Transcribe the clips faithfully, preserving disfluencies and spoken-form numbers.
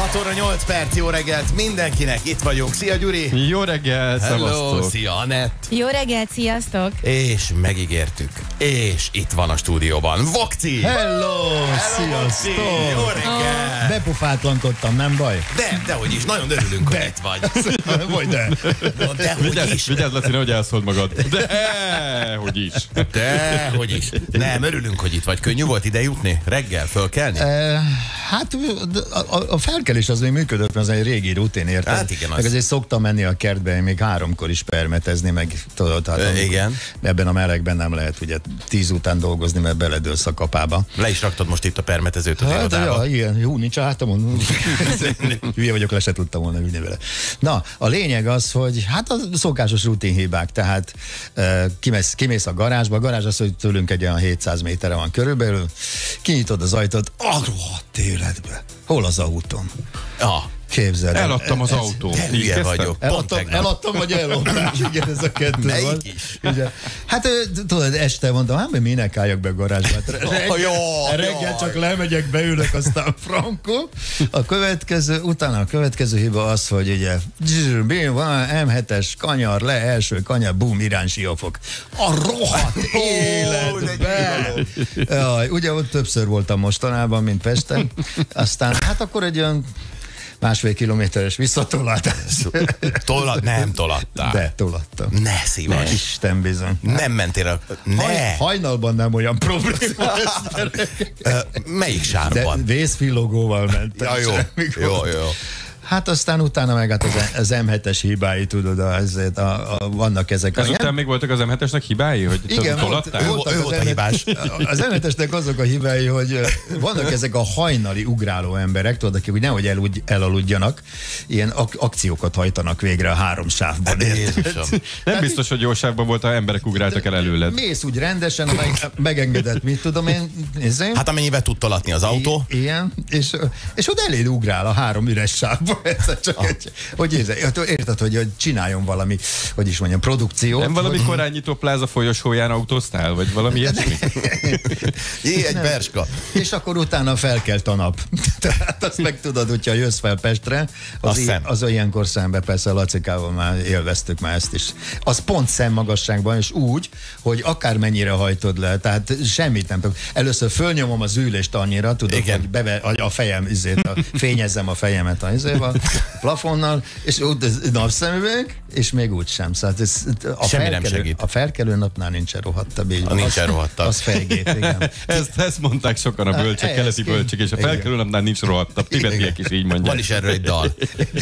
hat óra nyolc perc, jó reggelt mindenkinek, itt vagyunk. Szia Gyuri! Jó reggelt, szevasztok! Szia Anett! Jó reggelt, sziasztok! És megígértük, és itt van a stúdióban Vokci! Hello! Sziasztok! Jó reggel! Bepufátlankodtam, nem baj? De, dehogy is, nagyon örülünk, hogy itt vagy. Vagy de. No, dehogy Vigyázz, is. vigyázz Laci, hogy elszóld magad. De, hogy is. Dehogy is. Nem, örülünk, hogy itt vagy. Könnyű volt ide jutni? Reggel fölkelni? E, hát a, a, a felkelés az még működött, mert az egy régi rutin, érted? Hát igen, az. Meg azért szoktam menni a kertbe, én még háromkor is permetezni, meg tudod, hát e, igen. Ebben a melegben nem lehet ugye tíz után dolgozni, mert beledőlsz a kapába. Le is raktad most itt a permetezőt az Hát, irodába. ja, igen, jó, nincs a hátamon. Hülye vagyok, le se tudtam volna ülni vele. Na, a lényeg az, hogy hát a szokásos rutinhibák, tehát uh, kimész, kimész a garázsba, a garázs az, hogy tőlünk egy olyan hétszáz méterre van körülbelül, kinyitod az ajtót, a rohadt életbe. Hol az autóm? Ja. Képzeld el. Eladtam az Ez- autóm. De Így hülye kezdtem? vagyok. Pont Eladtam, tegnap. eladtam, vagy elloptam. Igen, ez a kettő Melyik van. is? Ugye, hát ö, tudod, este mondtam, hát hogy minek álljak be a garázsba. Hát reggel, Jó, reggel jó. csak lemegyek, beülök, aztán frankó. A következő, utána a következő hiba az, hogy ugye zsr, van em hetes kanyar, le, első kanyar, bum, Irán siófok. A rohadt életben! Jaj, ugye ott többször voltam mostanában, mint Pesten. Aztán hát akkor egy olyan másfél kilométeres visszatolatás. Tolat, nem toladtál. De tolattam. Ne szíves. Isten bizony. Nem mentél a... Ne! Haj, hajnalban nem olyan probléma ez, gyerekek. Ö, melyik De sárban? vészfillogóval mentem. Ja, jó. semmi Jó, gond. jó. Hát aztán utána meg hát az, az em hetes hibái, tudod, azért a, a, vannak ezek a... Ezután még voltak az em hetesnek hibái, hogy Igen, tolattál? Ő- voltak ő az volt a em- hibás. Az em hetesnek azok a hibái, hogy ö, vannak ezek a hajnali ugráló emberek, tudod, akik úgy nehogy eludj, elaludjanak, ilyen ak- akciókat hajtanak végre a három sávban. érted? Jézusom. Nem biztos, hogy jó sávban volt, ha emberek ugráltak el előled. Mész úgy rendesen, meg, megengedett, mit tudom én, nézzém. Hát amennyivel tud tolatni az autó. I- ilyen, és, és oda eléd ugrál a három üres sávba. Ez csak egy, hogy érted, érted, hogy, hogy csináljon valami, hogy is mondjam, produkciót. Nem valami hogy, korányító pláza folyosóján autóztál, vagy valami ilyesmi? Jé, egy perska. és akkor utána felkelt a nap. Tehát azt meg tudod, hogyha jössz fel Pestre, az, Azt ilyen, szem. az olyankor szembe, persze a Lacikával már élveztük már ezt is. Az pont szemmagasságban, és úgy, hogy akármennyire hajtod le, tehát semmit nem tudok. Először fölnyomom az ülést annyira, tudod, Igen. hogy beve, a, a fejem, izét, a, fényezzem a fejemet a, izével, a plafonnal, és ott ez napszemüveg, és még úgy sem. Szóval ez, a Semmi nem felkelő- segít. A felkelő napnál nincsen rohadtabb, így A van. nincsen Az- rohadtabb. Az fejgét, igen. Ezt, ezt mondták sokan a bölcsek, Ez keleti ki- bölcsek, és a igen. felkelő napnál nincs rohadtabb. Tibetiek is így mondják. Van is erről egy dal.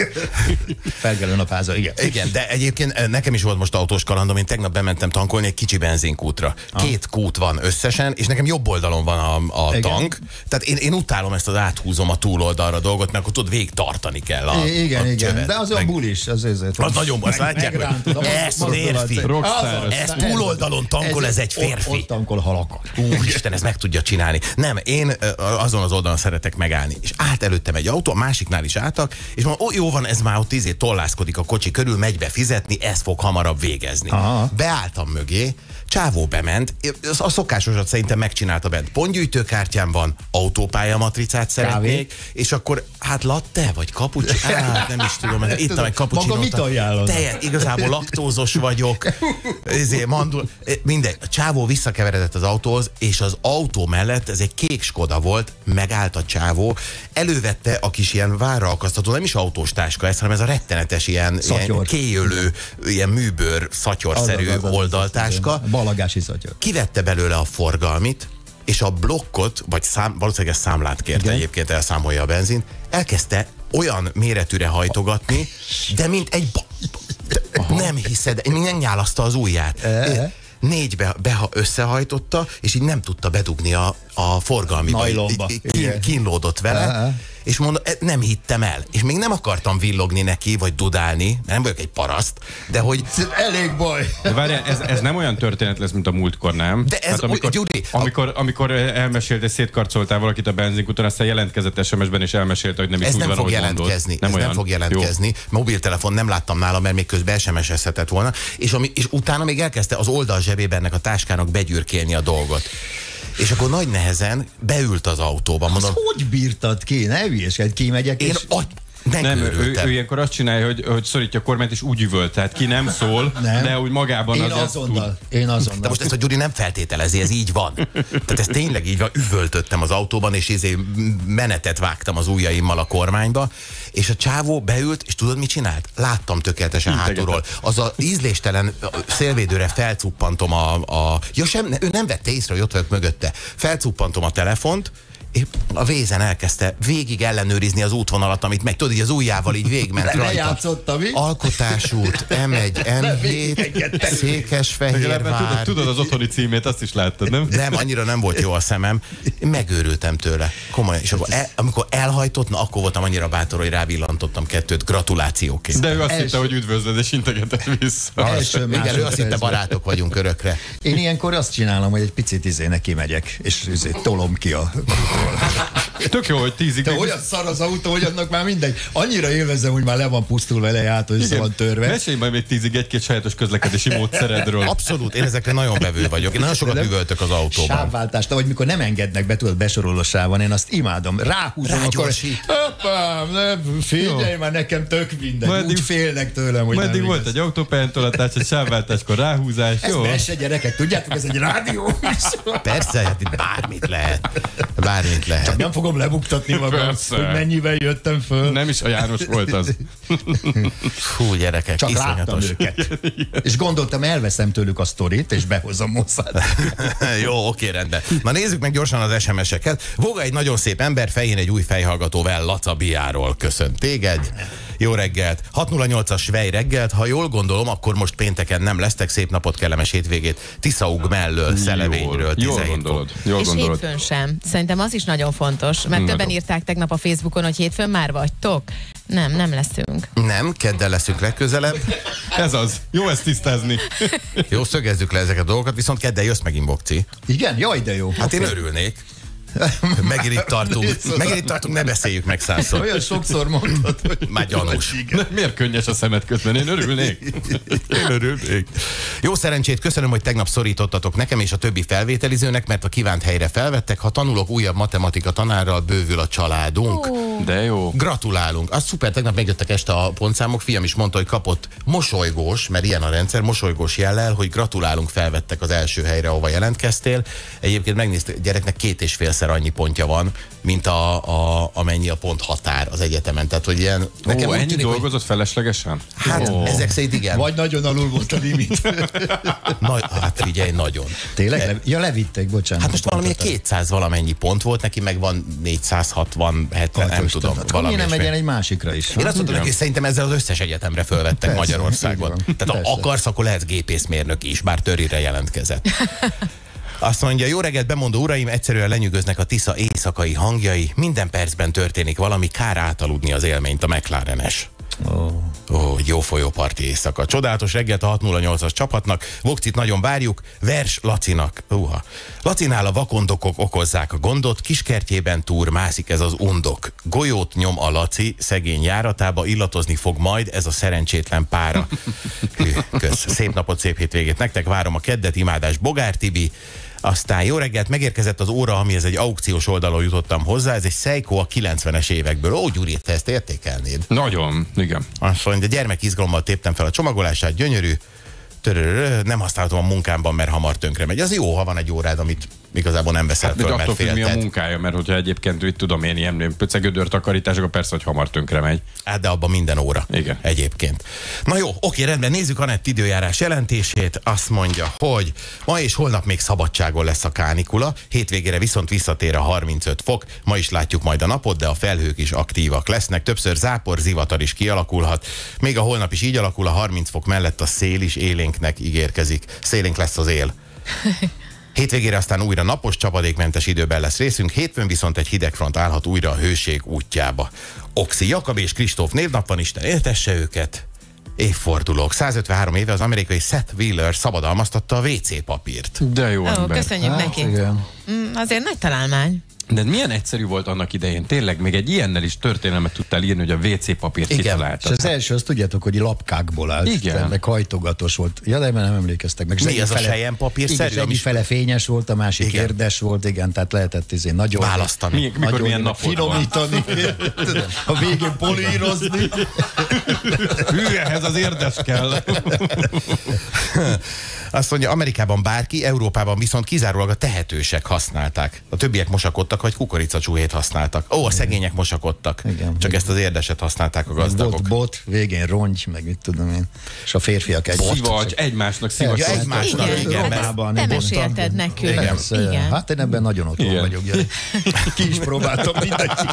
Felkelő napháza, igen. Igen, de egyébként nekem is volt most autós kalandom, én tegnap bementem tankolni egy kicsi benzinkútra. Két kút van összesen, és nekem jobb oldalon van a, a Igen. tank. Tehát én, én utálom ezt az áthúzom a túloldalra dolgot, mert akkor tudod, végig tartani kell a, I- igen, a igen, csövet. de az olyan Meg- bulis, az ezért. Az nagyon, azt látják, megrántod a hogy ez mozdulat. férfi. Rockstar. Az- Ez ez- túloldalon tankol, ez egy ott- férfi. Ott tankol, ha akar. Úristen, ez meg tudja csinálni. Nem, én ö, azon az oldalon szeretek megállni. És állt előttem egy autó, a másiknál is álltak, és mondom, ó, jó van, ez már ott izé tollászkodik a kocsi körül, megy be fizetni, ez fog hamarabb végezni. Aha. Beálltam mögé, csávó bement, a szokásosat szerintem megcsinálta bent. Pontgyűjtőkártyám van, autópálya matricát szeretnék, és akkor hát latte vagy kapucsi, hát nem is tudom, ez itt egy kapucsinót. Maga mit ajánlod? Te, igazából laktózos vagyok, ezért mandul, mindegy. A csávó visszakeveredett az autóhoz, és az autó mellett, ez egy kék Skoda volt, megállt a csávó, elővette a kis ilyen várra akasztató, nem is autós táska ez, hanem ez a rettenetes ilyen, ilyen Szatyor. kéjölő, ilyen műbőr, szatyorszerű Az az, az, az, oldaltáska. az, az, Balagási szatyor. Kivette belőle a forgalmit, és a blokkot, vagy szám, valószínűleg ezt számlát kérte, Igen. egyébként elszámolja a benzint, elkezdte olyan méretűre hajtogatni, de mint egy... Ba, nem hiszed, nem nyálaszta az ujját. E? Négybe beha összehajtotta, és így nem tudta bedugni a, a forgalmiba. Najlomba. Így- így Kín, Igen. kínlódott vele, E? és mondom, e, nem hittem el. És még nem akartam villogni neki, vagy dudálni, mert nem vagyok egy paraszt, de hogy... Elég baj. De várjál, ez, ez nem olyan történet lesz, mint a múltkor, nem? De ez amikor, úgy, Gyuri, a- amikor, amikor elmesélte, szétkarcoltál valakit a benzinkúton, aztán jelentkezett es em es-ben, és elmesélte, hogy nem is Ez úgy nem van, fog ahogy jelentkezni, mondod. ez nem olyan. fog jelentkezni. Mobiltelefon nem láttam nála, mert még közben es em es-ezhetett volna, és, ami, és utána még elkezdte az oldal zsebében ennek a táskának begyürkélni a dolgot. És akkor nagy nehezen beült az autóba. Mondom, Azt hogy bírtad ki? Ne hülyeskedj, kimegyek, én és... agy... Nem, ő, ő ilyenkor azt csinálja, hogy, hogy szorítja a kormányt, és úgy üvölt. Tehát ki nem szól, nem. de úgy magában Én azért azonnal. Én azonnal. De most ezt a Gyuri nem feltételezi, ez így van. Tehát ez tényleg így van, üvöltöttem az autóban, és izé menetet vágtam az ujjaimmal a kormányba, és a csávó beült, és tudod, mit csinált? Láttam tökéletesen hátulról. Az a ízléstelen szélvédőre felcuppantom a... a... Ja, sem, ő nem vette észre, hogy ott vagyok mögötte. Felcuppantom a telefont, és a Waze-en elkezdte végig ellenőrizni az útvonalat, amit megy. Tudod, így az ujjával így végigment rajta. Lejátszotta, mi? Alkotásút, em egy, em hét, Székesfehérvár. Tudod, tudod az otthoni címét, azt is láttad, nem? Nem, annyira nem volt jó a szemem. Én megőrültem tőle. Komolyan. És akkor el, amikor elhajtott, na akkor voltam annyira bátor, hogy rávillantottam kettőt gratulációként. De ő azt Első... hitte, hogy üdvözlöd, és integetett vissza. Első, igen, ő azt hitte, másodpercben. barátok vagyunk örökre. Én ilyenkor azt csinálom, hogy egy picit izé neki megyek, és izé tolom ki a... Tök jó, hogy tízig... De olyan szar az autó, hogy annak már mindegy. Annyira élvezem, hogy már le van pusztulva, lejárt, hogy össze van törve. Mesélj majd még tízig egy-két sajátos közlekedési módszeredről. Abszolút, én ezekre nagyon bevő vagyok. Én nagyon sokat üvöltök az autóban. Sávváltást, vagy mikor nem engednek be, tudod, besoroló sávon, én azt imádom. Ráhúzom, akkor... Rágyorsít. Hoppá, ne, figyelj már, nekem tök mindegy. Majd Úgy eddig- félnek tőlem, hogy Meddig nem volt igaz. egy autópályántolatás, egy sávváltáskor ráhúzás, Ez jó? mese, gyerekek, tudjátok, ez egy rádió. Persze, hát itt bármit lehet. Bármit lehet. Csak nem fogom lebuktatni magam, Persze. hogy mennyivel jöttem föl. Nem is a János volt az. Fú, gyerekek, Csak láttam iszonyatos. őket. És gondoltam, elveszem tőlük a sztorit, és behozom Mosszát. Jó, oké, rendben. Na nézzük meg gyorsan az es em es-eket. Voga egy nagyon szép ember, fején egy új fejhallgatóval, Laca Biáról köszönt téged. Jó reggelt. hat nulla nyolcas Svej reggelt. Ha jól gondolom, akkor most pénteken nem lesztek. Szép napot, kellemes hétvégét. Tiszaug mellől, Szelevényről. Jól tizenhét gondolod. fok. Jól És gondolod. hétfőn sem. Szerintem az is nagyon fontos, mert Nagyon. többen írták tegnap a Facebookon, hogy hétfőn már vagytok. Nem, nem leszünk. Nem, keddel leszünk legközelebb. Ez az. Jó ezt tisztázni. Jó, szögezzük le ezeket a dolgokat, viszont keddel jössz megint, Bokci. Igen? Jaj, de jó. Hát én örülnék. Megint itt tartunk. Megint itt tartunk, ne beszéljük meg százszor. Olyan sokszor mondtad, hogy... Már gyanús. De miért könnyes a szemed közben? Én örülnék. Én örülnék. Jó szerencsét, köszönöm, hogy tegnap szorítottatok nekem és a többi felvételizőnek, mert a kívánt helyre felvettek. Ha tanulok újabb matematika tanárral, bővül a családunk. De jó. Gratulálunk. Az szuper, tegnap megjöttek este a pontszámok, fiam is mondta, hogy kapott mosolygós, mert ilyen a rendszer, mosolygós jellel, hogy gratulálunk, felvettek az első helyre, ahova jelentkeztél. Egyébként megnézte, gyereknek két és félszer annyi pontja van, mint a, a, amennyi a pont határ az egyetemen. Tehát, hogy ilyen... Ó, úgy ennyi tűnik, hogy- dolgozott feleslegesen? Hát Ó. ezek szerint igen. Vagy nagyon alul volt a limit. Nagy, hát figyelj, nagyon. Tényleg? Le, ja, levitték, bocsánat. Hát most valami Pontot. kétszáz valamennyi pont volt, neki meg van négyszázhatvan, hetven, nem Atyos, tudom. tehát Valami miért nem ilyesmi. megyen egy másikra is? Én azt mondom, Igen. hogy szerintem ezzel az összes egyetemre fölvettek Persze, Magyarországon. így van. Tehát ha Persze. akarsz, akkor lehetsz gépészmérnök is, bár törire jelentkezett. Azt mondja, jó reggelt, bemondó uraim, egyszerűen lenyűgöznek a Tisza éjszakai hangjai. Minden percben történik valami, kár átaludni az élményt, a McLarenes. Oh. Ó, jó folyóparti éjszaka. Csodálatos reggelt a hat nulla nyolcas csapatnak. Vokcit nagyon várjuk. Vers Lacinak. Uha. Lacinál a vakondokok okozzák a gondot, kiskertjében túr mászik ez az undok. Golyót nyom a Laci szegény járatába, illatozni fog majd ez a szerencsétlen pára. Hű, kösz. Szép napot, szép hétvégét nektek. Várom a keddet, imádás Bogár Tibi. Aztán jó reggelt, megérkezett az óra, amihez egy aukciós oldalon jutottam hozzá. Ez egy Seiko a kilencvenes évekből. Ó, Gyuri, te ezt értékelnéd. Nagyon, igen. Azt mondja, gyermek izgalommal téptem fel a csomagolását, gyönyörű, törörö, nem használhatom a munkámban, mert hamar tönkre megy. Az jó, ha van egy órád, amit igazából nem veszel De föl, mert attól függ, mi a félted. munkája, mert hogyha egyébként úgy tudom én ilyen pöcegödör takarítás, akkor persze, hogy hamar tönkre megy. Hát de abban minden óra. Igen. Egyébként. Na jó, oké, rendben, nézzük Anett időjárás jelentését. Azt mondja, hogy ma és holnap még szabadságon lesz a kánikula, hétvégére viszont visszatér a harmincöt fok. Ma is látjuk majd a napot, de a felhők is aktívak lesznek. Többször zápor, zivatar is kialakulhat. Még a holnap is így alakul, a harminc fok mellett a szél is élénknek ígérkezik. Szélénk lesz az él. Hétvégére aztán újra napos, csapadékmentes időben lesz részünk, hétfőn viszont egy hidegfront állhat újra a hőség útjába. Oxi Jakab és Kristóf névnap van, Isten éltesse őket. Évfordulók. százötvenhárom éve az amerikai Seth Wheeler szabadalmaztatta a vé cé papírt. De jó Ó, ember. köszönjük Hát, neki. igen. Mm, azért nagy találmány. De milyen egyszerű volt annak idején, tényleg még egy ilyennel is történelmet tudtál írni, hogy a vé cé papírt kitaláltad. És az első, azt tudjátok, hogy lapkákból állt, igen. meg hajtogatós volt. Ja, de nem emlékeztek meg. Mi ez a selyempapír? Igen, egyik fele fényes volt, a másik igen. érdes volt, igen, tehát lehetett izé nagyon választani. Mi, mikor nagyon milyen napod finomítani, a végén polírozni. Hű, ehhez az érdes kell. Azt mondja, Amerikában bárki, Európában viszont kizárólag a tehetősek használták. A többiek mosakodtak, vagy kukoricacsúhét használtak. Ó, a szegények mosakodtak. Igen. Csak ezt az érdeset használták a gazdagok. Bot, bot, végén rongy, meg mit tudom én. És a férfiak egy szivacs, egymásnak szivacs. Ja, egymásnak, igen. igen. igen. Te mesélted nekünk. Igen. Igen. Hát én ebben nagyon otthon igen. vagyok. Gyere. Ki is próbáltam mindenkit.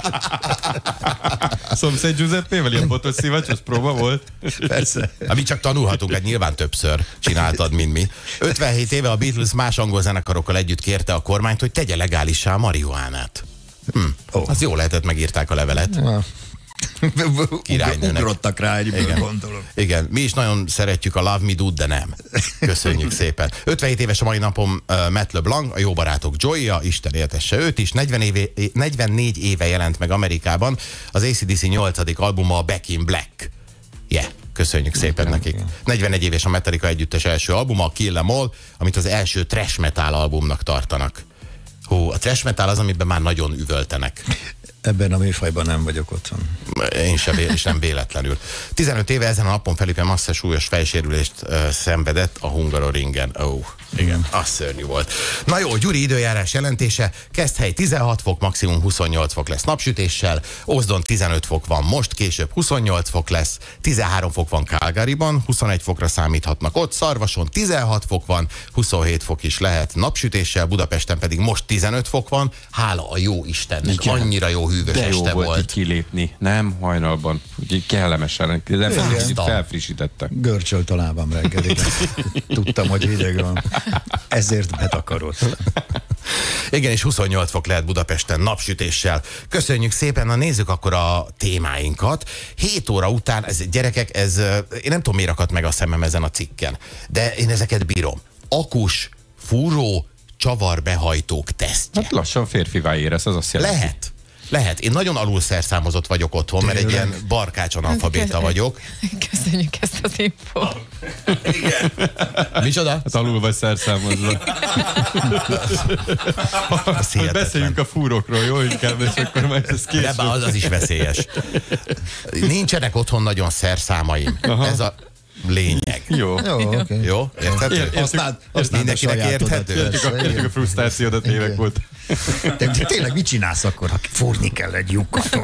Szomszéd Giuseppével ilyen botos szivacsos próba volt? Persze. Mi csak tanulhatunk, hát nyilván többször csináltad, mint mi. ötvenhét éve a Beatles más angol zenekarokkal együtt kérte a kormányt, hogy tegye legálissá a marihuánát. Hm. Oh. Az jó lehetett, megírták a levelet. Királynőnek. Ugrottak rá egyből, gondolom. Igen, mi is nagyon szeretjük a Love Me Dude, de nem. Köszönjük szépen. ötvenhét éves a mai napom uh, Matt LeBlanc, a Jó barátok Joy-ja, Isten éltesse őt is. negyven éve, negyvennégy éve jelent meg Amerikában az á cé dé cé nyolcadik albuma, a Back in Black. Yeah. Köszönjük szépen okay, nekik. negyvenegy éves a Metallica együttes első albuma, a Kill Em All, amit az első trash metal albumnak tartanak. Hú, a trash metal az, amiben már nagyon üvöltenek. Ebben a műfajban nem vagyok otthon. Én sem, és nem véletlenül. tizenöt éve ezen a napon Felipe Massa súlyos fejsérülést uh, szenvedett a Hungaroringen. Ó, oh, igen, az szörnyű volt. Na jó, Gyuri időjárás jelentése. Keszthely tizenhat fok, maximum huszonnyolc fok lesz napsütéssel. Ózdon tizenöt fok van most, később huszonnyolc fok lesz. tizenhárom fok van Calgaryban, huszonegy fokra számíthatnak ott. Szarvason tizenhat fok van, huszonhét fok is lehet napsütéssel. Budapesten pedig most tizenöt fok van. Hála a jó Istennek, igen. Annyira jó hűvös de este jó volt, volt. kilépni, nem hajnalban. Úgy kellemesen, felfrissítettek. Görcsölt a lábam reggelig. Tudtam, hogy hideg van. Ezért betakarodtam. Igen, és huszonnyolc fok lehet Budapesten napsütéssel. Köszönjük szépen, na nézzük akkor a témáinkat. hét óra után, ez, gyerekek, ez, én nem tudom, miért akadt meg a szemem ezen a cikken, de én ezeket bírom. Akus, fúró, csavarbehajtók tesztje. Hát lassan férfivá érez, az azt jelenti. Lehet. Lehet. Én nagyon alul szerszámozott vagyok otthon, mert egy ilyen barkács analfabéta vagyok. Köszönjük ezt az infót. Igen. Micsoda? Hát alul vagy szerszámozva. Beszéljünk a fúrokról, jó? Inkább, és akkor majd ez később. De az, az is veszélyes. Nincsenek otthon nagyon szerszámaim. Aha. Ez a lényeg. Jó. Jó, oké. Okay. Jó? Érthető? Aztán, aztán mindenkinek érthető? Értjük a frusztrációdat évek volt. De tényleg mit csinálsz akkor, ha fúrni kell egy lyukat?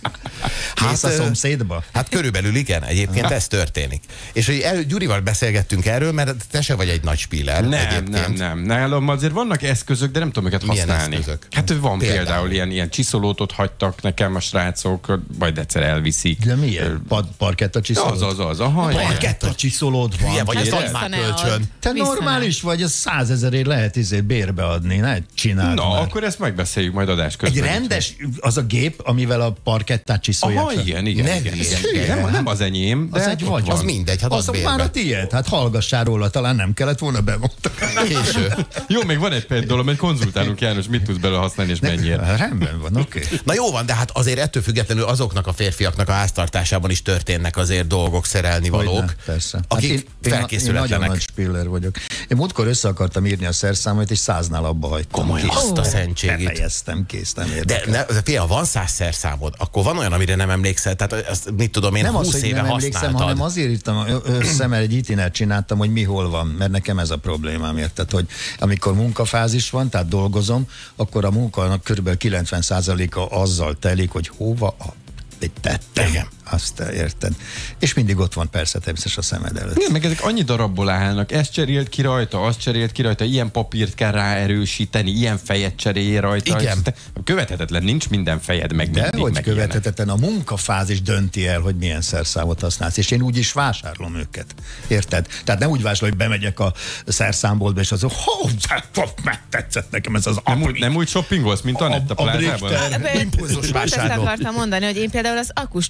Mész a szomszédba? Hát körülbelül igen, egyébként ha. Ez történik. És hogy el, Gyurival beszélgettünk erről, mert te se vagy egy nagy spiller. Nem, egyébként. nem, nem. Nálam azért vannak eszközök, de nem tudom őket használni. Milyen eszközök? Hát van például, például ilyen, ilyen csiszolótot hagytak nekem a srácok, majd egyszer elviszik. De milyen? Pa parketta csiszolót? Az, az, az. Aha, parketta csiszolód van. Hülye vagy, ezt adj már kölcsön. Te normális vagy, az százezerért lehet izé bérbe adni, ne csináld Na, már. akkor ezt megbeszéljük majd adás közben. Egy rendes, az a gép, amivel a parkettát csiszolják. Aha, igen, igen. Ne igen, igen, igen, igen. Nem, nem az enyém, de az egy vagy. Az mindegy, hát az az már a tiéd, hát hallgassál róla, talán nem kellett volna bemondani. Késő. Jó, még van egy például dolog, mert konzultálunk, János, mit tudsz belőle használni, és mennyire. Rendben van, oké. Okay. Na jó van, de hát azért ettől függetlenül azoknak a férfiaknak a háztartásában is történnek azért dolgok, szerelni valók, persze. akik hát én, felkészületlenek. Én nagyon nagy spiller vagyok. Én múltkor össze akartam írni a szerszámot, és száznál abba hagytam. Komolyan, azt a szentségét. Befejeztem, kész, nem de ne, fél, ha van száz szerszámod, akkor van olyan, amire nem emlékszel, tehát azt, mit tudom én, nem húsz az, éve nem használtad. Emlékszem, hanem azért írtam össze, mert egy itinert csináltam, hogy mi hol van, mert nekem ez a problémám, érted, hogy amikor munkafázis van, tehát dolgozom, akkor a munkának körülbelül kilencven százaléka azzal telik, hogy hova tettem. Igen. Azt érted. És mindig ott van persze természetesen a szemed előtt. Nem, meg ezek annyi darabból állnak. Ezt cserélt ki rajta, azt cserélt ki rajta, ilyen papírt kell ráerősíteni, ilyen fejet cserélj rajta. Igen. Követhetetlen, nincs minden fejed meg. De mindig, hogy meg követhetetlen, a munkafázis dönti el, hogy milyen szerszámot használsz, és én úgy is vásárolom őket. Érted? Tehát nem úgy vásárolom, hogy bemegyek a szerszámboltba, és az, hogy megtetszett nekem ez az nem, úgy, nem úgy shoppingolsz, mint Anett a plázában? Impulzus vásárló. Azt akartam mondani, hogy én például az akus csavar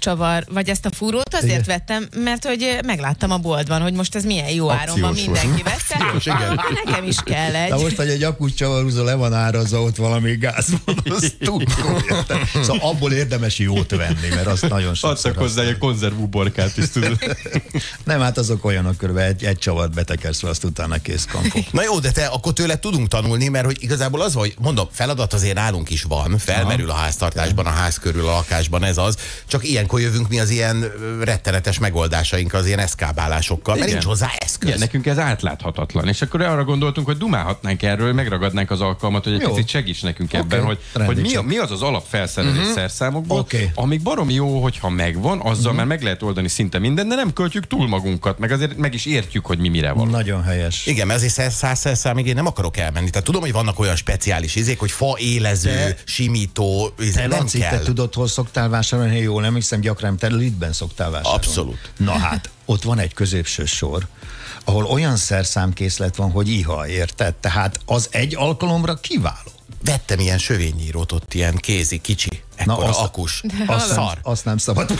vagy ezt a fúrót azért igen. vettem, mert hogy megláttam a boltban, hogy most ez milyen jó áron van, mindenki vette. Nekem is kell egy. Na most, hogy egy akkus csavarhúzó le van árazva, ott valami gáz van, az tudjuk. Szóval abból érdemes jót venni, mert azt nagyon sokszor. Adtak hozzá egy konzervuborkát is, tudod. Nem, hát azok olyanok, körülbelül egy, egy csavart betekersz, azt utána kész kampó. Na jó, de te akkor tőle tudunk tanulni, mert hogy igazából az, hogy mondom, feladat azért nálunk is van, felmerül a háztartásban, a ház körül, a lakásban, ez az, csak ilyenkor jövünk mi az ilyen rettenetes megoldásaink, az ilyen eszkábálásokkal, mert nincs hozzá eszköz. Igen, nekünk ez átláthatatlan, és akkor arra gondoltunk, hogy dumálhatnánk erről, megragadnánk az alkalmat, hogy egy jó. picit segíts nekünk okay. ebben, hogy, hogy mi, mi az az alapfelszerelés uh-huh. szerszámokból, okay. amik baromi jó, hogyha megvan, azzal uh-huh. már meg lehet oldani szinte mindent, de nem költjük túl magunkat, meg azért meg is értjük, hogy mi mire van. Nagyon helyes. Igen, mert azért száz szerszámig én nem akarok elmenni. Tehát tudom, hogy vannak olyan speciális izék, hogy fa élező, de simító, izé, nem Laci, kell. Te tudod, hol szoktál vásárolni? Jól nem hiszem, gyakran te Lidben szoktál vásárolni. Abszolút. Na hát, ott van egy középső sor, ahol olyan szerszámkészlet van, hogy iha, érted? Tehát az egy alkalomra kiváló. Vettem ilyen sövényírót ott, ilyen kézi, kicsi, ekkora azt, akus. Azt szar. Nem, azt nem szabad.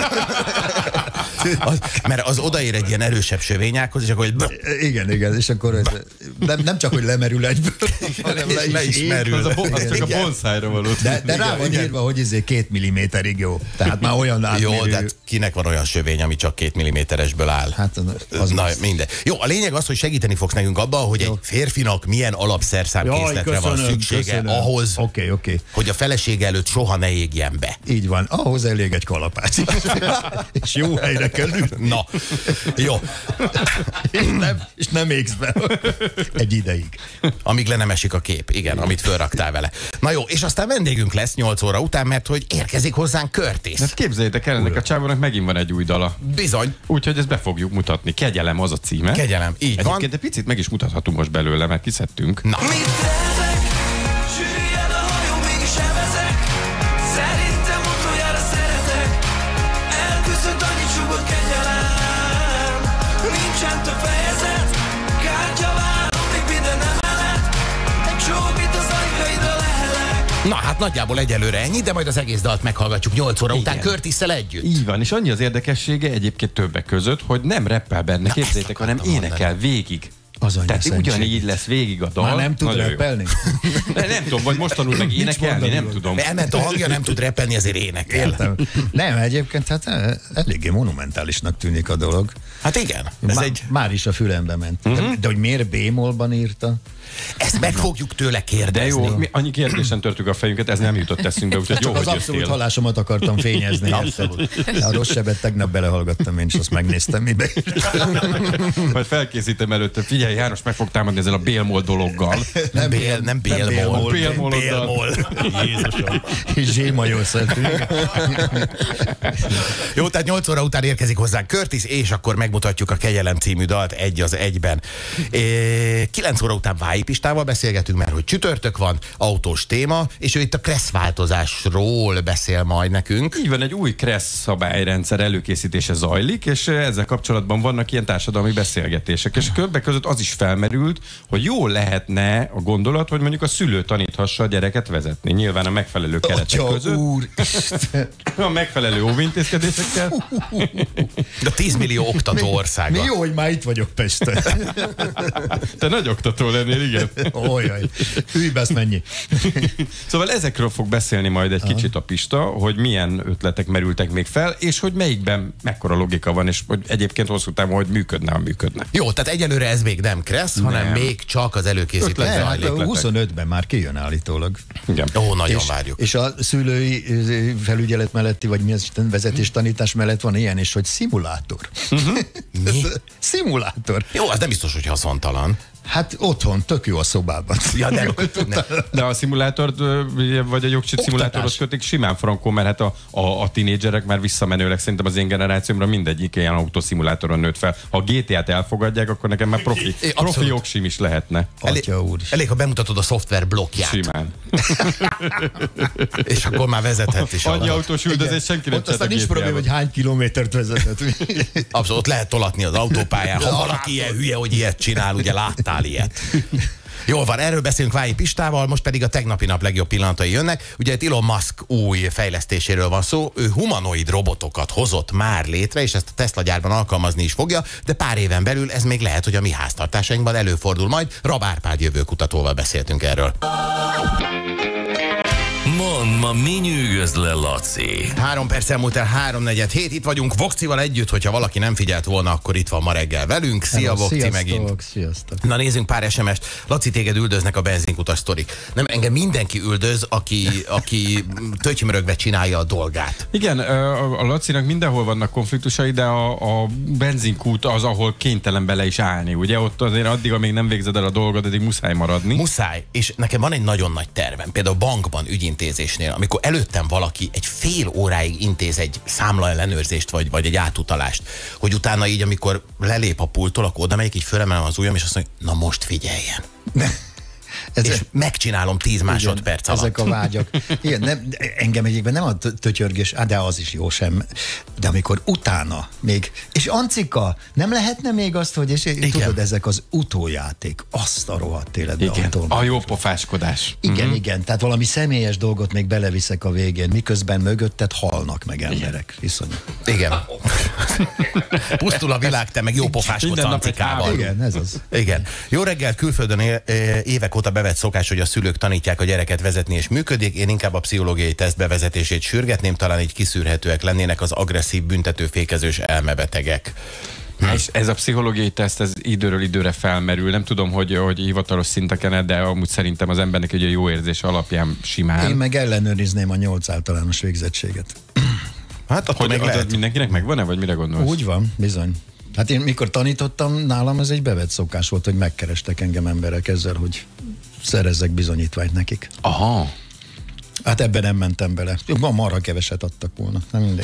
Az, mert az odaér egy ilyen erősebb sövényákhoz, és akkor... Hogy... Igen, igen, és akkor ez, nem, nem csak, hogy lemerül egyből, hanem le is, le is merül. Az, a, az csak a bonszájra való. De, de rá van írva, hogy izé két milliméterig jó. Tehát már olyan átmérő. Jó, de kinek van olyan sövény, ami csak két milliméteresből áll? Hát az Na, az. minden. Jó, a lényeg az, hogy segíteni fogsz nekünk abban, hogy jó. egy férfinak milyen alapszerszámkészletre van szüksége köszönöm. ahhoz, okay, okay. hogy a felesége előtt soha ne égjen be. Így van, ahhoz elég egy kalapács. És jó helyre kell ülni. Na, jó. És nem, és nem égsz be. Egy ideig. Amíg le nem esik a kép, igen, amit fölraktál vele. Na jó, és aztán vendégünk lesz nyolc óra után, mert hogy érkezik hozzánk Curtis. Hát képzeljétek el, ennek a csávónak megint van egy új dala. Bizony. Úgyhogy ezt be fogjuk mutatni. Kegyelem az a címe. Kegyelem, így Egyébként van. Egyébként egy picit meg is mutathatunk most belőle, mert kiszedtünk. Na. Na hát nagyjából egyelőre ennyi, de majd az egész dalt meghallgatjuk nyolc óra után Curtisszel együtt. Így van, és annyi az érdekessége egyébként többek között, hogy nem rappel benne, képzeljétek, hanem énekel végig. Az Tehát ugyanígy lesz végig a dal. Már nem tud rappelni? De nem tudom, vagy most tanul meg énekelni, nem tudom. Elment a hangja, nem tud rappelni, ezért énekel. Értem. Nem, egyébként hát eléggé monumentálisnak tűnik a dolog. Hát igen. Ez Má, egy... Már is a fülembe ment. Uh-huh. De, de hogy miért B-mollban írta? Ezt meg fogjuk tőle kérdezni. De jó, mi annyi kérdésen törtük a fejünket, ez nem jutott eszünkbe, úgyhogy jó, csak hogy az abszolút jöttél. hallásomat akartam fényezni. Abszolút. A rossz sebet tegnap belehallgattam én, és azt megnéztem, mibe. Majd felkészítem előtte. Figyelj, János meg fog támadni ezzel a bélmol dologgal. Nem bél, nem bélmol. Bélmol. Jézusom. És zsémajól szentünk. Jó, tehát nyolc óra után érkezik hozzánk Curtis, és akkor megmutatjuk a Kegyelem című dalt egy az egyben. kilenc óra után Váji Pistával beszélgetünk, mert hogy csütörtök van, autós téma, és ő itt a Kressz változásról beszél majd nekünk. Így van, egy új Kressz szabályrendszer előkészítése zajlik, és ezzel kapcsolatban vannak ilyen társadalmi beszélgetések. És többek között az is felmerült, hogy jól lehetne a gondolat, hogy mondjuk a szülő taníthassa a gyereket vezetni. Nyilván a megfelelő keretek Atya között. Úr. A megfelelő óvintézkedésekkel. De tíz millió oktató országa. Mi jó, hogy már itt vagyok Pesten. Te nagy oktató lennél, igen. Olyaj. Ülj mennyi. Szóval ezekről fog beszélni majd egy kicsit a Pista, hogy milyen ötletek merültek még fel, és hogy melyikben mekkora logika van, és hogy egyébként hosszú távon, hogy működne, ha működne. Jó, tehát egyelőre ez még nem Kressz, hanem Nem. még csak az előkészítés Ötlet zajlik. zajlik. huszonötben már kijön állítólag. Igen. Ó, nagyon És, várjuk. és a szülői felügyelet melletti, vagy mi az vezetés tanítás mellett van ilyen is, hogy szimulátor. Mi? Szimulátor. Jó, az nem biztos, hogy haszontalan. Hát otthon, tök jó a szobában. Ja, nem, nem. De a szimulátort, vagy a jogsit szimulátorhoz kötik simán frankó, mert hát a, a, a tinédzserek már visszamenőleg szerintem az én generációmra mindegyik ilyen autószimulátoron nőtt fel. Ha a gé té át elfogadják, akkor nekem már profi, profi jogsim is lehetne. Atya úr. Elég, ha bemutatod a szoftver blokkját. Simán. És akkor már vezethet is. Annyi alatt. autós üldözés senki nem Ott aztán csinál nincs probléma, hogy hány kilométert vezetett. Abszolút lehet tolatni az autópályán. Ha valaki ilyen hülye, hogy ilyet csinál, ugye láttál ilyet. Jól van, erről beszélünk Vályi Pistával, most pedig a tegnapi nap legjobb pillanatai jönnek. Ugye itt Elon Musk új fejlesztéséről van szó, ő humanoid robotokat hozott már létre, és ezt a Tesla gyárban alkalmazni is fogja, de pár éven belül ez még lehet, hogy a mi háztartásainkban előfordul majd. Rab Árpád jövőkutatóval beszéltünk erről. Mondd, ma mi nyűgöz le, Laci? Három perc elmúlt el háromnegyed hét, itt vagyunk Vokcival együtt, hogyha valaki nem figyelt volna, akkor itt van ma reggel velünk. Szia, Vokci, sziasztok, megint. Sziasztok. Na nézzünk pár es em est. Laci, téged üldöznek a benzinkutas sztorik. Nem, engem mindenki üldöz, aki, aki tötymörögve csinálja a dolgát. Igen, a Lacinak mindenhol vannak konfliktusai, de a, a benzinkút az, ahol kénytelen bele is állni. Ugye ott azért addig, amíg nem végzed el a dolgot, addig muszáj maradni. Muszáj, és nekem van egy nagyon nagy tervem, például bankban ügyintézésnél, amikor előttem valaki egy fél óráig intéz egy számlaellenőrzést, vagy, vagy egy átutalást, hogy utána így, amikor lelép a pulttól, akkor oda megyek, így fölemelem az ujjam, és azt mondja, na most figyeljen. Ez és megcsinálom tíz másodperc alatt. Ezek a vágyak. Igen, nem, engem egyébként nem a tötyörgés, de az is jó sem. De amikor utána még, és Ancika, nem lehetne még azt, hogy és igen. Tudod, ezek az utójáték, azt a rohadt életbe. Igen, a jó pofáskodás. Igen, mm-hmm. igen, tehát valami személyes dolgot még beleviszek a végén, miközben mögötted halnak meg emberek. Viszont. Igen. Pusztul a világ, te meg jó pofáskodsz Ancikával. Igen, ez az. Igen. Jó reggel, külföldön évek óta bevett szokás, hogy a szülők tanítják a gyereket vezetni, és működik. Én inkább a pszichológiai teszt bevezetését sürgetném, talán így kiszűrhetőek lennének az agresszív, büntetőfékezős elmebetegek. Hm. És ez a pszichológiai teszt, ez időről időre felmerül. Nem tudom, hogy, hogy hivatalos szinteken, de amúgy szerintem az embernek egy jó érzés alapján simán. Én meg ellenőrizném a nyolc általános végzettséget. Hát akkor hogy még lehet. Mindenkinek megvan-e, vagy mire gondolsz? Úgy van, bizony. Hát én mikor tanítottam, nálam ez egy bevett szokás volt, hogy megkerestek engem emberek ezzel, hogy szerezzek bizonyítványt nekik. Aha. Hát ebben nem mentem bele. Ma marha keveset adtak volna. Nem mindegy.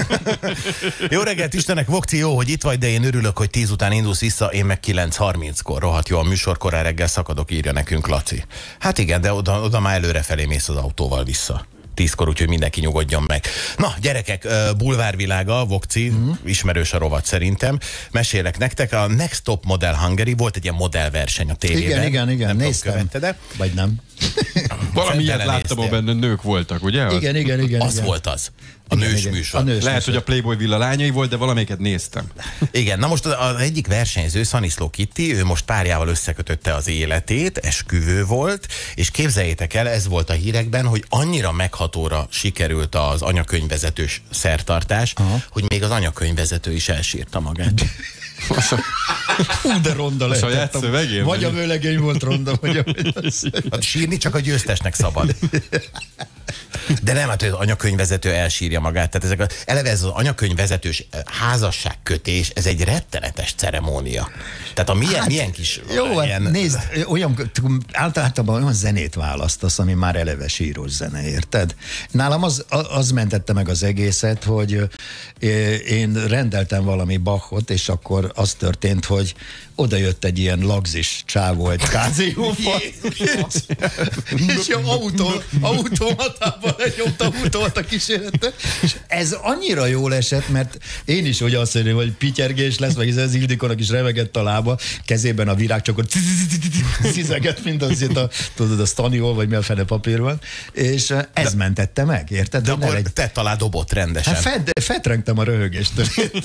Jó reggelt, Istenek, Vokci, jó, hogy itt vagy, de én örülök, hogy tíz után indulsz vissza, én meg kilenc harminckor. Rohadt jó, a műsor korán reggel szakadok, írja nekünk Laci. Hát igen, de oda, oda már előrefelé mész az autóval vissza. tízkor, úgyhogy mindenki nyugodjon meg. Na, gyerekek, bulvárvilága, Vokci, mm. ismerős a rovat szerintem. Mesélek nektek, a Next Top Model Hungary volt egy ilyen modellverseny a tévében. Igen, igen, igen, nem néztem. Követte, de... Vagy nem. Valami ilyet láttam, hogy benne nők voltak, ugye? Az? Igen, igen, igen. Az igen. volt az. A igen, nős igen. műsor. A nős Lehet, műsor. hogy a Playboy Villa lányai volt, de valamelyiket néztem. Igen, na most az, az egyik versenyző, Szaniszló Kitti, ő most párjával összekötötte az életét, esküvő volt, és képzeljétek el, ez volt a hírekben, hogy annyira meghatóra sikerült az anyakönyvvezetős szertartás, aha, hogy még az anyakönyvvezető is elsírta magát. Hú, de ronda a saját szövegén? Vagy a vőlegény volt ronda, vagy a... Hát sírni csak a győztesnek szabad. De nem, hát az anyakönyvvezető elsírja magát. Tehát ezek a, eleve ez az anyakönyvvezetős házasságkötés, ez egy rettenetes ceremónia. Tehát a milyen, hát, milyen kis... Jó, ilyen... hát nézd, olyan, általában olyan zenét választasz, ami már eleve síros zene, érted? Nálam az, az mentette meg az egészet, hogy én rendeltem valami Bachot, és akkor az történt, hogy oda jött egy ilyen lagzis csávó, egy káziófa, és a autó, automatában lenyomta automata kísérletet, és ez annyira jól esett, mert én is úgy azt mondom, hogy pityergés lesz, meg ez Ildikónak is remegett a lába, kezében a virágcsokor szizeget, mint azért a, tudod, a staniol, vagy mi a fene papír van, és ez mentette meg, érted? De akkor egy... te talán dobott rendesen. Hát fed, fetrengtem a röhögéstől.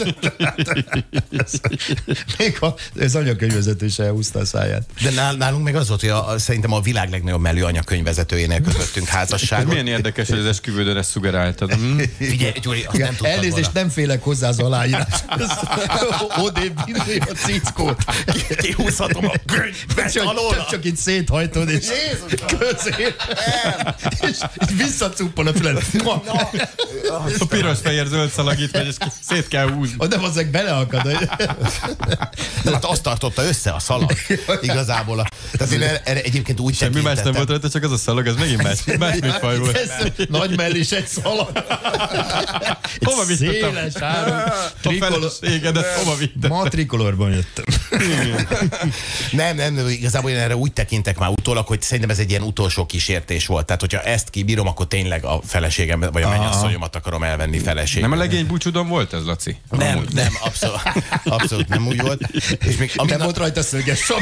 Még ha ez anyakönyvvezető se húzta a száját. De nálunk meg az volt, hogy a, szerintem a világ legnagyobb mellű anyakönyvvezetőjénél kötöttünk házasságot. Milyen érdekes, hogy az esküvődön ezt szugeráltad. Hmm? Figyelj, Gyuri, azt nem tudtad elnézést, volna. nem félek hozzá az aláírás. Odébb vinni a cickót. Kihúzhatom a könyvet alóla. Csak, csak itt széthajtod, és közé. És, és visszacuppon a fület. A piros-fehér-zöld szalag itt megy, és szét kell húzni. A nem, azzal beleakad. De hát azt tartotta össze a szalag. Igazából. A, tehát én erre egyébként úgy semmi más nem volt rajta, csak az a szalag, ez megint más, más műfaj volt. nagy mellés egy szalag. Hova vittettem? Széles áron. A feleségedet hova vittettem? Matrikolorban jöttem. Nem, nem, igazából én erre úgy tekintek már utólag, hogy szerintem ez egy ilyen utolsó kísértés volt. Tehát, hogyha ezt kibírom, akkor tényleg a feleségem, vagy a mennyasszonyomat akarom elvenni feleségem. Nem a legény búcsúdon volt ez, Laci? Nem, amúgy. nem, abszolút, abszolút nem úgy volt. És még, nem volt rajta szöges sop.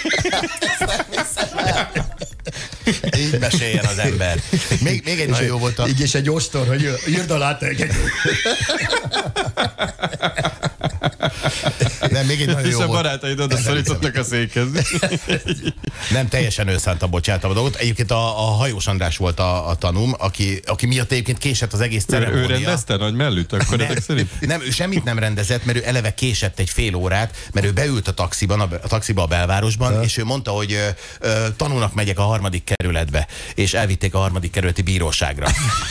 Így meséljen az ember. Még, még egy nagyon jó volt a... Így és egy ostor, hogy írd alá te. Nem, még egy nagyon És jó a volt. barátaid oda szorítottak a székhez. Nem, teljesen őszántan bocsántam a dolgot. Egyébként a, a Hajós András volt a, a tanúm, aki, aki miatt egyébként késett az egész Ő, ceremónia. ő rendezte nagy mellűt, akkor Nem, ezek szerint? nem, ő semmit nem rendezett, mert ő eleve késett egy fél órát, mert ő beült a taxiban, a, a taxiba a belvárosban, ja. és ő mondta, hogy ö, ö, tanulnak megyek a harmadik kerületbe, és elvitték a harmadik kerületi bíróságra.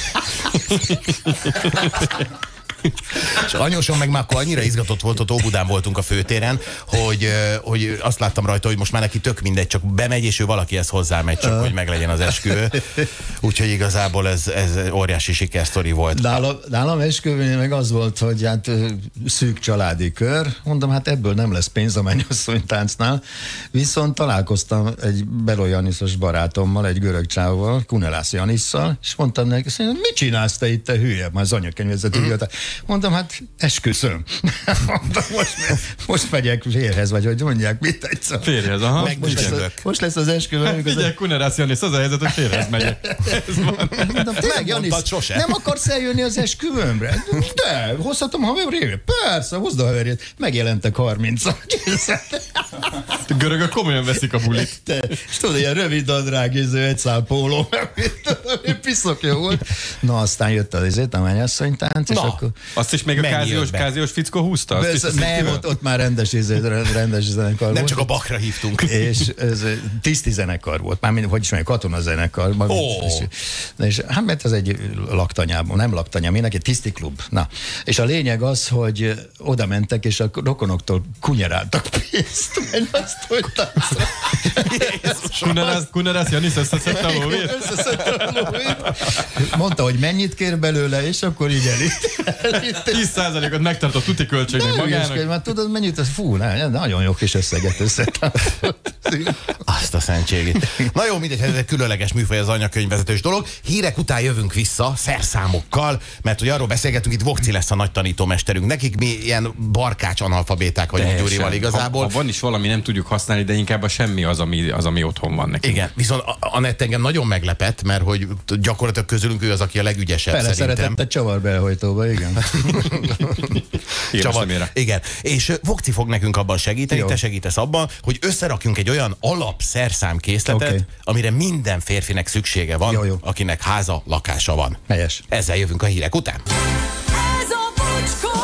És anyósom meg már akkor annyira izgatott volt, ott Óbudán voltunk a főtéren, hogy, hogy azt láttam rajta, hogy most már neki tök mindegy, csak bemegy, és ő valakihez hozzámegy, csak hogy meglegyen az esküvő. Úgyhogy igazából ez, ez óriási sikersztori volt. Nálam, nálam esküvőnél meg az volt, hogy hát szűk családi kör. Mondom, hát ebből nem lesz pénz a mennyasszony táncnál. Viszont találkoztam egy Beló Janiszos barátommal, egy görög csávóval, Kunelász Janisszal, és mondtam neki, hogy mit csinálsz te itt, te hülye? Már az anyakönyvezeti mm. Mondom, hát esküszöm. Mondom, most, most megyek férhez, vagy hogy mondják, mit egyszer. Férhez, aha. Meg most, lesz, most lesz az esküvő. Figyelj, Kunerász Janisz, az a helyzet, hogy férhez megyek. Mondom, tényleg, Janisz, nem akarsz eljönni az esküvőmre? De, hozhatom haverjét? Persze, hozd a haverjét. Megjelentek harmincan. A görögök komolyan veszik a bulit. Te, és tudod, ilyen rövid nadrág, egy szál póló, piszok jó volt. Na, aztán jött az izét, a mennyasszony tánc, és akkor... Azt is még a káziós, káziós fickó húzta? Azt Persze, nem, ott, ott már rendes, rendes zenekar nem volt. csak a Bakra hívtunk. És ez tiszti zenekar volt, már hogy is mondja, katona-zenekar. Oh. És, és, hát mert ez egy laktanyában, nem laktanya, mindenki tiszti klub. Na, és a lényeg az, hogy oda mentek, és a rokonoktól kunyeráltak pénzt, mert azt, hogy táncra. Kunerász, Kunerász Janisz összeszedte a lóvét? Összeszedte a lóvét. Mondta, hogy mennyit kér belőle, és akkor így elít. tíz százalékot megtartott tuti költségnek magának. Már tudod, mennyit? Az, fú, ne, nagyon jó kis összeget összetálltott. Azt a szentségét. Na jó, mindegy, ez egy különleges műfaj az anyakönyvvezetős dolog. Hírek után jövünk vissza szerszámokkal, mert hogy arról beszélgetünk, itt Vokci lesz a nagy tanítómesterünk. Nekik mi ilyen barkács analfabéták vagyunk Gyurival igazából. Ha, ha van is valami, nem tudjuk használni, de inkább a semmi az, ami, az, ami otthon van nekünk. Igen, viszont Anett engem nagyon meglepett, mert hogy gyakorlatilag közülünk ő az, aki a legügyesebb Bele szerintem. szeretett a csavar belehajtóba, igen. Csavar, igen. És Vokci fog nekünk abban segíteni, jó. Te segítesz abban, hogy összerakjunk egy olyan alap szerszámkészletet, okay. amire minden férfinek szüksége van, jó, jó. akinek háza, lakása van. Helyes. Ezzel jövünk a hírek után. Ez a Bocskor!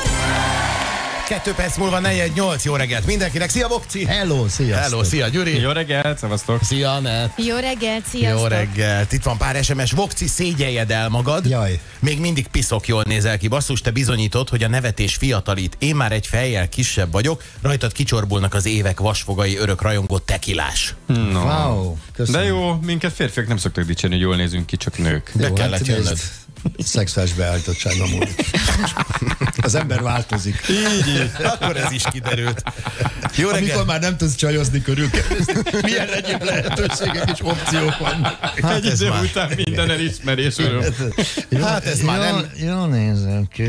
Kettő perc múlva negyed nyolc, jó reggelt mindenkinek. Szia, Vokci! Hello, sziasztok! Hello, szia, Gyuri! Jó reggelt, szevasztok! Szia, Anett! Jó reggelt, sziasztok! Jó reggelt! Itt van pár es em es. Vokci, szégyeljed el magad. Jaj. Még mindig piszok jól nézel ki. Basszus, te bizonyítod, hogy a nevetés fiatalít. Én már egy fejjel kisebb vagyok, rajtad kicsorbulnak az évek vasfogai, örök rajongó tekilás. No. Wow, köszönöm. De jó, minket férfiak nem szoktak dicsérni, hogy jól nézünk ki, csak nők. De jó, kellett hát, jönnöd. Szexuális beállítottságom múlik. Az ember változik. Így, így. Akkor ez is kiderült. Jó reggelt. Amikor már nem tudsz csajozni körül, milyen egyéb lehetőségek és opciók vannak. Hát egy idő után minden elismerésről. Hát ez már nem... Jó nézem ki.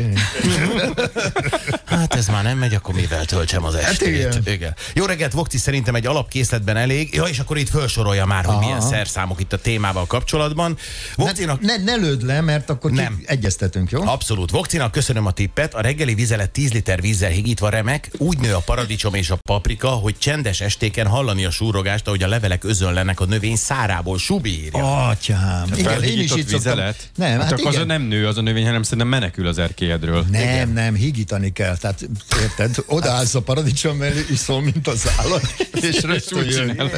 Hát ez már nem megy, akkor mivel töltsem az estét. Hát igen. igen. Jó reggelt, Vokci, szerintem egy alapkészletben elég. Ja, és akkor itt felsorolja már, hogy aha. milyen szerszámok itt a témával kapcsolatban. Vokcinak... Ne, ne, ne lőd le, mert akkor nem. egyeztetünk, jó? Abszolút. Vokcinak köszönöm a tippet. A reggeli vizelet tíz liter vízzel higítva remek. Úgy nő a paradicsom és a paprika, hogy csendes estéken hallani a súrogást, ahogy a levelek özönlenek a növény szárából. Subi írja. Atyám. Igen, én is így szoktam. Nem, hát, hát akkor az nem nő az a növény, hanem szerintem menekül az erkélyedről. Nem, igen. nem, higítani kell. Tehát érted, odaállsz a paradicsom mellé, iszol, mint az állat, és rögtön jön.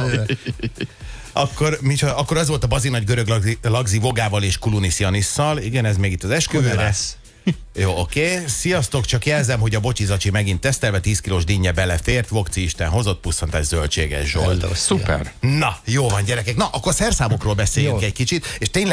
Akkor, micsoda, akkor az volt a bazinagy görög lagzi, lagzi Vogával és Kulunis Janisszal. Igen, ez még itt az esküvőre. Jó, oké. Okay. Sziasztok, csak jelzem, hogy a bocsizacsi megint tesztelve tíz kilós dinnye belefért, Vokci Isten hozott pusszantás zöldséges Zsolt. Szuper. Na, jó van, gyerekek. Na, akkor szerszámokról beszéljünk jó. egy kicsit, és tényleg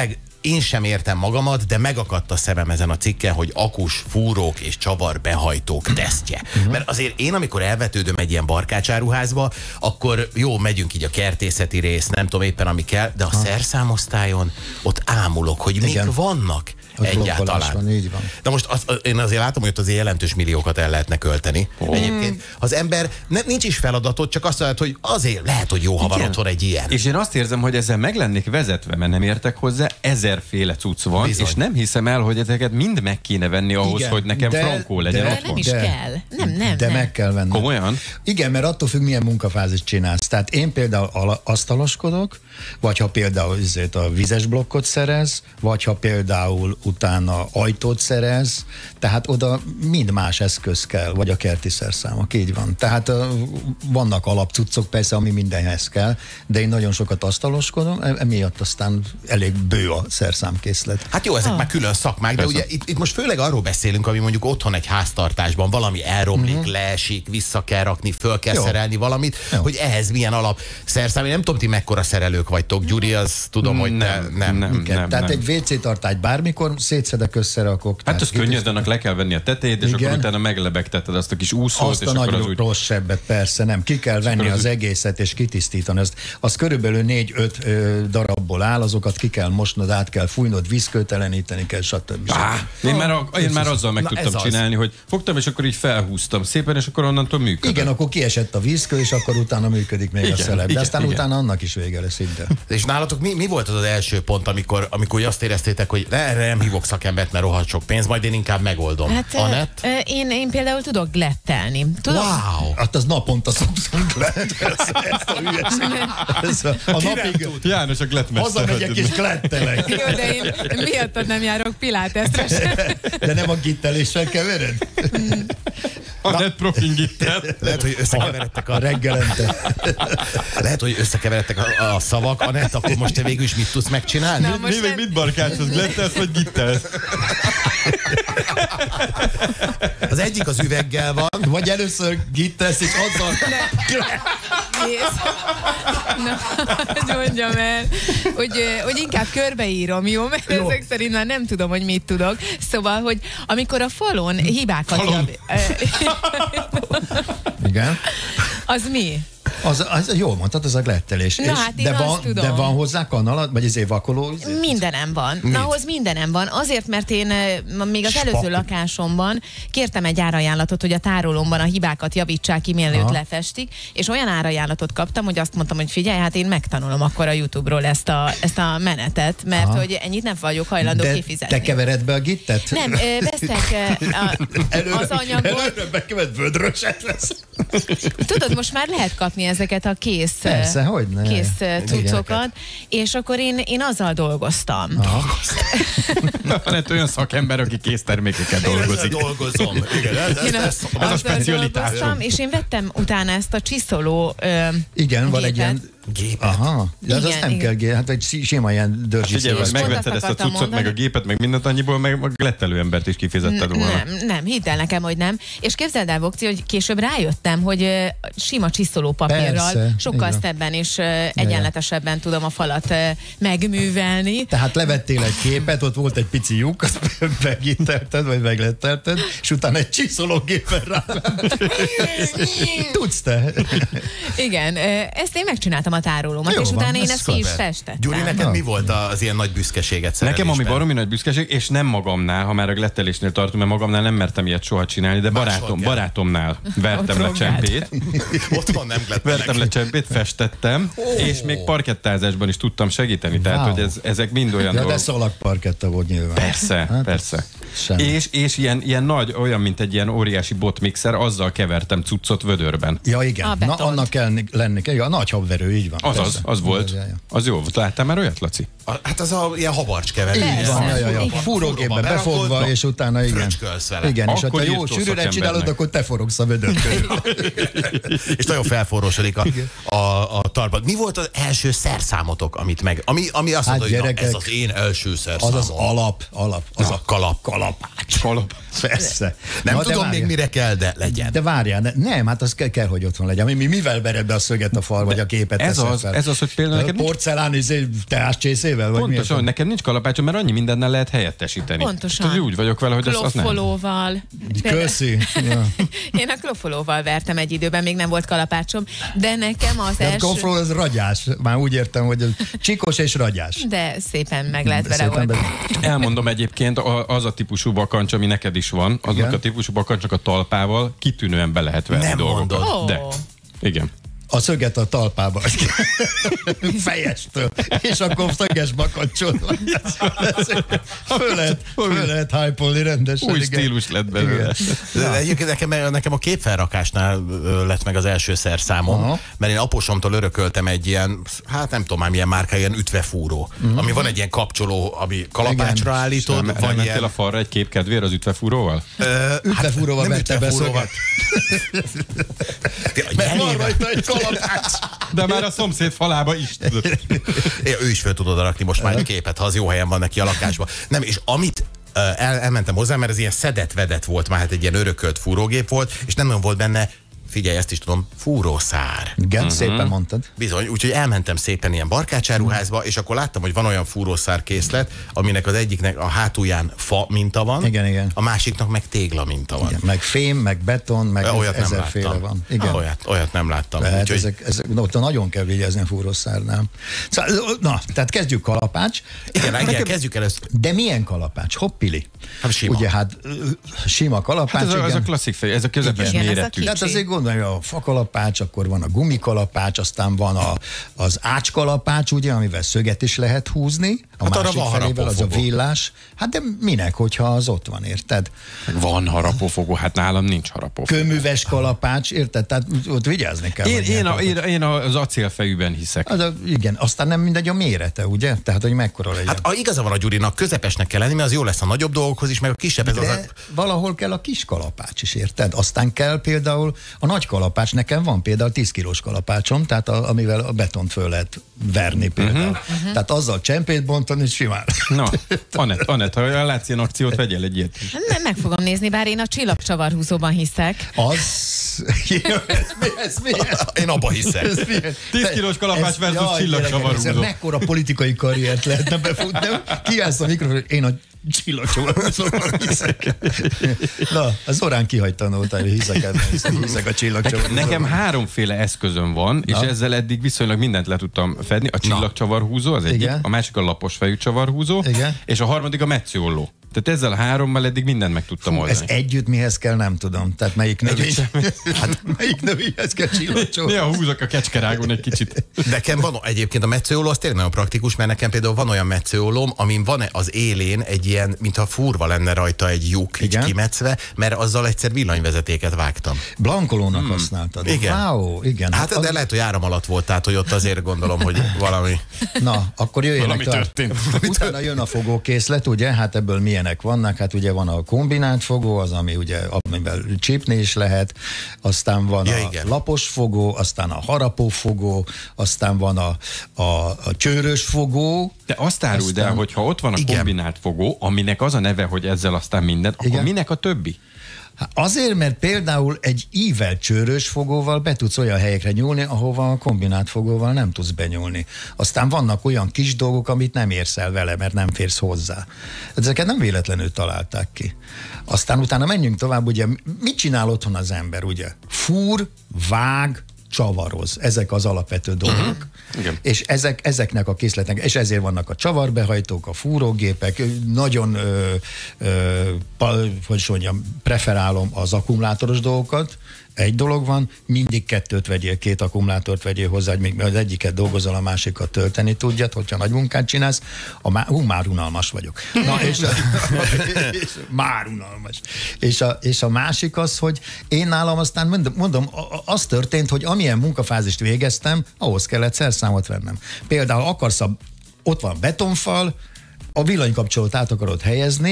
én sem értem magamat, de megakadt a szemem ezen a cikken, hogy akus, fúrók és csavar behajtók tesztje. Uh-huh. Mert azért én, amikor elvetődöm egy ilyen barkácsáruházba, akkor jó, megyünk így a kertészeti rész, nem tudom éppen ami kell, de a ha. szerszámosztályon ott ámulok, hogy igen. mik vannak. Az Egyáltalán. Van, így van. De most az, az, én azért látom, hogy ott azért jelentős milliókat el lehetne költeni. Oh. Egyébként az ember ne, nincs is feladatot, csak azt mondja, hogy azért lehet, hogy jó, ha van otthon egy ilyen. És én azt érzem, hogy ezzel meg lennék vezetve, mert nem értek hozzá, ezerféle cucc van, bizony. És nem hiszem el, hogy ezeket mind meg kéne venni ahhoz, igen, hogy nekem de, frankó legyen de, otthon. Nem is de, kell. Nem, nem, de nem. meg kell venni. Komolyan? Igen, mert attól függ, milyen munkafázist csinálsz. Tehát én például asztaloskodok, vagy ha például a vizes blokkot szerez, vagy ha például utána ajtót szerez, tehát oda mind más eszköz kell, vagy a kerti szerszámok, így van. Tehát uh, vannak alapcuccok persze, ami mindenhez kell, de én nagyon sokat asztaloskodom, emiatt aztán elég bő a szerszámkészlet. Hát jó, ezek oh. már külön szakmák, de persze. Ugye itt, itt most főleg arról beszélünk, ami mondjuk otthon egy háztartásban valami elromlik, uh-huh. leesik, vissza kell rakni, föl kell jó. szerelni valamit, jó. hogy ehhez milyen alap szerszám. Én nem tudom, ti mekkora szerelők vagytok, Gyuri, az tudom, hogy nem, te, nem. nem, nem, nem Tehát nem. egy vé cé tartályt bármikor szétszedek, összerakok. Hát az könnyed, annak le kell venni a tetejét, és igen. akkor utána meglebegteted azt a kis úszót, azt és a akkor nagy az úgy... rossz sebbet, persze, nem. Ki kell venni az, az egészet, és kitisztítani. Az, az körülbelül négy-öt darabból áll, azokat ki kell mosnod, át kell fújnod, vízkőteleníteni kell, stb. Ah, én már, a, én már azzal meg Na tudtam csinálni, hogy fogtam, és akkor így felhúztam szépen, és akkor onnantól működik. Igen, akkor kiesett a vízkő, és akkor utána működik még igen, a szelep. De igen, aztán igen. utána annak is vége lesz ide. És nálatok mi, mi volt az az első pont, amikor, amikor azt éreztétek, hogy erre nem hívok szakembert, mert rohadt sok pénz, majd én inkább megoldom. Hát, Anett? Ö, én, én például tudok glettelni. Tudok? Wow! Hát az naponta szoktunk glettelni. Ezt a hülyeség. Ez a, a napig... János a gletmester. Hazamegyek és glettelek. Jó, de én miattad nem járok pilátesztre sem. De nem a gitteléssel kevered? Anett profin gittel. Lehet, hogy összekeveredtek a... a reggelente. Lehet, hogy összekeveredtek a, a szavak. Anett, akkor most te végül is mit tudsz megcsinálni? Na, Mi meg nem... mit barkácsolsz? Glettelsz vagy gittelsz? Az egyik az üveggel van. Vagy először gittelsz, és azzal... Kész. Na, hogy mondjam el, hogy, hogy inkább körbeírom, jó? Mert jó. Ezek szerint már nem tudom, hogy mit tudok. Szóval, hogy amikor a falon hibákat... Falon. Igen. Az mi? Az, az jól mondtad, az a glettelés. Na, hát de, van, de van hozzá kanal, vagy ezért vakoló? Mindenem van. Na, ahhoz mindenem van. Azért, mert én még az Spapi. előző lakásomban kértem egy árajánlatot, hogy a tárolómban a hibákat javítsák ki, mielőtt lefestik, és olyan árajánlatot kaptam, hogy azt mondtam, hogy figyelj, hát én megtanulom akkor a YouTube-ról ezt a, ezt a menetet, mert aha. hogy ennyit nem vagyok hajlandó de kifizetni. Te kevered be a gittet? Nem, veszek a, előre, az anyagot. Előre bekeved, vödröset lesz. Tudod, most már lehet kapni ezeket a kész, persze, hogyne. kész cuccokat, és akkor én, én azzal dolgoztam. Lehet olyan szakember, aki kész termékeket dolgozik. Én dolgozom. Igen, ez, ez, ez, ez a specialitásom. És én vettem utána ezt a csiszoló ö, igen, gépet. van egy ilyen gépet. Aha, de az igen, azt nem igen. kell gépet, hát egy sima ilyen dörzsi. Figyelj, Most megvetted ezt a cuccot, mondani. meg a gépet, meg mindent annyiból, meg a glettelő embert is kifizetted volna. Nem, nem, hidd el nekem, hogy nem. És képzeld el, Vokci, hogy később rájöttem, hogy ö, sima csiszolópapírral persze, sokkal igen. szebben és ö, egyenletesebben tudom a falat ö, megművelni. Tehát levettél egy képet, ott volt egy pici lyuk, azt megittelted, vagy meglettelted, és utána egy csiszológépen rá. Tudsz te? Igen, ö, ezt én megcsináltam a tárolómat, jó és van, utána én ez ezt ki is szuper. festettem. Gyuri, neked mi volt az ilyen nagy büszkeséget szerelésben? Nekem ami baromi nagy büszkeség, és nem magamnál, ha már a glettelésnél tartom, mert magamnál nem mertem ilyet soha csinálni, de barátom, barátomnál vertem le csempét. Otthon nem glettelek. Vertem le csempét, festettem, oh. és még parkettázásban is tudtam segíteni. Tehát, wow. hogy ez, ezek mind olyan Ja, de dolgok. szalagparketta volt nyilván. Persze, hát, persze. És, és ilyen, ilyen nagy, olyan, mint egy ilyen óriási botmixer, azzal kevertem cuccot vödörben. Ja, igen. A Na, betont. annak kell lenni. Ja, a nagy habverő, így van. Az, az, persze. az volt. Ja, ja. Az jó volt. Láttál már olyat, Laci? A, hát az a ilyen habarcskeverő. Persze. Van, ja, ja, ja. Igen. Fúrógépbe befogva, berakod, és utána igen. fröcskölsz vele. Igen, és ha Akkor te jó írtó sűrűre szakembernek. csinálod, akkor te forogsz a vödör körül. És nagyon felforrósodik a, a, a tarban. Mi volt az első szerszámotok, amit meg, ami, ami azt Hát mondta, hogy na, gyerekek, ez az én első Az szerszámom. az alap, alap. Az a kalap. kalap. kalapács. Kalap. Persze. Nem Na, tudom még várjál. mire kell, de legyen. De várjál, ne, nem, hát az kell, kell, hogy ott van legyen. Mi, mivel vered be a szöget a fal, vagy a képet Ez teszed az, fel? ez az, hogy például neked nincs- porcelán izé, teáscsészével, vagy Pontosan, mi? hogy nekem nincs kalapácsom, mert annyi mindennel lehet helyettesíteni. Pontosan. Tehát úgy vagyok vele, hogy az, az nem. Kloffolóval. Köszi. Ja. Én a kloffolóval vertem egy időben, még nem volt kalapácsom, de nekem az De a első... gofró az ragyás. Már úgy értem, hogy az csikos és ragyás. De szépen meg lehet vele Szépen oldani. be- Elmondom egyébként, a- az a típusú bakancs, ami neked is van, azok Igen. a típusú bakancsok a talpával kitűnően be lehet venni Nem dolgokat. mondod. Ó. De. Igen. A szöget a talpába. Fejestől. És akkor szöges bakancsod van. Föl lehet, föl lehet hype-olni rendesen. Új igen. stílus lett belőle. De egyébként nekem, nekem a képfelrakásnál ö, lett meg az első szerszámom, Aha. mert én aposomtól örököltem egy ilyen, hát nem tudom már milyen márka, ilyen ütvefúró, uh-huh. ami van egy ilyen kapcsoló, ami kalapácsra Igen. állítod, Nem, vagy mentél ilyen... a falra egy kép kedvér az ütvefúróval? Ö, Ütvefúróval nem vette be ütvefúróval. szöget. Mert van rajta egy kalapács. De már a szomszéd falába is. tudod. É, ő is föl tudod rakni most már egy képet, ha az jó helyen van neki a lakásban. Nem, és amit ö, el, elmentem hozzá, mert ez ilyen szedett-vedett volt, már hát egy ilyen örökölt fúrógép volt, és nem nagyon volt benne, figyelj, ezt is tudom, fúrószár. Igen, uh-huh. szépen mondtad. Bizony, úgyhogy elmentem szépen ilyen barkácsáruházba, és akkor láttam, hogy van olyan fúrószár készlet, aminek az egyiknek a hátulján fa minta van, Igen, igen. a másiknak meg tégla minta van. Igen, meg fém, meg beton, meg Olyat nem ezerféle láttam. van. Igen. Olyat, olyat nem láttam. Tehát Úgyhogy ezek, ezek, no, ott nagyon kell vigyázni a fúrószárnál. Szóval, na, tehát kezdjük kalapács. igen, igen, kezdjük először. De milyen kalapács? Hoppili. Hát sima. Ugye hát ö, sima kalapács, Hát ez, a, ez a igen. klasszik fej, ez a közepes Igen, ez a méretű. kicsi. Tehát azért gondolj, a fakalapács, akkor van a gumikalapács, aztán van a, az ácskalapács, ugye, amivel szöget is lehet húzni. A Hát arra másik van felével az a harapófogó. villás. Hát de minek, hogyha az ott van, érted? Van harapófogó, hát nálam nincs harapófogó. Köműves kalapács, érted? Tehát ott vigyázni kell. Én, hogy én, milyen a, kalapács. én, én az acélfejűben hiszek. Az a, igen, aztán nem mindegy a mérete, ugye? Tehát, hogy mekkora legyen. Hát a, igaza van a Gyurinak, közepesnek kell lenni, mert az jó lesz a nagyobb dolgokhoz is, meg a kisebb. Ez az De a, valahol kell a kis kalapács is, érted? Aztán kell például a nagy kalapács, nekem van például tíz kilós kalapácsom, tehát a, amivel a betont föl lehet verni például. Uh-huh. Tehát azzal csempét bontani simán. Na, Anett, Anett, ha látsz ilyen akciót, vegyél egy ilyet. Nem, meg fogom nézni, bár én a csillagcsavarhúzóban hiszek. Az... ez mi, ez mi? én abba hiszek. Ez mi? tíz kilós kalapács Ez- versus jaj, csillagcsavarhúzó. gyerekek, ez Mekkora politikai karriert lehetne befutni? Kiállsz a mikrofon, én a csillagcsavarhúzóban hiszek. Na, az orán kihagyta a nótát, hogy hiszek ebben, hiszek a csillagcsavarhúzóban. Nekem háromféle eszközöm van, és Na. ezzel eddig viszonylag mindent le tudtam fedni. A csillagcsavarhúzó az egyik, Igen. a másik a lapos fejű csavarhúzó, Igen. és a harmadik a metszőolló. Tehát ezzel a hárommal eddig mindent meg tudtam Ez oldani. együtt mihez kell, nem tudom. Tehát melyik növény, hát melyik növényhez kell csillagcsavarhúzó? Néha húzok a kecskerágon egy kicsit. Nekem van egyébként a metszőolló, az tényleg nagyon praktikus, mert nekem például van olyan metszőollóm, amin van az élén egy ilyen, mintha furva lenne rajta egy lyuk, így Igen. kimetszve, mert azzal egyszer villanyvezetéket vágtam. Blankolónak hmm. használtad. Igen. Wow, igen. Hát, de az- lehet, hogy áram alatt volt, tehát hogy ott azért gondolom, hogy valami. Na, akkor jöjjenek Valami tovább. történt. Utána jön a fogókészlet, ugye, hát ebből milyenek vannak, hát ugye van a kombinált fogó, az, ami ugye, amivel csípni is lehet, aztán van Ja, a igen. lapos fogó, aztán a harapófogó, aztán van a, a, a csőrös fogó. De azt áruld el, Aztán- hogy ha ott van a Igen. kombinált fogó, aminek az a neve, hogy ezzel aztán minden, akkor Igen. minek a többi? Hát azért, mert például egy ível csőrös fogóval be tudsz olyan helyekre nyúlni, ahova a kombinált fogóval nem tudsz benyúlni. Aztán vannak olyan kis dolgok, amit nem érsz el vele, mert nem férsz hozzá. Ezeket nem véletlenül találták ki. Aztán utána menjünk tovább, ugye mit csinál otthon az ember, ugye? Fúr, vág, csavaroz. Ezek az alapvető dolgok. Igen. És ezek, ezeknek a készletnek, és ezért vannak a csavarbehajtók, a fúrógépek, nagyon, ö, ö, pa, hogy mondjam, preferálom az akkumulátoros dolgokat. Egy dolog van, mindig kettőt vegyél, két akkumulátort vegyél hozzá, hogy még az egyiket dolgozol, a másikat tölteni tudjad, hogyha nagy munkát csinálsz. A má, hú, már unalmas vagyok. Na, és, a, és már unalmas. És a, és a másik az, hogy én nálam aztán mondom, mondom, az történt, hogy amilyen munkafázist végeztem, ahhoz kellett szerszámot vennem. Például akarsz, a, ott van betonfal, a villanykapcsolót át akarod helyezni,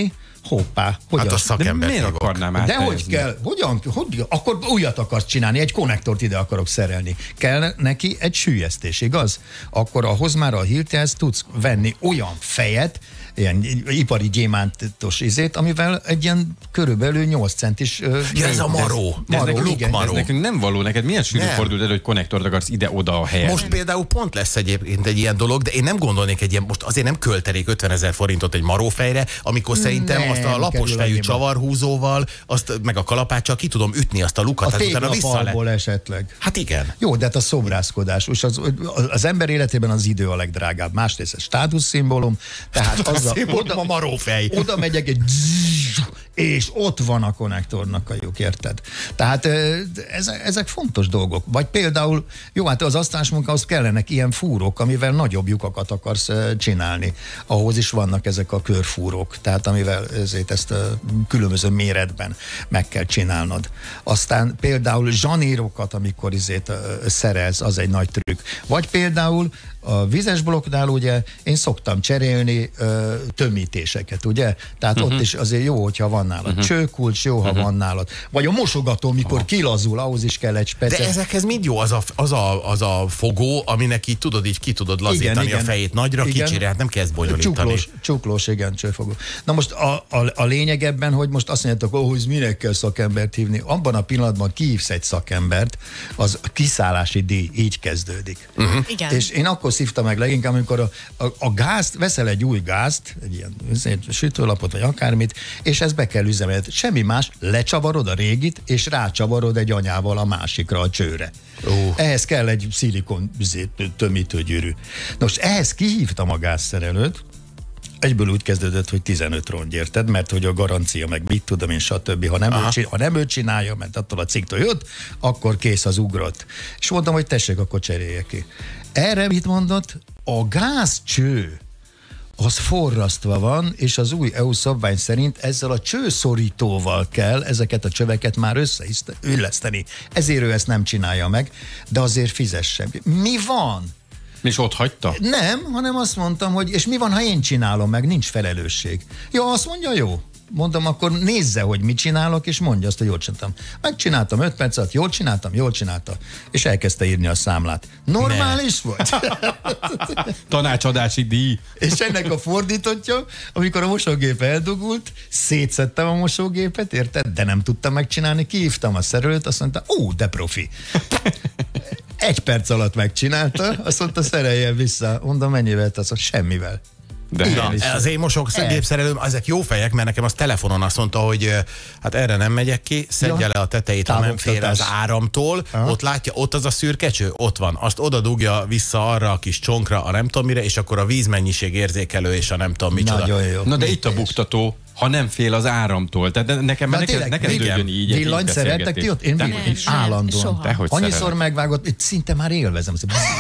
Hoppá, hogyan? Hát a De szakember miért hívok. akarnám De áthelyezni? hogy kell? Hogyan? Hogy, akkor újat akarsz csinálni, egy konnektort ide akarok szerelni. Kell neki egy süllyesztés, igaz? Akkor ahhoz már a Hiltihez tudsz venni olyan fejet, ilyen ipari gyémántos izét, amivel egy ilyen körülbelül nyolc centis... Ja, ez a maró. De ez Maró, nekünk, lukmaró. ez nekünk nem való. Neked milyen sűrű Nem. fordult elő, hogy konnektort akarsz ide-oda helyezni? Most például pont lesz egyébként egy ilyen dolog, de én nem gondolnék egy ilyen, most azért nem költenék ötvenezer forintot egy marófejre, amikor szerintem Nem, azt a lapos kerül fejű annyiba. csavarhúzóval, azt meg a kalapáccsal ki tudom ütni azt a lukat, A tehát utána vissza le... téglafalból esetleg. Hát igen. Jó, de hát a szobrászkodás, és az, az ember életében az idő a legdrágább. Másrészt a státuszszimbólum, tehát az a, Szimbolom a marófej. oda megyek egy zzz, és ott van a konnektornak a lyuk, érted? Tehát ö, ezek, ezek fontos dolgok. Vagy például, jó, hát az asztalásmunkához kellenek ilyen fúrók, amivel nagyobb lyukakat akarsz ö, csinálni. Ahhoz is vannak ezek a körfúrók, tehát amivel ezért ezt ö, különböző méretben meg kell csinálnod. Aztán például zsanírokat, amikor izét ö, szerez, az egy nagy trükk. Vagy például a vizes blokknál ugye én szoktam cserélni ö, tömítéseket, ugye? Tehát uh-huh. ott is azért jó, hogyha van nálad uh-huh. csőkulcs, jó, ha uh-huh. van nálad. Vagy a mosogató, mikor uh-huh. kilazul, ahhoz is kell egy speciál. De ezekhez mind jó az a, az, a, az a fogó, aminek így tudod, így ki tudod lazítani Igen, a igen. fejét nagyra, Igen. kicsire, hát nem kezd bonyolítani. Csuklós, csuklós, igen, csőfogó. Na most a, a, a lényeg ebben, hogy most azt mondjátok, oh, hogy minek kell szakembert hívni. Abban a pillanatban kihívsz egy szakembert, az a kiszállási díj így kezdődik. Uh-huh. Igen. És én akkor szívtam meg leginkább, amikor a, a, a gázt, veszel egy új gázt, egy ilyen egy sütőlapot, vagy akármit, és ezt be kell üzemelni. Semmi más, lecsavarod a régit, és rácsavarod egy anyával a másikra, a csőre. Ó. Ehhez kell egy szilikon tömítőgyűrű. Most ehhez kihívtam a gázszerelőt, egyből úgy kezdődött, hogy tizenöt rongy, érted? Mert hogy a garancia, meg mit tudom én, stb. Ha nem, ő, csinálja, ha nem ő csinálja, mert attól a cikktől jött, akkor kész, az ugrott. És mondtam, hogy tessék, akkor cserélje ki. Erre mit mondott? A gázcső az forrasztva van, és az új é u szabvány szerint ezzel a csőszorítóval kell ezeket a csöveket már összeilleszteni. Ezért ő ezt nem csinálja meg, de azért fizessen. Mi van? És ott hagyta? Nem, hanem azt mondtam, hogy és mi van, ha én csinálom meg, nincs felelősség. Ja, azt mondja, jó. Mondom, akkor nézze, hogy mit csinálok, és mondja azt, hogy jól csináltam. Megcsináltam öt perc alatt, jól csináltam, jól csinálta. És elkezdte írni a számlát. Normális ne. Vagy? Tanácsadási díj. És ennek a fordítottja, amikor a mosógép eldugult, szétszedtem a mosógépet, érted? De nem tudtam megcsinálni, kihívtam a szerelőt, azt mondta, ó, de profi. Egy perc alatt megcsinálta, azt mondta, szereljen vissza. Mondom, mennyivel tesz? Semmivel. De Na, az én mosógépszerelőm, ezek jó fejek, mert nekem az telefonon azt mondta, hogy hát erre nem megyek ki, szedje Ja. le a tetejét, ha nem fél az Távoktatás. áramtól, Aha. ott látja, ott az a szürkecső, ott van, azt oda dugja vissza arra a kis csonkra, a nem tudom mire, és akkor a vízmennyiség érzékelő, és a nem tudom micsoda. Nagyon jó. Na de itt a buktató, ha nem fél az áramtól. Tehát de nekem Na neked, tényleg, neked igen. dőljön így egy Villanyt így szerettek ti ott? Én, De- villany, én Nem, állandóan. soha. Dehogy Annyiszor szerelek. megvágott, itt szinte már élvezem.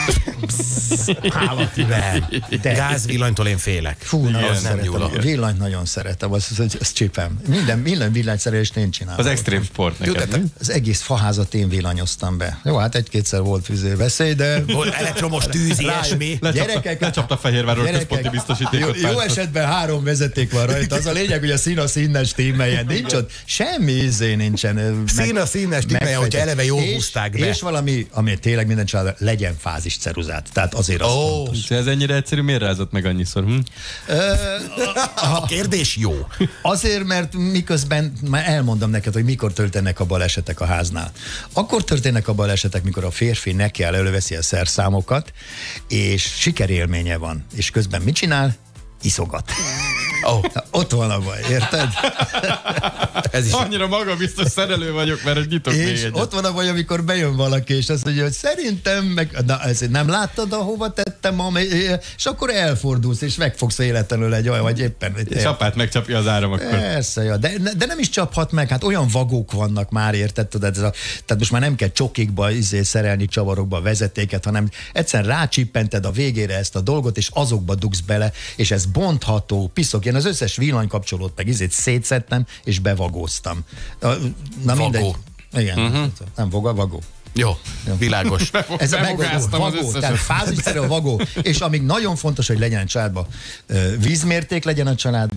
Állati nem. De- Gázvillanytól én félek. Fú, na, Igen, azt nem szeretem. jó. A villanyt nagyon szeretem, azt, azt, azt csipem. Minden, minden villanyszerelést én csinálom. Az extrém sport Jó, neked. de nem? Az egész faházat én villanyoztam be. Jó, hát egy-kétszer volt veszély, de... Volt elektromos tűz, ilyesmi. Gyerekek, lecsapta Fehérváron gyerekek, központi biztosítékot. Jó, jó persze. esetben három vezeték van rajta. Az a lényeg, hogy a szín a színes tímeljen. Nincs ott, semmi izé nincsen. meg- Szín a színes tímeljen, hogyha eleve jól és, húzták be. És valami, ami tényleg minden család, legyen fázis ceruzát. Tehát azért az Ó. fontos. Ez ennyire egyszerű, miért rázott meg annyiszor? Hm? A kérdés jó. Azért, mert miközben, már elmondom neked, hogy mikor történnek a balesetek a háznál. Akkor történnek a balesetek, mikor a férfi nekiáll, előveszi a szerszámokat, és sikerélménye van. És közben mit csinál? Iszogat. Oh, Na, ott van a baj, érted? ez is. Annyira magabiztos szerelő vagyok, mert nyitok még És egyet. ott van a baj, amikor bejön valaki, és azt mondja, hogy szerintem, meg, na, ezt nem láttad, ahova tettem, amely, és akkor elfordulsz, és megfogsz életlenül egy olyan, vagy éppen... És apát megcsapja az áram akkor. Persze, ja, de, de nem is csaphat meg, hát olyan vagók vannak már, érted? Tudod, ez a, tehát most már nem kell csokikba izé, szerelni csavarokba a vezetéket, hanem egyszerűen rácsippented a végére ezt a dolgot, és azokba dugsz bele, és ez bontható, piszok. Én az összes villanykapcsolót meg izét szétszettem, és bevagóztam. Na Vagó. mindegy. Igen, uh-huh. nem voga, vagó. Jó, világos. Ez a meg, Bevagáztam az vagó, összeset. tehát fázisszerű a vagó, és amíg nagyon fontos, hogy legyen a családban, ö, vízmérték legyen a családban,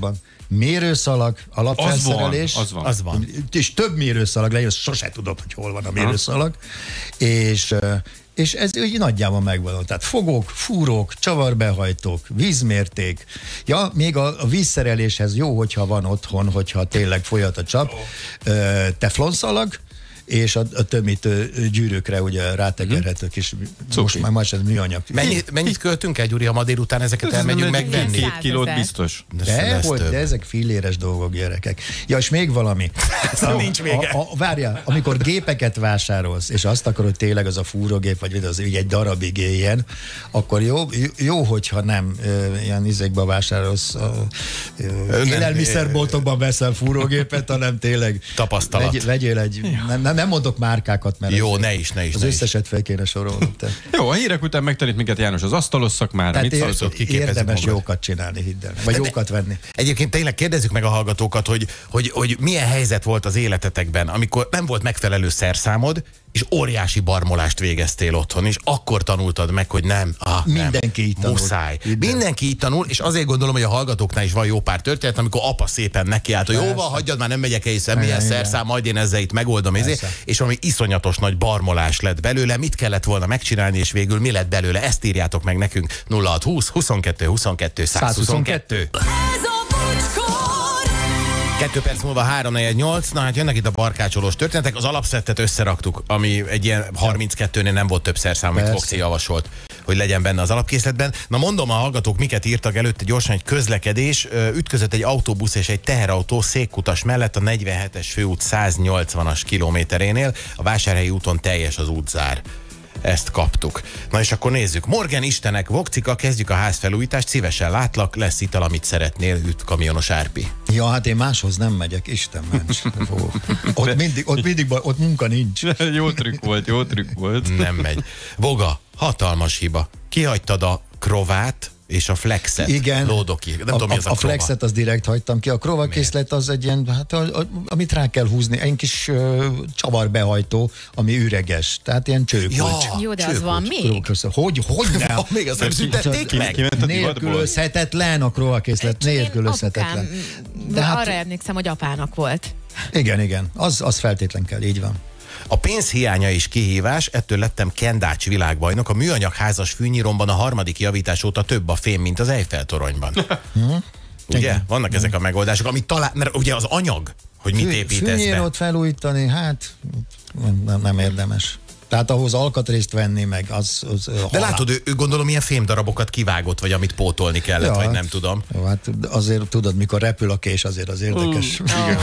mérőszalag, alapfelszerelés. Az van, az van. És több mérőszalag legyen, sose tudod, hogy hol van a mérőszalag. És, és ez úgy nagyjából megvan. Tehát fogók, fúrók, csavarbehajtók, vízmérték. Ja, még a, a vízszereléshez jó, hogyha van otthon, hogyha tényleg folyat a csap. Teflonszalag, és a, a többit gyűrűkre ugye rátekerhetők, és most már más ez műanyag. Mennyi, mennyit költünk el, Gyuri, ha ma délután ezeket Ez elmegyünk nem megvenni? Két kilót biztos. De, hogy, de ezek filléres dolgok, gyerekek. Ja, és még valami. A, Nincs vége. A, a, várjál, amikor gépeket vásárolsz, és azt akarod, hogy tényleg az a fúrógép, vagy az így egy darabig éljen, akkor jó, jó hogyha nem ö, ilyen izékbe vásárolsz, ö, élelmiszerboltokban veszel fúrógépet, hanem tényleg Tapasztalat. Vegy, vegyél egy, nem, nem, nem mondok márkákat, mert Jó, az, ne is, ne is. az ne összeset fel kéne sorolni. Jó, a hírek után megtanít minket János az asztalos szakmára. Tehát Mit ér, szólsz? kiképezzük érdemes magad. jókat csinálni, hidd el. Vagy jókat venni. Egyébként tényleg kérdezzük meg a hallgatókat, hogy, hogy, hogy milyen helyzet volt az életetekben, amikor nem volt megfelelő szerszámod, és óriási barmolást végeztél otthon, és akkor tanultad meg, hogy nem, ah, Mindenki nem, így tanul. muszáj. Minden. Mindenki így tanul, és azért gondolom, hogy a hallgatóknál is van jó pár történet, amikor apa szépen nekiállt, hogy jóval hagyjad, már nem megyek el, hiszen milyen Igen, szerszám, majd én ezzel itt megoldom, ezért, Persze. és valami iszonyatos nagy barmolás lett belőle, mit kellett volna megcsinálni, és végül mi lett belőle, ezt írjátok meg nekünk nulla hat húsz huszonkettő huszonkettő száz huszonkettő. Ez a Bocskor! Kettő perc múlva három negyven nyolc, na hát jönnek itt a barkácsolós történetek, az alapszettet összeraktuk, ami egy ilyen harminckettőnél nem volt több szerszám, amit Persze. Vokci javasolt, hogy legyen benne az alapkészletben. Na mondom, a hallgatók miket írtak előtte, gyorsan egy közlekedés, Ö, ütközött egy autóbusz és egy teherautó székkutas mellett a negyvenhetes főút száznyolcvanas kilométerénél, a Vásárhelyi úton teljes az útzár. Ezt kaptuk. Na és akkor nézzük. Morgan Istenek, Vokcika, kezdjük a házfelújítást, szívesen látlak, lesz ital, amit szeretnél, üt kamionos Árpi. Ja, hát én máshoz nem megyek, Isten ments. Ó, ott mindig, ott mindig baj, ott munka nincs. Jó trükk volt, jó trükk volt. Nem megy. Voga, hatalmas hiba. Kihagytad a krovát és a flexet. Igen. Lódoki. Nem a, tudom, mi a, az a, a krova. flexet az direkt hagytam ki. A krova készlet az egy ilyen, hát a, a, amit rá kell húzni, egy kis uh, csavarbehajtó, ami üreges. Tehát ilyen csőkulcs. Ja, Jó, de az csőkulcs. van még? Hogy, hogy nem? Még azt nem szüntették Ki- meg? kiment a divatból? Nélkülözhetetlen a krova készlet, Én nélkülözhetetlen. apukám, De hát- arra emlékszem, hogy apának volt. Igen, igen, az, az feltétlen kell, így van. A pénz hiánya is kihívás, ettől lettem Kendács világbajnok. A műanyag házas fűnyíromban a harmadik javítás óta több a fém, mint az Eiffel toronyban. Ugye? Vannak ezek a megoldások, amit talán, mert ugye az anyag, hogy mit építesz be. Fűnyírót felújítani, hát nem, nem érdemes. Tehát ahhoz alkatrészt venni, meg az... az De halál. látod, ő, ő gondolom ilyen fémdarabokat kivágott, vagy amit pótolni kellett, vagy nem tudom. Jó, hát azért tudod, mikor repül a kés, azért az érdekes.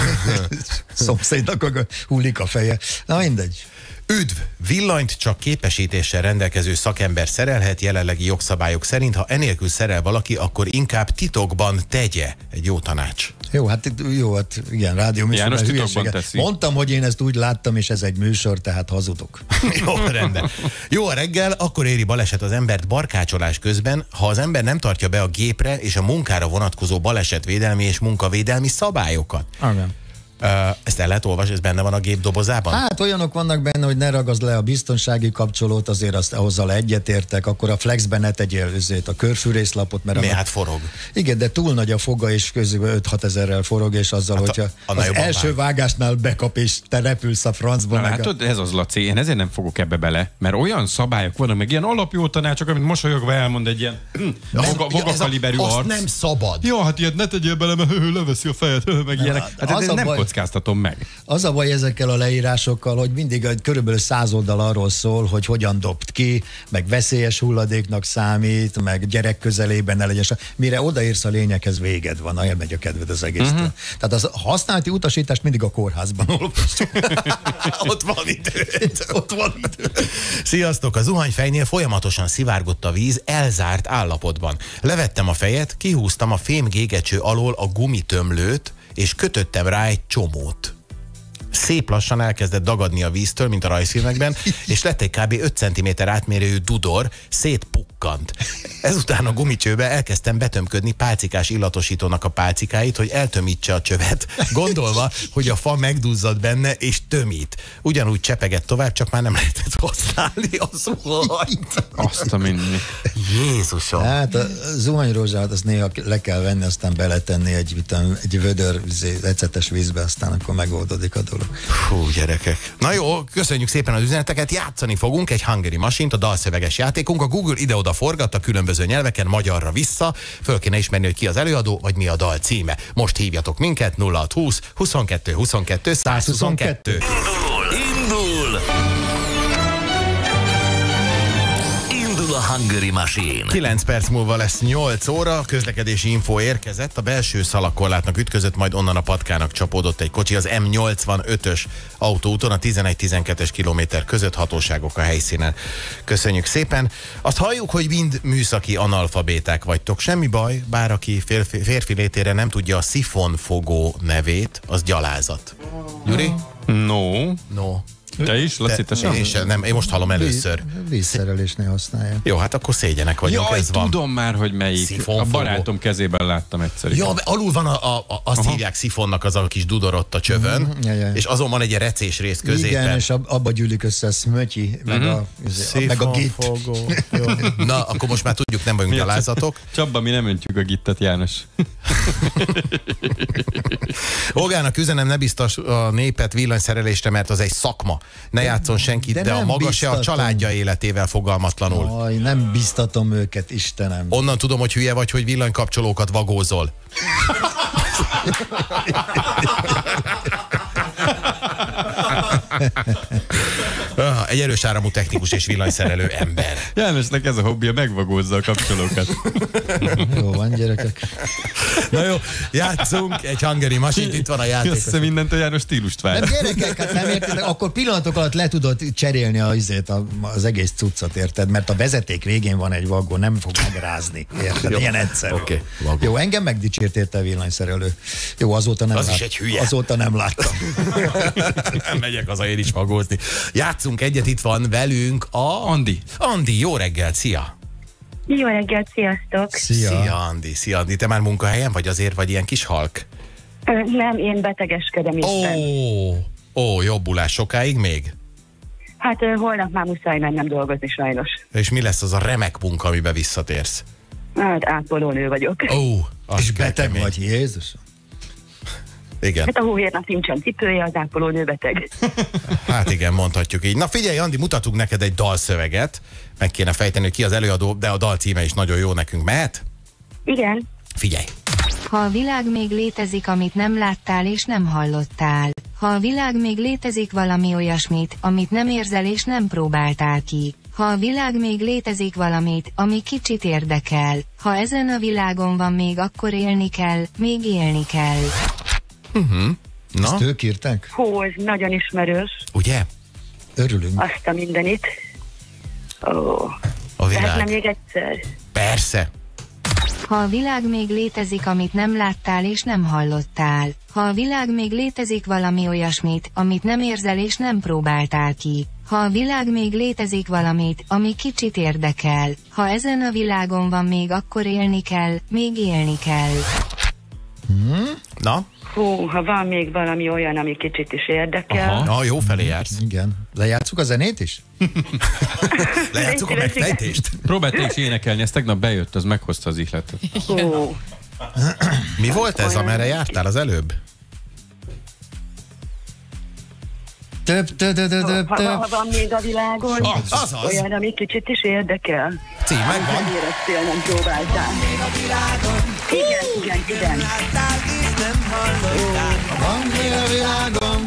Szomszédnak a- hullik a feje. Na mindegy. Üdv! Villanyt csak képesítéssel rendelkező szakember szerelhet jelenlegi jogszabályok szerint. Ha enélkül szerel valaki, akkor inkább titokban tegye. Egy jó tanács. Jó, hát itt- jó, hát igen, rádió műsor. János mert titokban hülyeséget. teszi. Mondtam, hogy én ezt úgy láttam, és ez egy műsor, tehát hazudok. Jó, rendben. Jó a reggel, akkor éri baleset az embert barkácsolás közben, ha az ember nem tartja be a gépre és a munkára vonatkozó balesetvédelmi és munkavédelmi szabályokat. Igen. Uh, ezt el lehet olvasni, ez benne van a gép dobozában? Hát olyanok vannak benne, hogy ne ragaszd le a biztonsági kapcsolót, azért azt hozzá egyetértek, akkor a flexben ne tegyél üzét, a körfűrészlapot, mert Mi a- hát forog? igen, de túl nagy a foga, és közben öt-hat ezerrel forog, és azzal, Hát a- hogyha annál az jobban első vág. vágásnál bekap, és te repülsz a francba. Na, meg a... látod, ez az, Laci, én ezért nem fogok ebbe bele, mert olyan szabályok vannak, meg ilyen alapjó tanácsok, amit mosolyogva elmond egy ilyen voga, Ja, ez a- kaliberű azt arc. nem szabad. Ja, hát ilyet ne tegyél bele, mert hő, leveszi a fejed, hő, meg ilyenek. Hát az ez a nem baj- kockáztatom meg. Az a baj ezekkel a leírásokkal, hogy mindig egy körülbelül száz oldal arról szól, hogy hogyan dobt ki, meg veszélyes hulladéknak számít, meg gyerek közelében ne legyen. Mire odaérsz a lényeghez, véged van, elmegy a kedved az egésztől. Uh-huh. Tehát az használati utasítást mindig a kórházban olvasjuk. Ott van idő. Ott van idő. Sziasztok! A zuhanyfejnél folyamatosan szivárgott a víz elzárt állapotban. Levettem a fejet, kihúztam a fém gégecső alól a gumitömlőt, és kötöttem rá egy csomót. szép lassan elkezdett dagadni a víztől, mint a rajzfilmekben, és lett egy kb. öt centiméter átmérőjű dudor, szétpukkant. Ezután a gumicsőbe elkezdtem betömködni pálcikás illatosítónak a pálcikáit, hogy eltömítse a csövet, gondolva, hogy a fa megduzzad benne és tömít. Ugyanúgy csepegett tovább, csak már nem lehetett használni a zuhanyt. Azt a mindig. Jézusom! Hát a zuhanyrózsát azt néha le kell venni, aztán beletenni egy, egy vödör ecetes vízbe, aztán akkor megoldódik a dolog. Fú, gyerekek. Na jó, köszönjük szépen az üzeneteket, játszani fogunk egy Hungary Machine-t, a dalszöveges játékunk. A Google ide-oda forgat a különböző nyelveken, magyarra vissza. Föl kéne ismerni, hogy ki az előadó, vagy mi a dal címe. Most hívjatok minket nulla hat húsz huszonkettő huszonkettő száz huszonkettő. Indul! Indul a Hungary Machine. kilenc perc múlva lesz nyolc óra, közlekedési info érkezett, a belső szalagkorlátnak ütközött, majd onnan a patkának csapódott egy kocsi az M nyolcvanötös autóúton a tizenegy tizenkettes kilométer között, hatóságok a helyszínen. Köszönjük szépen. Azt halljuk, hogy mind műszaki analfabéták vagytok. Semmi baj, bár aki férfi, férfi létére nem tudja a szifonfogó nevét, az gyalázat. Gyuri? No. No. Te is, Laci, te sem? Én sem, nem, én most hallom először. Vízszerelésnél használják. Jó, hát akkor szégyenek vagyunk, Jaj, ez van. tudom már, hogy melyik. Szifonfogó. A barátom kezében láttam egyszer. Ja, alul van, a, a, azt Aha. hívják szifonnak, az a kis dudorott a csövön, Mhm, ja, ja. és azon van egy recés rész középen. Igen, és ab, abba gyűlik össze a szmötyi, meg, Mhm. a, meg a git. Szifonfogó. Jó. Na, akkor most már tudjuk, nem vagyunk gyalázatok. Csabba, mi nem öntjük a gittet, János. Olgának üzenem, ne biztos a népet villanyszerelésre, mert az egy szakma. Ne játszon senkit, de, de de a nem maga se a biztatom. családja életével fogalmatlanul. Aj, nem biztatom őket, Istenem. Onnan tudom, hogy hülye vagy, hogy villanykapcsolókat vagózol. Ah, egy erős áramú technikus és villanyszerelő ember. Jánosnak ez a hobbija, megvagózza a kapcsolókat. Jó van, gyerekek. Na jó, játszunk egy Hungary Machine, itt van a játék. Össze mindent a János stílust vár. Nem, gyerekek, hát nem érted, akkor pillanatok alatt le tudod cserélni a, azért, a, az egész cuccot, érted? Mert a vezeték végén van egy vagó, nem fog megrázni, érted? Jó. Ilyen egyszerű. Oké, vagó. Jó, engem megdicsértél te villanyszerelő. Jó, azóta nem Az lát... is egy hülye. Azóta nem láttam. Megyek haza én is vagózni. Játszunk egyet, itt van velünk a... Andi. Andi, jó reggelt, szia! Jó reggelt, sziasztok! Szia. Szia, Andi, szia, Andi. Te már munkahelyen vagy, azért vagy ilyen kis halk? Ö, Nem, én betegeskedem éppen. Ó, ó, jobbulás sokáig még? Hát ö, holnap már muszáj mennem dolgozni sajnos. És mi lesz az a remek munka, amiben visszatérsz? Hát ápolónő vagyok. Ó, az És kell beteg kemény. vagy, Jézus. Igen, Hát a hóhérnak nincsen cipője, az ápolónő beteg. hát igen, mondhatjuk így. Na figyelj, Andi, mutatunk neked egy dalszöveget. Meg kéne fejteni, hogy ki az előadó, de a dal címe is nagyon jó nekünk. Mehet? Igen. Figyelj! Ha a világ még létezik, amit nem láttál és nem hallottál. Ha a világ még létezik valami olyasmit, amit nem érzel és nem próbáltál ki. Ha a világ még létezik valamit, ami kicsit érdekel. Ha ezen a világon van még, akkor élni kell, még élni kell. Na, Ezt ők írták? Hó, ez nagyon ismerős. ugye? Örülünk. Azt a mindenit. Ó, A lehetne világ. még egyszer? Persze. Ha a világ még létezik, amit nem láttál és nem hallottál. Ha a világ még létezik valami olyasmit, amit nem érzel és nem próbáltál ki. Ha a világ még létezik valamit, ami kicsit érdekel. Ha ezen a világon van még, akkor élni kell, még élni kell. Na, Hú, ha van még valami olyan, ami kicsit is érdekel. Aha. na jó felé jársz. Igen. Lejátszuk a zenét is? Lejátszuk a Légy szíves, megfejtést. Próbáld te is énekelni, ez tegnap bejött, az meghozta az ihletet. Hú, Mi volt ez, amerre jártál az előbb? Több, több, több, több, ha, ha, ha több. van még a világon, Ah, azaz. olyan, ami kicsit is érdekel. Cím megvan. Nem éreztél, nem próbáltál. Igen, igen, igen. Van még a világon.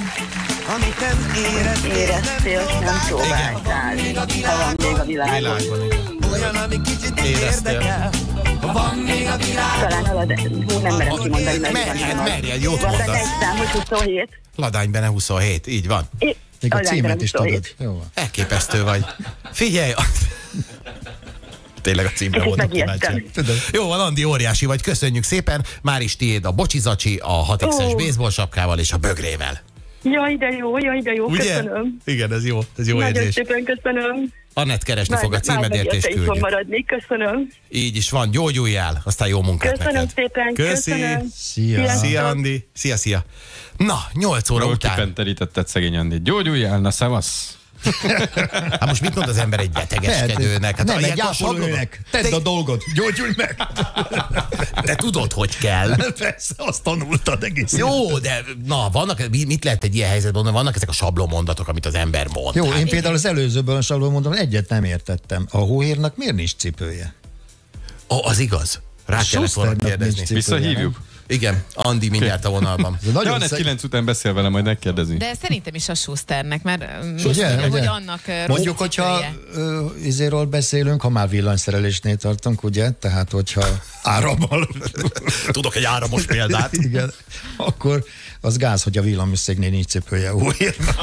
Éreztél, és nem próbáltál. Ha van még a világon. Világon, igen. Éreztél. Talán halad, hú, nem merem kimondani, mert Merjed, merjed, jót van. mondasz. Egy szám, hogy huszonhét. Ladány benne huszonhét, így van. I- Még a Ladány címet benne is tudod. huszonhét. Jó van. Elképesztő vagy. Figyelj! Tényleg a címre Kicsit voltam megijedtem. kíváncsi. Tudom. Jó van, Andi, óriási vagy, köszönjük szépen. Már is tiéd a bocsizacsi, a hat iksz-es Ó. baseball sapkával és a bögrével. Jaj, de jó, jaj, de jó, Ugye? köszönöm. Igen, ez jó, ez jó Nagyon érzés. szépen köszönöm. Annett keresni fog a címedért és Már küldjük. fog maradni, köszönöm. Így is van, gyógyuljál, aztán jó munkát Köszönöm neked. szépen, Köszi. köszönöm. Szia. Sziasztok. Szia, Andi. Szia, szia. Na, nyolc óra Jól után. kipenterítetted szegény Andit. Gyógyuljál, na szevasz! Hát most mit mond az ember egy betegeskedőnek? Hát Nem, egy ilyenkor gyászolónőnek. Tedd Te- a dolgot, gyógyulj meg! Te tudod, hogy kell. Persze, azt tanultad egész. Jó, de na, vannak, mit lehet egy ilyen helyzetben mondani? Vannak ezek a sablonmondatok, amit az ember mond. Jó, Hát, én például az előzőből a sablon mondom, egyet nem értettem. A hóhérnak miért nincs cipője? Ó, az igaz. Rá kellett volna Schusternak kérdezni. nincs cipője, Visszahívjuk? Igen, Andi mindjárt a vonalban. Ez nagyon Ja, Annett szeg... kilenc után beszél vele, majd megkérdezi. De szerintem is a Schusternek, mert most Ugye, tudom, ugye? hogy annak ö, rossz Mondjuk, hogyha cipője. ö, izéről beszélünk, ha már villanyszerelésnél tartunk, ugye? Tehát, hogyha árammal... Tudok egy áramos példát. Igen, akkor az gáz, hogy a villaműszegnél nincs cipője hóhérnak.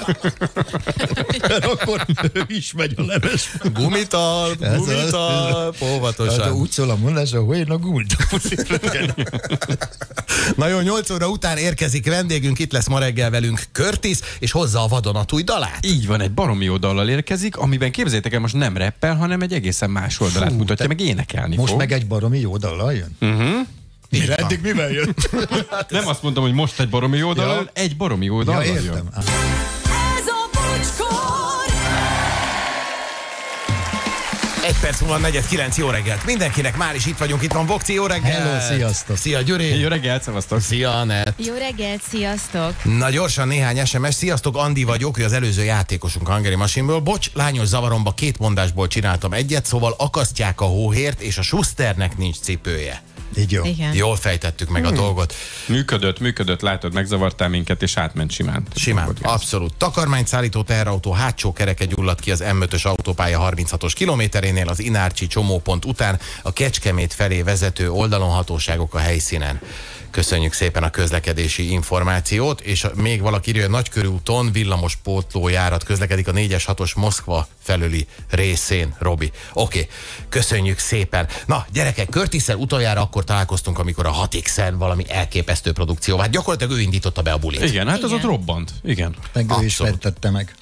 Mert akkor ő is megy a leves. Gumitalp, Ez az. gumitalp, Tehát óvatosan. úgy szól a mondás, a hóhérnak gumitalpot. Na jó, nyolc óra után érkezik vendégünk, itt lesz ma reggel velünk Curtis, és hozza a vadonatúj dalát. Így van, egy baromi jó dallal érkezik, amiben képzeljétek el, most nem rappel, hanem egy egészen más oldalát Fú, mutatja, te- meg énekelni Most fog. meg egy baromi jó dallal jön? Uh-huh. Mire eddig mivel jött? Nem azt mondtam, hogy most egy baromi jó dallal, Ja. egy baromi jó Ja, dallal jön. értem. Ez a bocskor! Egy perc múlva negyed kilenc, jó reggelt. Mindenkinek már is itt vagyunk, itt van Vokci, jó reggelt. Hello, sziasztok. Szia Gyuri. Jó reggelt, szevasztok! Szia Anett. Jó reggelt, sziasztok! Na gyorsan néhány es em es. Sziasztok, Andi vagyok, ő az előző játékosunk a Hungary Machine-ből. Bocs, lányos zavaromba két mondásból csináltam egyet, szóval akasztják a hóhért, és a Schusternek nincs cipője. Így jó. Igen. Jól fejtettük meg a dolgot. Működött, működött, látod, megzavartál minket, és átment simán. Simán, Volt gáz. abszolút. Takarmányt szállító teherautó hátsó kereke gyulladt ki az em ötös autópálya harminchatos kilométerénél az Inárcsi csomópont után a Kecskemét felé vezető oldalon, hatóságok a helyszínen. Köszönjük szépen a közlekedési információt, és még valaki írja, Nagykörúton villamos pótlójárat közlekedik a négyes hatos Moszkva felüli részén, Robi. Oké, okay. Köszönjük szépen. Na, gyerekek, Curtisszel utoljára akkor találkoztunk, amikor a hat iksz-en valami elképesztő produkció. Hát gyakorlatilag ő indította be a bulit. Igen, hát az Igen. ott robbant. Igen. Meg ő is Abszolút. fettette meg.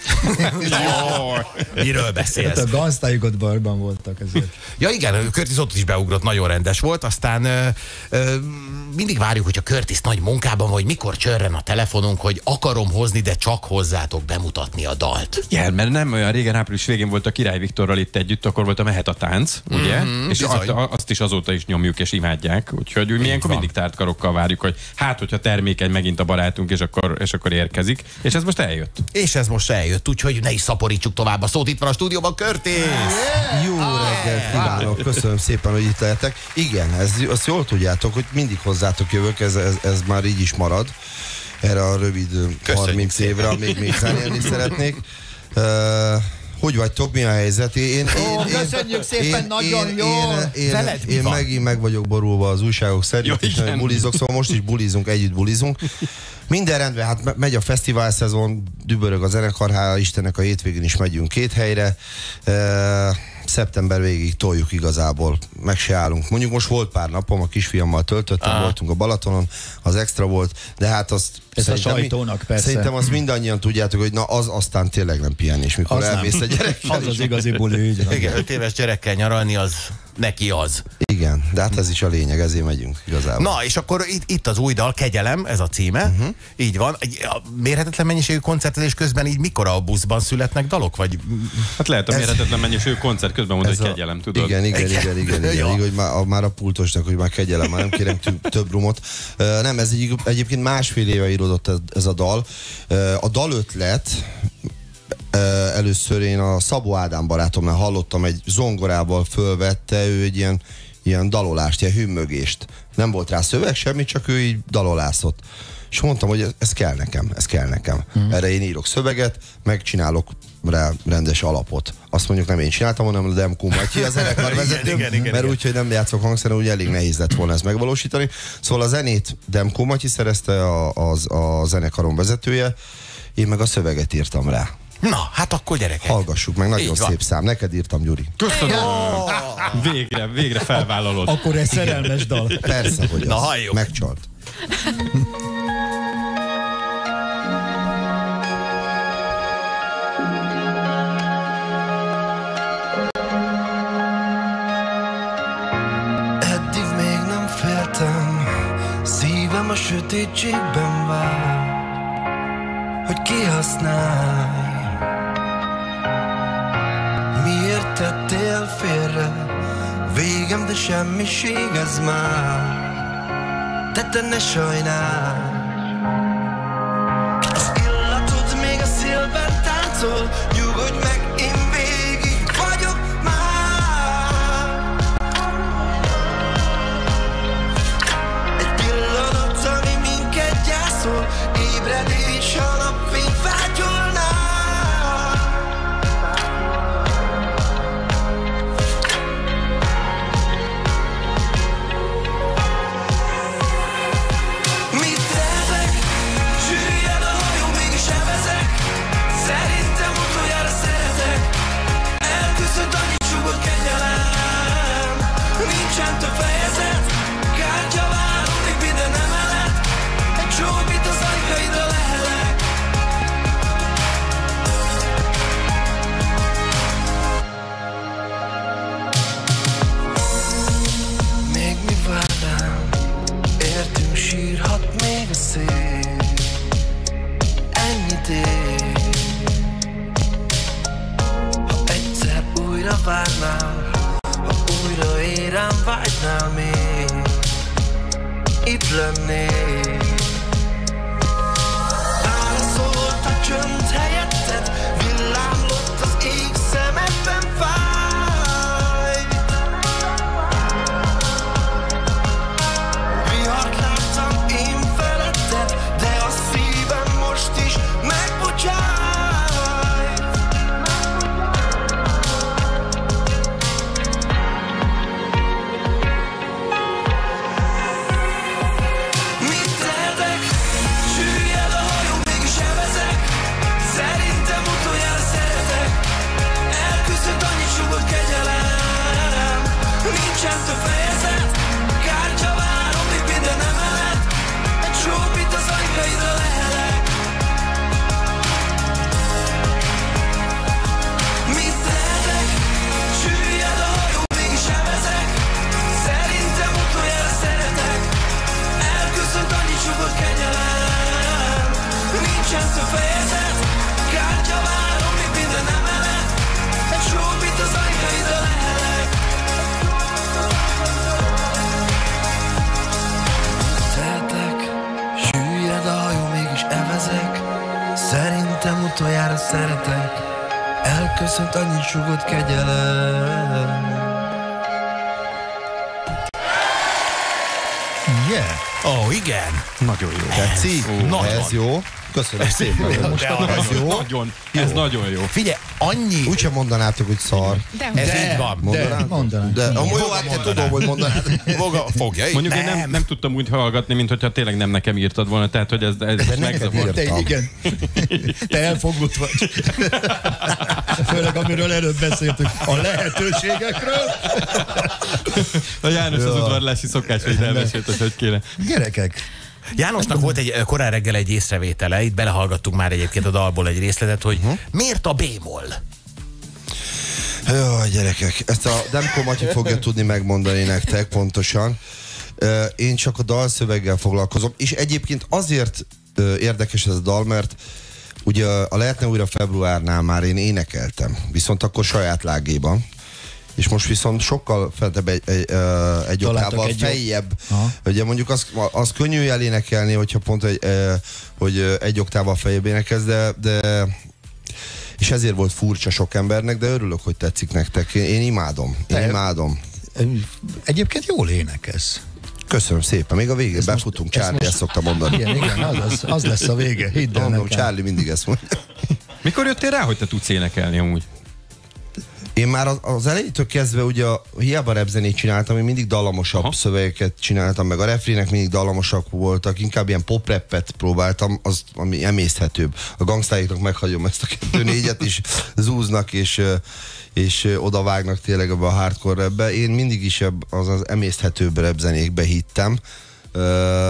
Miről beszélsz? Hát a gazdájuk ott bajban voltak ezért. Ja igen, Curtis ott is beugrott, nagyon rendes volt, aztán ö, ö, mindig várjuk, hogy a Curtis nagy munkában van, hogy mikor csörren a telefonunk, hogy akarom hozni, de csak hozzátok bemutatni a dalt. Igen, mert nem olyan régen, április végén volt a Király Viktorral itt együtt, akkor volt a Mehet a tánc, ugye? Mhm, és bizony. azt, azt is azóta is nyomjuk és imádják, úgyhogy úgy ilyenkor van. mindig tárt karokkal várjuk, hogy hát, hogyha termékeny megint a barátunk, és akkor, és akkor érkezik. És ez most eljött. És ez most eljött, úgyhogy ne is szaporítsuk tovább a szót, itt van a stúdióban Curtis! Jó reggelt kívánok, köszönöm szépen, hogy itt lehetek. Igen, ez, azt jól tudjátok, hogy mindig hozzátok jövök, ez, ez, ez már így is marad. Erre a rövid harminc évre, amíg még zenélni szeretnék. Uh, hogy vagytok, mi a helyzet? Én, Ó, köszönjük szépen, nagyon én, jól. Én, én, Veled mi én van? megint meg vagyok borulva az újságok szerint, Jó, és igen. nagyon bulizok, szóval most is bulizunk, együtt bulizunk. Minden rendben, hát me- megy a fesztivál szezon, dübörög a zenekar, hála Istennek a hétvégén is megyünk két helyre. Uh, szeptember végig toljuk igazából, meg se állunk. Mondjuk most volt pár napom, a kisfiammal töltöttem, Aha. voltunk a Balatonon, az extra volt, de hát azt Ez a szerintem, sajtónak persze. szerintem azt mindannyian tudjátok, hogy na az aztán tényleg nem pihenés, mikor Az nem. elmész a gyerekkel. Az az igazi buli, így van. Igen, öt éves gyerekkel nyaralni, az neki az. Igen, de hát ez is a lényeg, ezért megyünk igazából. Na, és akkor itt, itt az új dal, Kegyelem, ez a címe. Uh-huh. Így van. Egy- A mérhetetlen mennyiségű koncertezés közben így mikor a buszban születnek dalok? Vagy Hát lehet a Ez- mérhetetlen mennyiségű koncert közben mondod, hogy kegyelem, tudod? Igen, igen, igen, igen, igen, igen, Ja. igen, hogy már, a, már a pultosnak, hogy már kegyelem, már nem kérem tü- több rumot. Uh, nem, ez egy, egyébként másfél éve íródott ez, ez a dal. Uh, a dalötlet uh, először én a Szabó Ádám barátomnál hallottam, egy zongorával fölvette, ő egy ilyen, ilyen dalolást, ilyen hümmögést. Nem volt rá szöveg, semmi, csak ő így dalolászott. És mondtam, hogy ez, ez kell nekem, ez kell nekem. Mm. Erre én írok szöveget, megcsinálok rá rendes alapot. Azt mondjuk nem én csináltam, hanem a Demko Matyi, a zenekar vezető, igen, igen, mert igen. úgy, hogy nem játszok hangszeren, úgy elég nehéz lett volna ezt megvalósítani. Szóval a zenét Demko Matyi szerezte, a, a, a zenekaron vezetője, én meg a szöveget írtam rá. na, hát akkor gyerekek. Hallgassuk meg, nagyon Így van. szép szám. Neked írtam, Gyuri. Köszönöm! Végre, végre felvállalod. Akkor egy szerelmes dal. Persze, hogy Na, az. halljuk. Megcsalt. sötétségben vár, hogy kihasználj. Miért tettél félre? Végem, de semmiség ez már. Tette, ne sajnálj. Az illatod még a szélben táncol. Nyugodj meg, én végig vagyok már. Egy pillanat, ami minket gyászol. Ébredés, a napfény vágyolná. Sírhat még a szél, ennyit ér. Ha egyszer újra várnál, ha újra érám vágynál még, itt lennél. Válaszolt a csönd helyetted, villámlott az ég szememben fáj. Szerintem utoljára szeretek, elköszönt annyit sugott kegyelem. Yeah. Ó, igen. Nagyon jó. Tetszik? Nagyon. Ez jó. Köszönöm szépen. Most ez jó. Nagyon, ez nagyon jó. Figyelj, annyi... Úgysem mondanátok, hogy szar. De, Ez de. így van. Mondanád? mondanám. De amúgy jó, Foga hát te mondanád. tudom, hogy mondanád. Foga, fogja, így? Mondjuk én Nem. nem, nem tudtam úgy hallgatni, mint hogyha tényleg nem nekem írtad volna, tehát hogy ez, ez neked megzavart. Te, írtam. igen. Te elfogult vagy. Főleg amiről előbb beszéltünk. A lehetőségekről. A János az Ja. udvarlási szokás, hogy elmesélt, hogy hogy kéne. Gyerekek, Jánosnak volt egy korán reggel egy észrevétele, itt belehallgattuk már egyébként a dalból egy részletet, hogy uh-huh. miért a bémol? Jaj, gyerekek, ezt a Demko Matyi fogja tudni megmondani nektek pontosan. Én csak a dalszöveggel foglalkozom, és egyébként azért érdekes ez a dal, mert ugye a Lehetne újra februárnál már én énekeltem, viszont akkor saját lágéban. És most viszont sokkal feltebb egy, egy, egy oktával egy feljebb. Ugye mondjuk az, az könnyű elénekelni, hogyha pont egy, hogy egy oktával feljebb énekelsz, de, de és ezért volt furcsa sok embernek, de örülök, hogy tetszik nektek. Én, én imádom. Én Te, imádom. Egyébként jól énekelsz. Köszönöm szépen. Még a végén Ezt befutunk. most- ezt Charlie ezt, most- szokta mondani. Igen, igen, az, az, az lesz a vége. Hidd el Mondom, nekem. Charlie mindig ezt mondja. Mikor jöttél rá, hogy te tudsz énekelni amúgy? Én már az, az elejétől kezdve ugye hiába repzenét csináltam, én mindig dallamosabb Aha. szövegeket csináltam, meg a refrének mindig dallamosak voltak, inkább ilyen pop-rappet próbáltam, az, ami emészthetőbb. A gangstáiknak meghagyom ezt a kettő négyet is, zúznak és, és odavágnak tényleg ebbe a hardcore rapbe. Én mindig is az az emészthetőbb repzenékbe hittem.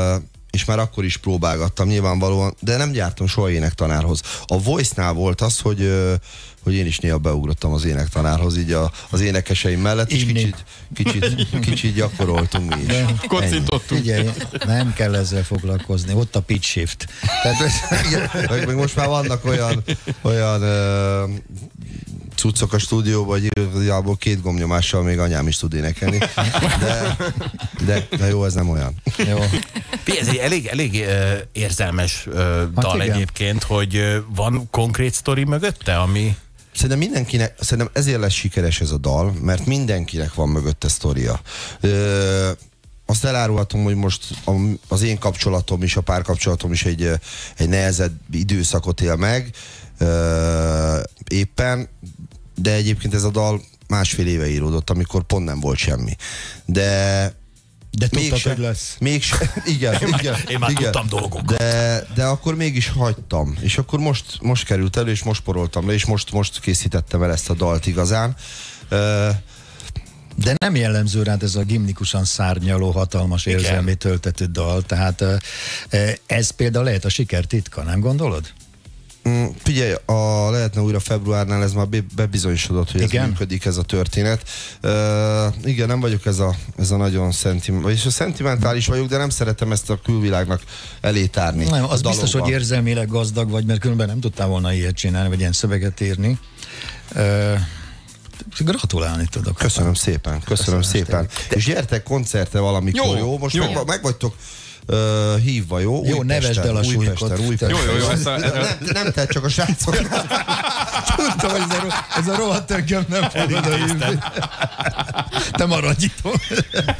és már akkor is próbálgattam nyilvánvalóan, de nem gyártam soha énektanárhoz. A Voice-nál volt az, hogy, hogy én is néha beugrottam az énektanárhoz, így a, az énekeseim mellett, és kicsit, kicsit, kicsit gyakoroltunk mi is. Kocintottunk. Figyelj, nem kell ezzel foglalkozni, ott a pitch shift. Tehát, meg, meg most már vannak olyan, olyan uh, cuccok a stúdióban, hogy igazából két gombnyomással még anyám is tud énekelni. De, de, de jó, ez nem olyan. jó. Ez egy elég, elég uh, érzelmes uh, dal igen. egyébként, hogy uh, van konkrét sztori mögötte, ami... Szerintem mindenkinek, szerintem ezért lesz sikeres ez a dal, mert mindenkinek van mögötte sztoria. Ö, azt elárulhatom, hogy most az én kapcsolatom is, a párkapcsolatom is egy, egy nehezebb időszakot él meg ö, éppen, de egyébként ez a dal másfél éve íródott, amikor pont nem volt semmi. De De tudtad, mégse, hogy lesz. Mégse, igen, Én már, igen, én már igen. tudtam dolgokat. De, de akkor mégis hagytam. És akkor most, most került elő, és most poroltam le, és most, most készítettem el ezt a dalt igazán. Uh, De nem jellemző rád ez a gimnikusan szárnyaló, hatalmas érzelmi töltető dal, tehát ez például lehet a siker titka, nem gondolod? Mm, figyelj, a, lehetne újra februárnál, ez már be, bebizonyosodott, hogy igen? ez működik, ez a történet. Uh, igen, nem vagyok ez a, ez a nagyon szentimentális, vagyis szentimentális vagyok, de nem szeretem ezt a külvilágnak elétárni. Nem, az biztos, dalokban. hogy érzelmileg gazdag vagy, mert különben nem tudtál volna ilyet csinálni, vagy ilyen szöveget írni. Uh, Gratulálni tudok. Köszönöm szépen, köszönöm, köszönöm szépen. De... És gyertek koncertre valamikor, jó? jó? Most jó. Meg, meg vagytok uh, hívva, jó? Jó, nevesd el a súlykot. Jó, jó, jó. Ezt a, nem, nem te, csak a srácok. Tudtam, hogy ez a, ez a rohadt tököm nem fog odahívni. Te maradj itt.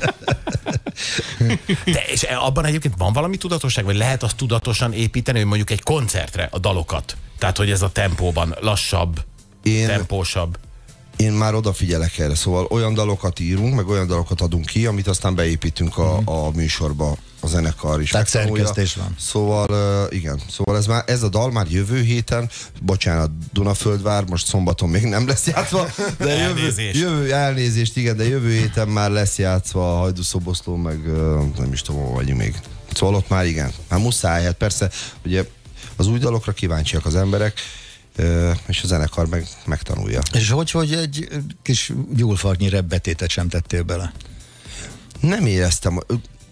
De és abban egyébként van valami tudatosság, vagy lehet azt tudatosan építeni, hogy mondjuk egy koncertre a dalokat? Tehát, hogy ez a tempóban lassabb, Én... tempósabb. Én már odafigyelek erre, szóval olyan dalokat írunk, meg olyan dalokat adunk ki, amit aztán beépítünk a, a műsorba, a zenekar is. Tehát szerkesztés van. Szóval uh, igen, szóval ez, már, ez a dal már jövő héten, bocsánat, Dunaföldvár, most szombaton még nem lesz játszva, de jövő, jövő, elnézést, igen, de jövő héten már lesz játszva a Hajdúszoboszlón, meg uh, nem is tudom, hol vagyunk még. Szóval ott már igen, már muszáj, hát persze, ugye az új dalokra kíváncsiak az emberek, és a zenekar meg, megtanulja. És hogy, hogy egy kis gyúlfartnyi repbetétet sem tettél bele? Nem éreztem,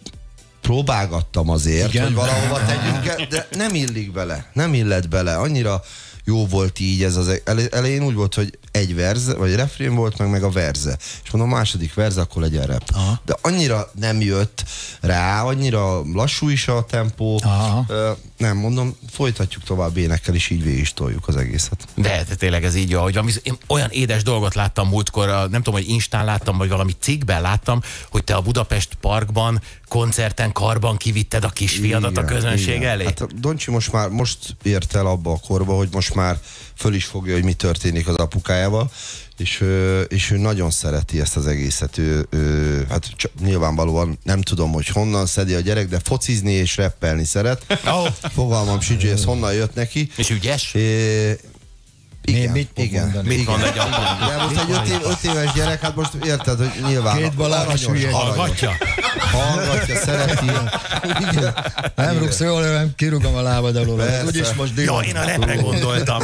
próbálgattam azért, igen? Hogy valahova tegyünk, de nem illik bele, nem illet bele, annyira jó volt így ez az elején úgy volt, hogy egy verze, vagy refrén volt, meg meg a verze. És mondom, a második verze, akkor legyen rap. Aha. De annyira nem jött rá, annyira lassú is a tempó. Aha. Nem, mondom, folytatjuk tovább énekkel, és így végig is toljuk az egészet. De, de tényleg ez így, hogy én olyan édes dolgot láttam múltkor, nem tudom, hogy Instán láttam, vagy valami cikkben láttam, hogy te a Budapest Parkban koncerten karban kivitted a kisfiadat a közönség igen. elé. Hát a Doncsi most már most ért el abba a korba, hogy most már föl is fogja, hogy mi történik az apukájával, és, és ő nagyon szereti ezt az egészet. Ő, ő, hát csak nyilvánvalóan nem tudom, hogy honnan szedi a gyerek, de focizni és rappelni szeret. Oh. Fogalmam sincs, hogy ez honnan jött neki. És ügyes? É, igen, mit igen. Mit mond egy apa? De most egy öt, év, öt éves gyerek, hát most érted, hogy nyilván két balás hülye. Hallgatja? Hallgatja, szereti. Igen. Nem igen. rúgsz jól, nem kirúgom a lábad alól. Úgyis most divat. Ja, én a repre gondoltam.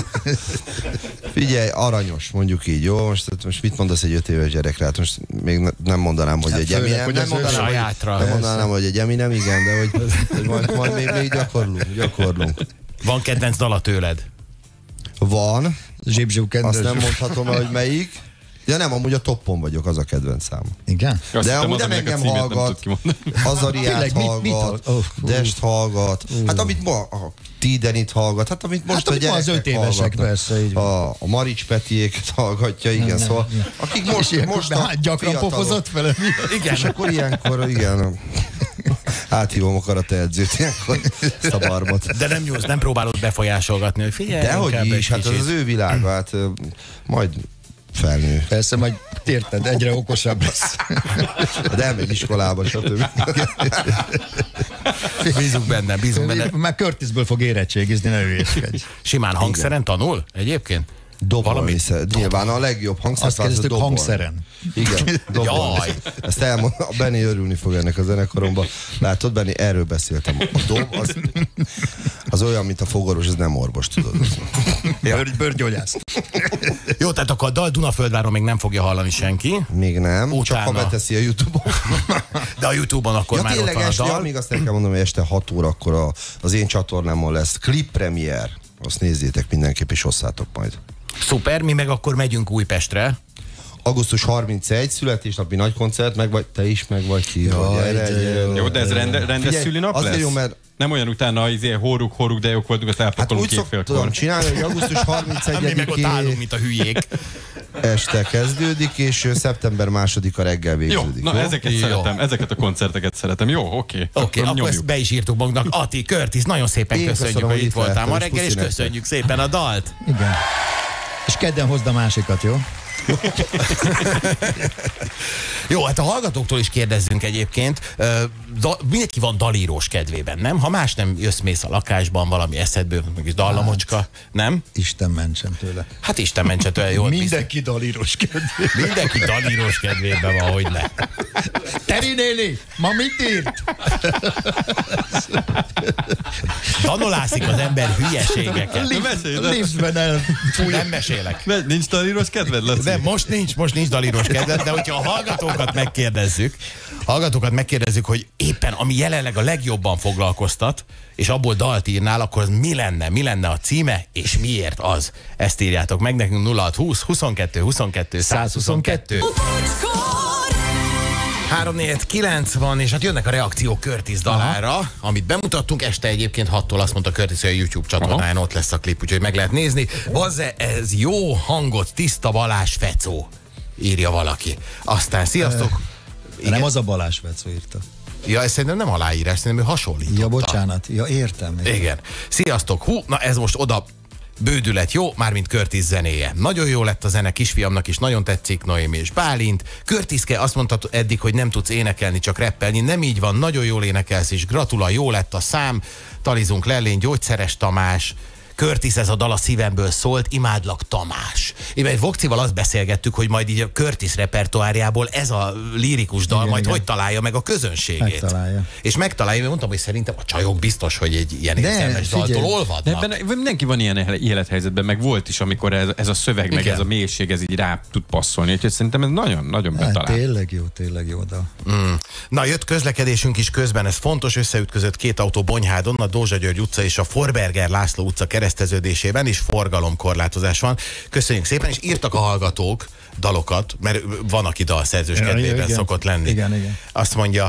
Figyelj, aranyos, mondjuk így, jó? Most, most mit mondasz egy öt éves gyerekre? Hát most még ne, nem mondanám, hogy hát egy főleg, Eminem. hogy Nem mondanám, sajátra. hogy, nem mondanám, hogy egy Eminem, igen, de hogy, hogy majd, majd még, még gyakorlunk, gyakorlunk. Van kedvenc dala tőled? Van. Zsibzsuk, azt nem mondhatom, hogy melyik. Ja nem, amúgy a toppon vagyok, az a kedvenc szám. Igen? Azt de amúgy nem engem hallgat, Azariát hallgat, oh, Dest hallgat, uh. hát amit ma a Tidenit hallgat, hát amit most hát, a gyerekek az öt évesek persze, így a, a Marics Petiéket hallgatja, igen, nem, szóval nem, akik most, most a gyakran pofozott vele. Igen, és akkor ilyenkor, igen, áthívom a karateedzőt ilyenkor, ezt a barbot. De nem nyúlsz, nem próbálod befolyásolgatni, hogy figyelj. Dehogy is, hát ez az ő világa, hát majd felnő. Persze, majd érted, egyre okosabb lesz. De elmegy iskolába, stb. Bízunk benne, bízunk benne. Már Curtisből fog érettségizni, ne hülyéskedj. Simán hangszeren tanul egyébként? Dobolni, nyilván a legjobb hangszer. Azt kezdtük hangszeren. Igen, dobolni. Ezt elmond, a Benni örülni fog ennek a zenekaromban. Látod, Benni, erről beszéltem. A dob az, az olyan, mint a fogorvos, ez nem orvos, tudod. Bőr, bőrgyógyász. Jó, tehát akkor a dal Dunaföldváron még nem fogja hallani senki. Még nem, Utána. csak ha beteszi a YouTube-on. De a YouTube-on akkor ja, már tényleg ott van a este, dal. ja, még azt el kell mondom, hogy este hat órakor a, az én csatornámon lesz klip premier. Azt nézzétek mindenképp, és osszátok majd. Szuper, mi meg akkor megyünk Újpestre. augusztus harmincegy, születésnapi nagy koncert, meg vagy, te is meg vagy hívva. Jó, de ez rende, rendes szülinap lesz? Jó, mert nem olyan utána, izé, horruk, horruk, de jók voltunk, azt hát elpakolunk úgy két szoktam csinálni, hogy augusztus harmincegyedikén mi meg ott állunk, mint a hülyék. este kezdődik, és szeptember másodika reggel végződik. Jó, na jó? ezeket Jó. szeretem, ezeket a koncerteket szeretem. Jó, oké. Oké, okay, akkor nyomjuk. ezt be is írtuk magunknak. Ati, Curtis, nagyon szépen Én köszönjük, köszönöm, hogy hogy itt itt voltál ma lehettem, és reggel, és puszi nektek. köszönjük szépen a dalt. Igen. És kedden hozd a másikat, jó? Jó, hát a hallgatóktól is kérdezzünk egyébként. Ö, Da, mindenki van dalírós kedvében, nem? Ha más nem jössz mész a lakásban, valami eszedből, meg dallamocska, nem? Isten mentsen tőle. Hát Isten mentse tőle, jól Mindenki dalíros kedvében. Mindenki dalírós kedvében van, hogy ne. Teri néni, ma mit írt? Tanulászik az ember hülyeségeket. Liftben el. Nem mesélek. Ne, nincs dalírós kedved, Laci? De most nincs, most nincs dalírós kedved, de hogyha a hallgatókat megkérdezzük, hallgatókat megkérdezzük, hogy éppen ami jelenleg a legjobban foglalkoztat, és abból dalt írnál, akkor az mi lenne? Mi lenne a címe, és miért az? Ezt írjátok meg nekünk nulla hat húsz huszonkettő huszonkettő százhuszonkettő. három négy kilenc van, és hát jönnek a reakciók Curtis dalára, aha, amit bemutattunk. Este egyébként hattól azt mondta Curtis, hogy a YouTube csatornáján ott lesz a klip, úgyhogy meg lehet nézni. Bazze, ez jó hangot, tiszta Balázs Fecó, írja valaki. Aztán sziasztok! E, nem az a Balázs Fecó írta. Ja, ez szerintem nem aláírás, szerintem ő hasonlította. Ja, bocsánat. Ja, értem. értem. Igen. Sziasztok! Hú, na ez most oda bődület, jó? Mármint Curtis zenéje. Nagyon jó lett a zene, kisfiamnak is nagyon tetszik, Noémi és Bálint. Curtiske azt mondta eddig, hogy nem tudsz énekelni, csak rappelni. Nem így van, nagyon jól énekelsz, és gratula, jó lett a szám. Talizunk Lellény, Gyógyszeres Tamás. Curtis, ez a dal a szívemből szólt, imádlak Tamás. Én egy Vokcival azt beszélgettük, hogy majd így a Curtis repertoárjából ez a lírikus dal igen, majd igen. hogy találja meg a közönségét. Megtalálja. És megtalálja, mert mondtam, hogy szerintem a csajok biztos, hogy egy ilyen érzelmes daltól olvadnak. De ebben mindenki van ilyen élethelyzetben, meg volt is, amikor ez, ez a szöveg, igen. meg ez a mélység, ez így rá tud passzolni. Úgyhogy szerintem ez nagyon-nagyon hát, betalál. Tényleg jó, tényleg jó dal. Mm. Na, jött közlekedésünk is közben, ez fontos, összeütközött két autó Bonyhádon, a Dózsa György utca és a Forberger László utca kereszteződésében is forgalomkorlátozás van. Köszönjük szépen, és írtak a hallgatók dalokat, mert van, aki dalszerzős ja, kedvében igen. szokott lenni. Igen, igen. Azt mondja,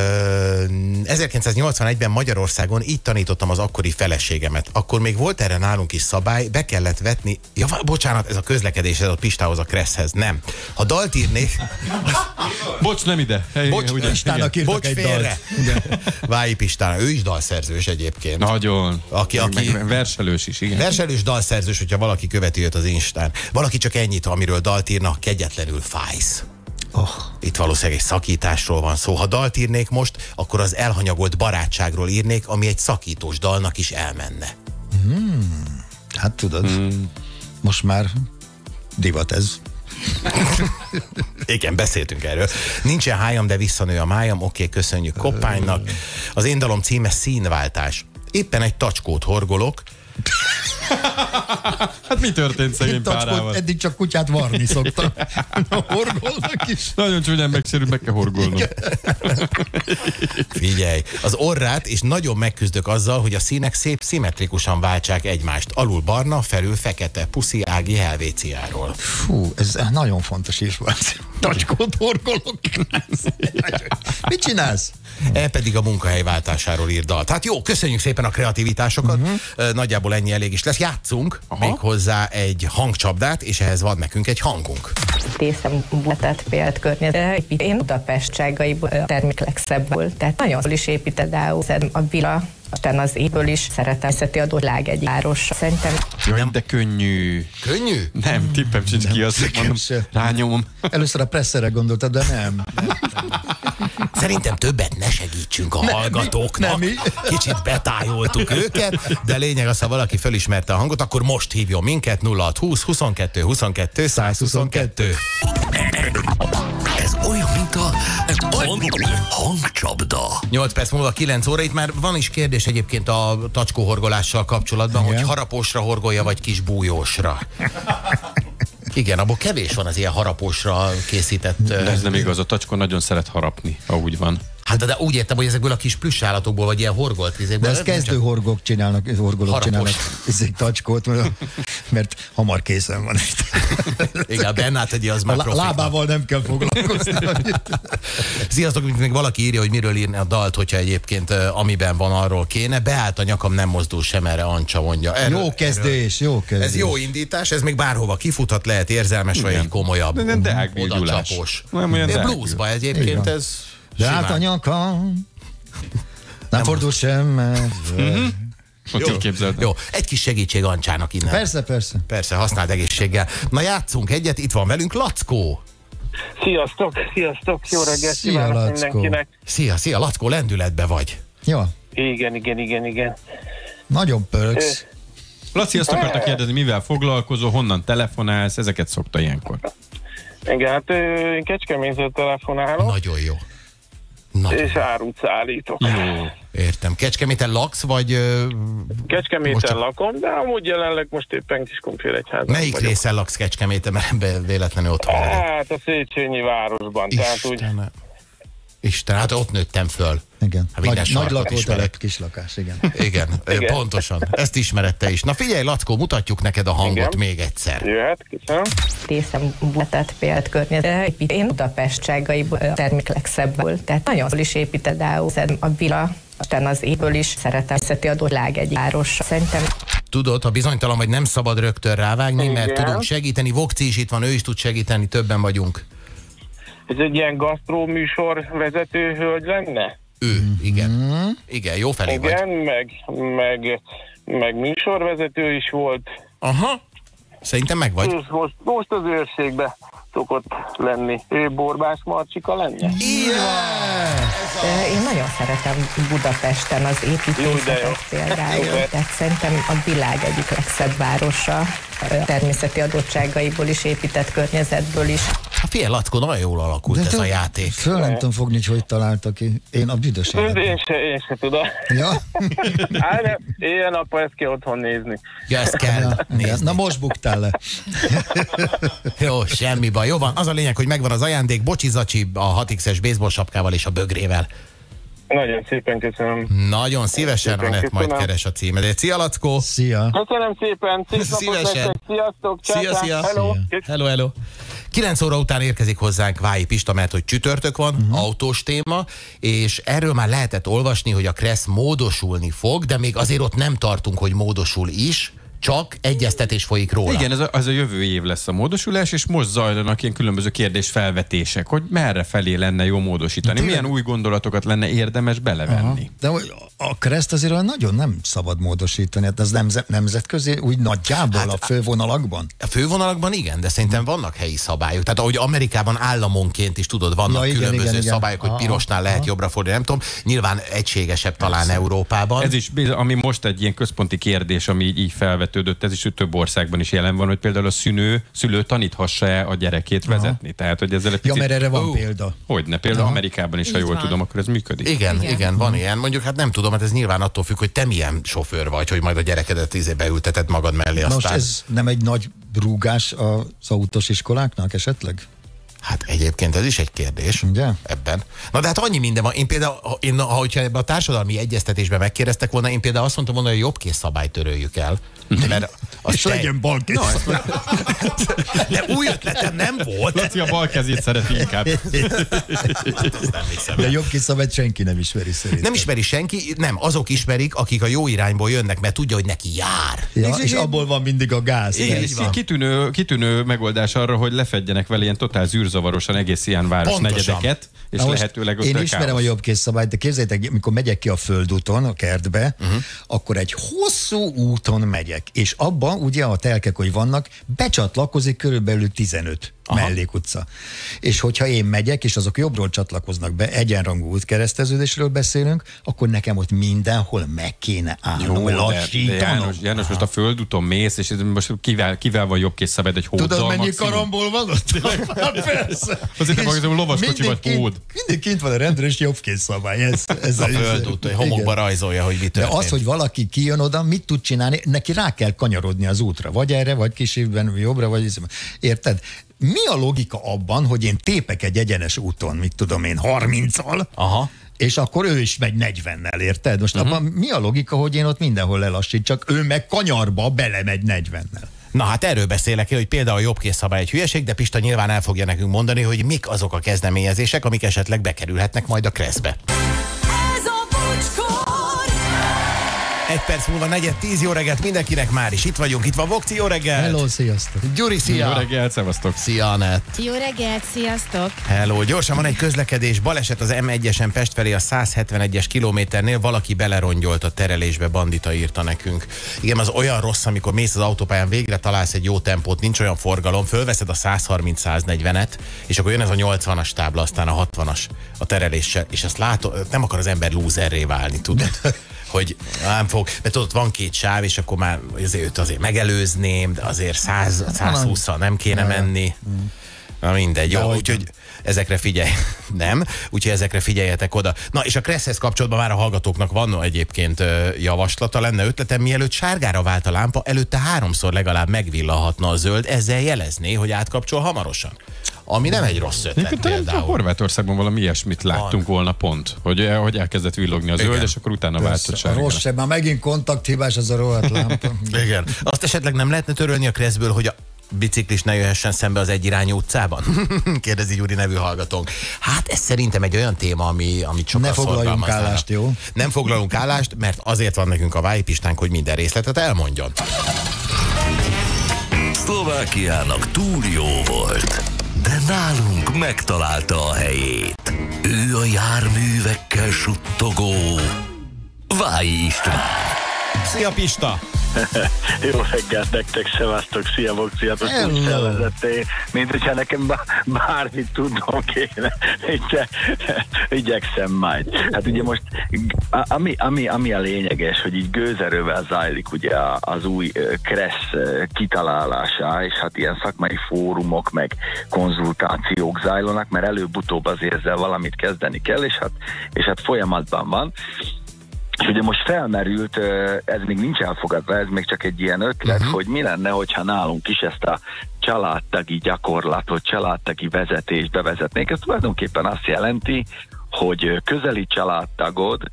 ezerkilencszáznyolcvanegyben Magyarországon így tanítottam az akkori feleségemet. Akkor még volt erre nálunk is szabály, be kellett vetni, ja, bocsánat, ez a közlekedés, ez a Pistához, a Kresszhez, nem. Ha dalt írnék... Bocs, nem ide. Hey, Bocs, ugye, Pistának írtak Bocs, egy félre. Vályi Pistának, ő is dalszerzős egyébként. Nagyon. Aki, aki... Meg verselős is, igen. Verselős, dalszerzős, hogyha valaki követi őt az Instán. Valaki csak ennyit, amiről dalt írna, kegyetlenül fájsz. Oh. Itt valószínűleg egy szakításról van szó. Ha dalt írnék most, akkor az elhanyagolt barátságról írnék, ami egy szakítós dalnak is elmenne. Hmm. Hát tudod, hmm. most már divat ez. Igen, beszéltünk erről. Nincsen hájam, de visszanő a májam. Oké, köszönjük Koppánynak. Az én dalom címe Színváltás. Éppen egy tacskót horgolok. Hát mi történt szegény párával? Eddig csak kutyát varni szoktam. Na, horgolnak is. Nagyon csúnyán megsérül, meg kell horgolnom. Figyelj, az orrát, és nagyon megküzdök azzal, hogy a színek szép szimmetrikusan váltsák egymást. Alul barna, felül fekete. Puszi Ági Helvéciáról. Fú, ez nagyon fontos információ. Tacskót horgolok. Mit csinálsz? E pedig a munkahely váltásáról ír dalt. Hát jó, köszönjük szépen a kreativitásokat. Uh-huh. Nagyjából ennyi elég is lesz. Játszunk még hozzá egy hangcsapdát, és ehhez van nekünk egy hangunk. Tészem buletett pélt környezet. Én Budapest ságaiból terméklexebb volt. Tehát nagyon jól is építed el a vila. Aztán az évből is szeretem szeti a világ egy város. Szerintem... Jaj, de könnyű. Könnyű? Nem, tippem sincs ki, azt mondom, rányomom. Először a presszere gondoltad, de nem. nem, nem. Szerintem többet ne segítsünk a hallgatóknak. nem mi. Kicsit betájoltuk őket, de lényeg az, ha valaki felismerte a hangot, akkor most hívjon minket nulla hat húsz huszonkettő huszonkettő száz huszonkettő. Ez olyan, mint a hangcsapda. nyolc perc múlva kilenc óra, itt már van is kérdés egyébként a tacskóhorgolással kapcsolatban, Igen. hogy harapósra horgolja, vagy kis bújósra. Igen, abból kevés van az ilyen harapósra készített... De ez nem igaz, a tacskó nagyon szeret harapni, ahogy van. Hát de úgy értem, hogy ezekből a kis plusz állatokból, vagy ilyen horgolt De izékből... ezt kezdő horgok csinálnak, horgolók Harapos. csinálnak ezek tacskót, mert, mert hamar készen van. Igen, a Bernát egy az A már lá- profiknak. lábával nem kell foglalkozni. Sziasztok, mint még valaki írja, hogy miről írni a dalt, hogyha egyébként uh, amiben van, arról kéne. Beállt a nyakam, nem mozdul sem, erre Ancsa mondja. Erről, Jó kezdés, jó kezdés. Ez jó indítás, ez még bárhova kifuthat, lehet érzelmes, vagy egy komolyabb, De nem deákbígyulás. odacsapós. Nem olyan De deákbígyulás. bluesba egyébként Igen. ez De át a simán. nyakam, nem fordul sem, mert... Ott így képzeltem. Jó, egy kis segítség Ancsának innen. Persze, persze. Persze, használd egészséggel. Na játszunk egyet, itt van velünk Lackó. Sziasztok, sziasztok, jó reggelt Szia, kívánok Lackó. mindenkinek. Szia, szia, Lackó, lendületbe vagy. Jó, Igen, igen, igen, igen. nagyon pöröksz. Laci, azt akarta kérdezni, mivel foglalkozol, honnan telefonálsz, ezeket szokta ilyenkor. Igen, hát ö, én Kecskemétről telefonálok, Nagyon jó. Nagyon és árut szállítok. Jó. értem. Kecskeméten laksz, vagy... ö, most Kecskeméten csak- lakom, de amúgy jelenleg most éppen Kiskunfélegyházan Melyik vagyok. részen laksz Kecskeméten, mert ebben véletlenül otthon vagyok. Hát a Széchenyi városban, tehát úgy... Isten, Isten, hát ott nőttem föl. Igen. Hát minden Nagy, nagy sarkot lakótelep, ismerek. kis lakás, igen. Igen, Igen. pontosan. Ezt ismerette is. Na figyelj, Lackó, mutatjuk neked a hangot Igen. még egyszer. Jöhet, köszönöm. Részem Budapest pélt környezet. Én Budapestságai termék legszebb volt. Tehát nagyon jól is építed el a villa, aztán az évből is szeretem szeti a világ egy város. Szerintem Tudod, ha bizonytalan vagy, nem szabad rögtön rávágni, mert Igen. tudunk segíteni. Vokci is itt van, ő is tud segíteni, többen vagyunk. Ez egy ilyen gasztró műsor vezető hölgy lenne? Ő, igen. Igen, jó felé vagy. Igen, meg, meg, meg műsorvezető is volt. Aha. Szerintem meg vagy. És most, most az őrségbe szokott lenni. Ő Borbás Marcsika lenne? Én nagyon szeretem Budapesten az Jó, de jó. építészetet például. Tehát szerintem a világ egyik legszebb városa, a természeti adottságaiból is, épített környezetből is. A figyelj, Lackó, nagyon jól alakult ez te- a játék. Föl nem tudom fogni, hogy hogy találta ki. Én a büdös Én, életben. én, se, én se tudom. Ja? Hát, de ilyen nappal ezt kell otthon nézni. Ja, ezt kell Ja, igen. nézni. Na most buktál le. Jó, semmi baj. Jó van, az a lényeg, hogy megvan az ajándék. Bocsi Zacsi a hat iksz-es baseball sapkával és a bögrével. Nagyon szépen köszönöm. Nagyon szívesen, Szépen Anett majd köszönöm. keres a címedét. Szia, Lackó! Szia. Köszönöm szépen, szép napot Szívesen. nektek, sziasztok, Szia, ciao, szia. hello. Hello, hello. kilenc óra után érkezik hozzánk Vályi Pista, mert hogy csütörtök van, uh-huh. autós téma, és erről már lehetett olvasni, hogy a Kressz módosulni fog, de még azért ott nem tartunk, hogy módosul is, csak egyeztetés folyik róla. Igen, ez a, az a jövő év lesz a módosulás, és most zajlanak ilyen különböző kérdésfelvetések, hogy merre felé lenne jó módosítani, Tényleg? milyen új gondolatok lenne érdemes belevenni. De hogy a Kreszt azért olyan nagyon nem szabad módosítani. Hát az nemzet, nemzetközi úgy nagyjából Hát, a fővonalakban. A fővonalakban igen, de szerintem vannak helyi szabályok. Tehát ahogy Amerikában államonként is tudod, vannak Ja, igen, különböző igen, igen. szabályok, hogy Aha, pirosnál lehet aha. jobbra fordulni, nem tudom. Nyilván egységesebb talán Európában. Ez is, biz- ami most egy ilyen központi kérdés, ami így, így felvetődött, ez is hogy több országban is jelen van, hogy például a szülő, szülő taníthassa-e a gyerekét vezetni. Tehát, hogy ezzel egy Ja, picit... mert erre van Ó. példa. Hogyne, például Amerikában is, ha Így jól van. tudom, akkor ez működik. Igen, igen, Igen. igen, van ilyen. Mondjuk hát nem tudom, hát ez nyilván attól függ, hogy te milyen sofőr vagy, hogy majd a gyerekedet izé beülteted magad mellé, Most aztán... ez nem egy nagy rúgás az autós iskoláknak esetleg? Hát egyébként ez is egy kérdés. Ugye? Ebben. Na de hát annyi minden van. Én például, ha- én, ha hogyha ebbe a társadalmi egyeztetésben megkérdeztek volna, én például azt mondtam volna, hogy jobb kész szabályt töröljük el. Mert az És te- legyen balkész. De új ötletem nem volt. Laci a bal kezét szereti inkább. Nem hiszem De el. jobb kis szabályt senki nem ismeri szerintem. Nem ismeri senki, nem, azok ismerik, akik a jó irányból jönnek, mert tudja, hogy neki jár. Ja, és abból van mindig a gáz. Igen, Így és van. kitűnő, kitűnő megoldás arra, hogy lefedjenek vele ilyen totál zűrzavarosan egész ilyen városnegyedeket, és Na most lehetőleg ott én a ismerem káosz. a jobbkész szabályt, de képzeljétek, amikor megyek ki a földúton, a kertbe, uh-huh. akkor egy hosszú úton megyek, és abban ugye a telkek, hogy vannak, becsatlakozik körülbelül tizenöt. Aha. mellékutca. És hogyha én megyek, és azok jobbról csatlakoznak be, egyenrangú útkereszteződésről beszélünk, akkor nekem ott mindenhol meg kéne állnom, lassítanom. De János, János most a földúton mész, és most kivel, kivel van jobbkészszabály egy hóddal? Tudod, mennyi maximum? karambol van ott? Hát persze. Azért te magad, lovaskocsi vagy hód. Mindig kint van a rendőr, és jobbkészszabály. Ez, ez a, a földút, hogy homokba rajzolja, hogy mi történt. De az, hogy valaki kijön oda, mit tud csinálni, neki rá kell kanyarodni az útra. Vagy erre, vagy későbben jobbra, vagy... Érted? Mi a logika abban, hogy én tépek egy egyenes úton, mit tudom én, harminccal, aha, és akkor ő is megy negyvennel, érted? Most uh-huh. abban mi a logika, hogy én ott mindenhol lelassít, csak ő meg kanyarba belemegy negyvennel. Na hát erről beszélek én, hogy például a jobbkészszabály egy hülyeség, de Pista nyilván el fogja nekünk mondani, hogy mik azok a kezdeményezések, amik esetleg bekerülhetnek majd a Kresszbe. Ez a Bocskor! Egy perc múlva negyed tíz, jó reggelt mindenkinek, már is itt vagyunk, itt van Vokci, jó reggelt! Hello, sziasztok! Gyuri, szia! Jó reggelt, szevasztok! Szia, Anett! Jó reggelt, sziasztok! Hello, gyorsan van egy közlekedés, baleset az em egyesen Pest felé a száz hetvenegyes kilométernél, valaki belerongyolta a terelésbe, bandita írta nekünk. Igen, az olyan rossz, amikor mész az autópályán, végre találsz egy jó tempót, nincs olyan forgalom, fölveszed a száz harminc száz negyvenet, és akkor jön ez a nyolcvanas tábla, aztán a hatvanas a tereléssel, és ezt látod, nem akar az ember lúzerré válni, tudod? Hogy nem fog, mert ott van két sáv, és akkor már azért őt azért megelőzném, de azért száz, száz hússzal nem kéne menni. Na mindegy, jó, úgyhogy ezekre figyelj, nem, úgyhogy ezekre figyeljetek oda. Na és a Kresszhez kapcsolatban már a hallgatóknak van egyébként javaslata, lenne ötletem, mielőtt sárgára vált a lámpa, előtte háromszor legalább megvillalhatna a zöld, ezzel jelezné, hogy átkapcsol hamarosan. Ami nem egy rossz ötlet például. A Horvátországban valami ilyesmit láttunk van. volna pont, hogy, hogy elkezdett villogni a zöld, igen, és akkor utána váltott sárgára. A rossz sem, már megint kontakthibás az a rohadt lámpa. Igen. Azt esetleg nem lehetne törölni a Kresszből, hogy a biciklis ne jöhessen szembe az egyirányú utcában? Kérdezi Gyuri nevű hallgatónk. Hát ez szerintem egy olyan téma, ami, amit sokan ne foglaljunk állást, jó? Nem foglalunk állást, mert azért van nekünk a Vájpistánk, hogy minden részletet elmondjon. Szlovákiának túl jó volt, de nálunk megtalálta a helyét. Ő a járművekkel suttogó Váj István. Szia Pista! Jó reggelt nektek, szevasztok, szia Vokci, hát most úgy felvezettél, mint hogyha nekem bármit tudnom kéne, de igyekszem majd. Hát ugye most, ami, ami, ami a lényeges, hogy így gőzerővel zajlik ugye az új Kressz kitalálása, és hát ilyen szakmai fórumok, meg konzultációk zajlanak, mert előbb-utóbb azért ezzel valamit kezdeni kell, és hát, és hát folyamatban van. És ugye most felmerült, ez még nincs elfogadva, ez még csak egy ilyen ötlet, uh-huh. hogy mi lenne, hogyha nálunk is ezt a családtagi gyakorlatot, családtagi vezetést bevezetnék. Ez tulajdonképpen azt jelenti, hogy közeli családtagod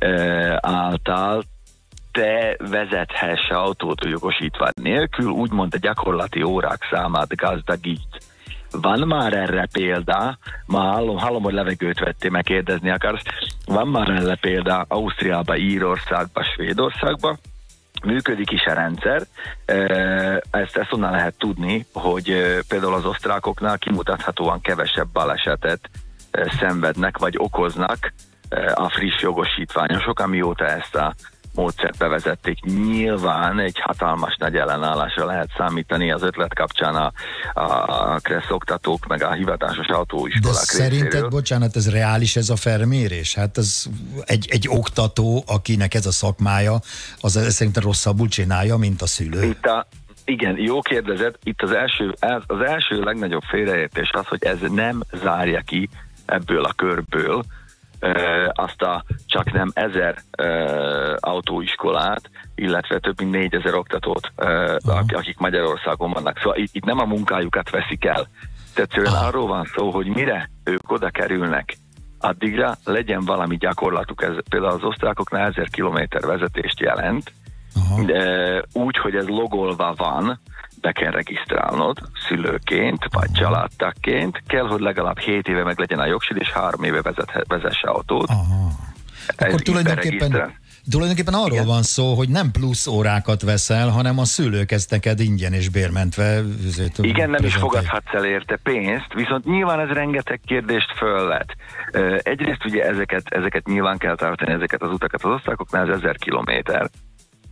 által te vezethess autót jogosítvány nélkül, úgymond a gyakorlati órák számát gazdagít. Van már erre példa, ma hallom, hallom, hogy levegőt vettél, megkérdezni akarsz, van már erre példa Ausztriába, Írországba, Svédországba, működik is a rendszer, ezt, ezt onnan lehet tudni, hogy például az osztrákoknál kimutathatóan kevesebb balesetet szenvednek, vagy okoznak a friss jogosítványosok, amióta ezt a módszert bevezették. Nyilván egy hatalmas nagy ellenállásra lehet számítani az ötlet kapcsán a, a Kressz oktatók, meg a hivatásos autóiskolák részéről. De szerinted, bocsánat, ez reális ez a felmérés? Hát ez egy, egy oktató, akinek ez a szakmája, az szerintem rosszabbul csinálja, mint a szülő. Itt a, igen, jó kérdezed. Itt az első, az első legnagyobb félreértés az, hogy ez nem zárja ki ebből a körből azt a csak nem ezer uh, autóiskolát, illetve több mint négyezer oktatót, uh, akik Magyarországon vannak. Szóval itt, itt nem a munkájukat veszik el. Egyszerűen arról van szó, hogy mire ők oda kerülnek, addigra legyen valami gyakorlatuk. Ez például az osztrákoknál ezer kilométer vezetést jelent, de úgy, hogy ez logolva van, be kell regisztrálnod szülőként, vagy családtagként, kell, hogy legalább hét éve meg legyen a jogsid, és három éve vezet, vezesse autót. Aha. Akkor tulajdonképpen, tulajdonképpen arról igen. van szó, hogy nem plusz órákat veszel, hanem a szülők ezt neked ingyen és bérmentve. Igen, nem is fogadhatsz el érte pénzt, viszont nyilván ez rengeteg kérdést föllet. Egyrészt ugye ezeket, ezeket nyilván kell tartani, ezeket az utakat az osztrákoknál, ez ezer kilométer.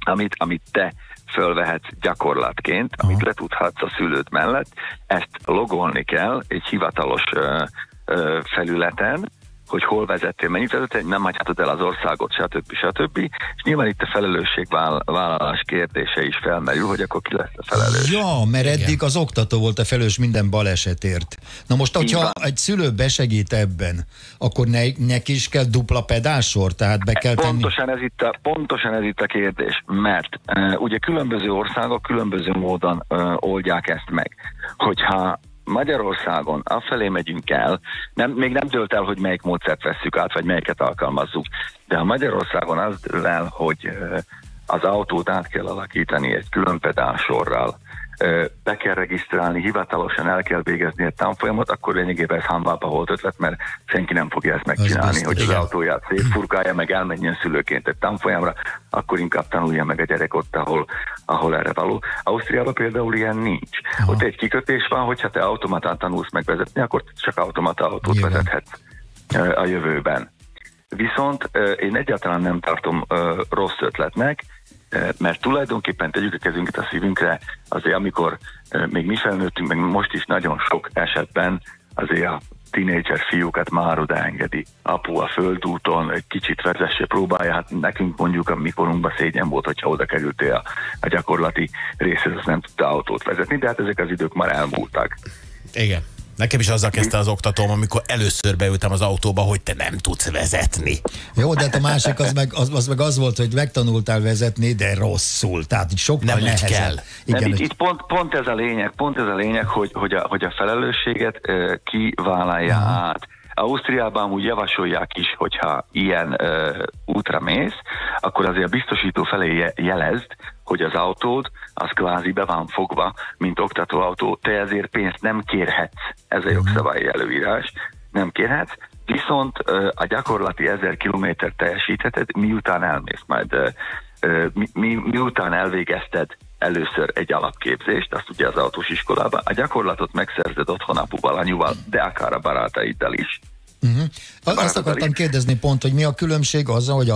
amit, amit te fölvehetsz gyakorlatként, amit Aha. letudhatsz a szülőd mellett, ezt logolni kell egy hivatalos ö, ö, felületen, hogy hol vezettél, mennyit vezettél, nem hagyhatod el az országot, stb. stb. És nyilván itt a felelősségvállalás kérdése is felmerül, hogy akkor ki lesz a felelős. Ja, mert eddig Igen. az oktató volt a felelős minden balesetért. Na most, hogyha egy szülő besegít ebben, akkor ne, neki is kell dupla pedálsor, tehát be kell pontosan tenni... Ez itt a, pontosan ez itt a kérdés, mert uh, ugye különböző országok különböző módon uh, oldják ezt meg. Hogyha Magyarországon afelé megyünk el, nem, még nem dőlt el, hogy melyik módszert vesszük át, vagy melyiket alkalmazzuk, de ha Magyarországon az dől el, hogy az autót át kell alakítani egy külön pedálsorral, be kell regisztrálni, hivatalosan el kell végezni egy tanfolyamot, akkor lényegében ez hambába volt ötlet, mert senki nem fogja ezt megcsinálni, az hogy az autóját szétfurkálja, meg elmenjen szülőként egy tanfolyamra, akkor inkább tanulja meg a gyerek ott, ahol, ahol erre való. Ausztriában például ilyen nincs. Aha. Ott egy kikötés van, hogyha te automatán tanulsz megvezetni, akkor csak automata autót Nyilván. vezethetsz a jövőben. Viszont én egyáltalán nem tartom rossz ötletnek, mert tulajdonképpen tegyük a kezünket a szívünkre, azért amikor még mi felnőttünk, meg most is nagyon sok esetben azért a tínédzser fiúkat már oda engedi. Apu a földúton egy kicsit vezesse, próbálja, hát nekünk mondjuk a mikorunkban szégyen volt, hogyha oda kerültél a, a gyakorlati részhez, azt nem tudta autót vezetni, de hát ezek az idők már elmúltak. Igen. Nekem is azzal kezdte az oktatóm, amikor először beültem az autóba, hogy te nem tudsz vezetni. Jó, de hát a másik az meg az, az meg az volt, hogy megtanultál vezetni, de rosszul. Tehát sokkal nem nehezebb. kell. Igen, nem, itt, itt pont, pont ez a lényeg, pont ez a lényeg, hogy, hogy, a, hogy a felelősséget uh, ki vállalja uh-huh. át. Ausztriában úgy javasolják is, hogyha ilyen uh, útra mész, akkor azért a biztosító felé je- jelezd, hogy az autód, az kvázi be van fogva, mint oktatóautó, te ezért pénzt nem kérhetsz, ez a jogszabályi előírás, nem kérhetsz, viszont uh, a gyakorlati ezer kilométert teljesítheted, miután elmész majd, uh, uh, mi, mi, miután elvégezted először egy alapképzést, azt ugye az autós iskolában, a gyakorlatot megszerzed otthon apuval, anyuval, de akár a barátaiddal is. Uh-huh. Azt akartam kérdezni pont, hogy mi a különbség azzal, hogy a,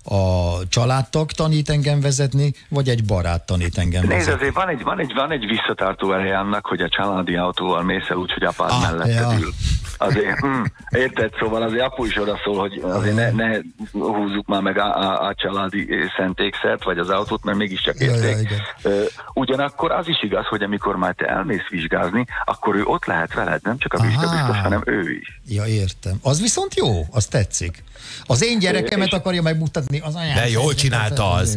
a családtag tanít engem vezetni, vagy egy barát tanít engem Nézd, vezetni? azért van egy, van egy, van egy visszatartó ereje annak, hogy a családi autóval mész el úgy, hogy apád ah, mellette ja. ül. Azért, hm, érted, szóval azért apu is oda szól, hogy azért ne, ne húzzuk már meg a, a, a családi szentékszert, vagy az autót, mert mégiscsak érték. Ja, ja, ugyanakkor az is igaz, hogy amikor már te elmész vizsgázni, akkor ő ott lehet veled, nem csak a vizsgabiztos, hanem ő is. Ja, értem. Az viszont jó, az tetszik. Az én gyerekemet és akarja megmutatni az anyám. De jól csinálta az.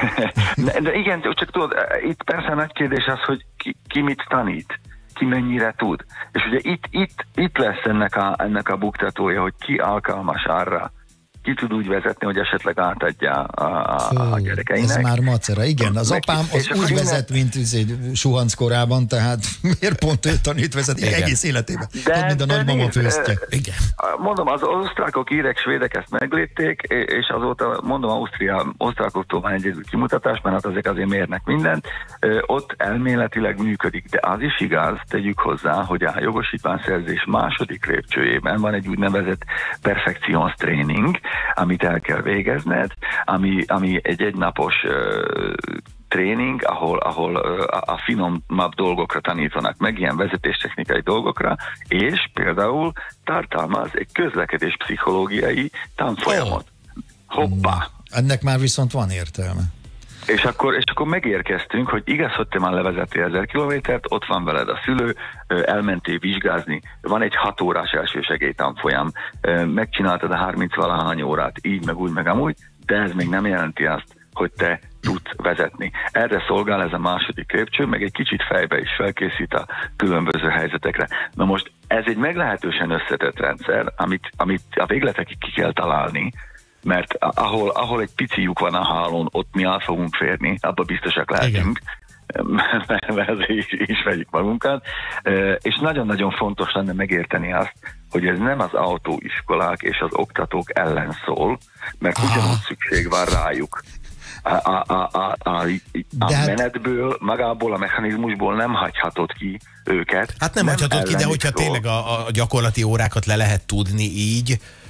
De, de igen, csak tudod, itt persze nagy kérdés az, hogy ki, ki mit tanít, ki mennyire tud. És ugye itt, itt, itt lesz ennek a, ennek a buktatója, hogy ki alkalmas arra, ki tud úgy vezetni, hogy esetleg átadja a, a, a gyerekeinek. Ez már macera, igen. Az apám az úgy innen... vezet, mint suhanc korában, tehát miért pont ő tanít vezetni egész életében? De, Tud, mint a nagymama főztje. Igen. Mondom, az osztrákok, írek, svédek ezt meglépték, és azóta, mondom, Ausztria, osztrákoktól van egy kimutatás, mert hát azért azért mérnek mindent. Ott elméletileg működik, de az is igaz, tegyük hozzá, hogy a jogosítványszerzés második lépcsőjében van egy úgynevezett perfektionstréning, amit el kell végezned, ami, ami egy egynapos uh, tréning, ahol, ahol uh, a finomabb dolgokra tanítanak meg, ilyen vezetéstechnikai dolgokra, és például tartalmaz egy közlekedés pszichológiai tanfolyamot. Hoppá! Ennek már viszont van értelme. És akkor, és akkor megérkeztünk, hogy igaz, hogy te már levezettél ezer kilométert, ott van veled a szülő, elmentél vizsgázni, van egy hat órás elsősegélytanfolyam, megcsináltad a harminc-valahány órát, így, meg úgy, meg amúgy, de ez még nem jelenti azt, hogy te tudsz vezetni. Erre szolgál ez a második lépcső, meg egy kicsit fejbe is felkészít a különböző helyzetekre. Na most ez egy meglehetősen összetett rendszer, amit, amit a végletekig ki kell találni, mert ahol, ahol egy pici lyuk van a hálón, ott mi át fogunk férni, abban biztosak lehetünk, mert ezért is, is vegyük magunkat, és nagyon-nagyon fontos lenne megérteni azt, hogy ez nem az autóiskolák és az oktatók ellen szól, mert ugyanúgy szükség van rájuk. A, a, a, a, a, a hát... menetből, magából, a mechanizmusból nem hagyhatod ki őket. Hát nem, nem hagyhatod ki, de hogyha szól. Tényleg a, a gyakorlati órákat le lehet tudni így,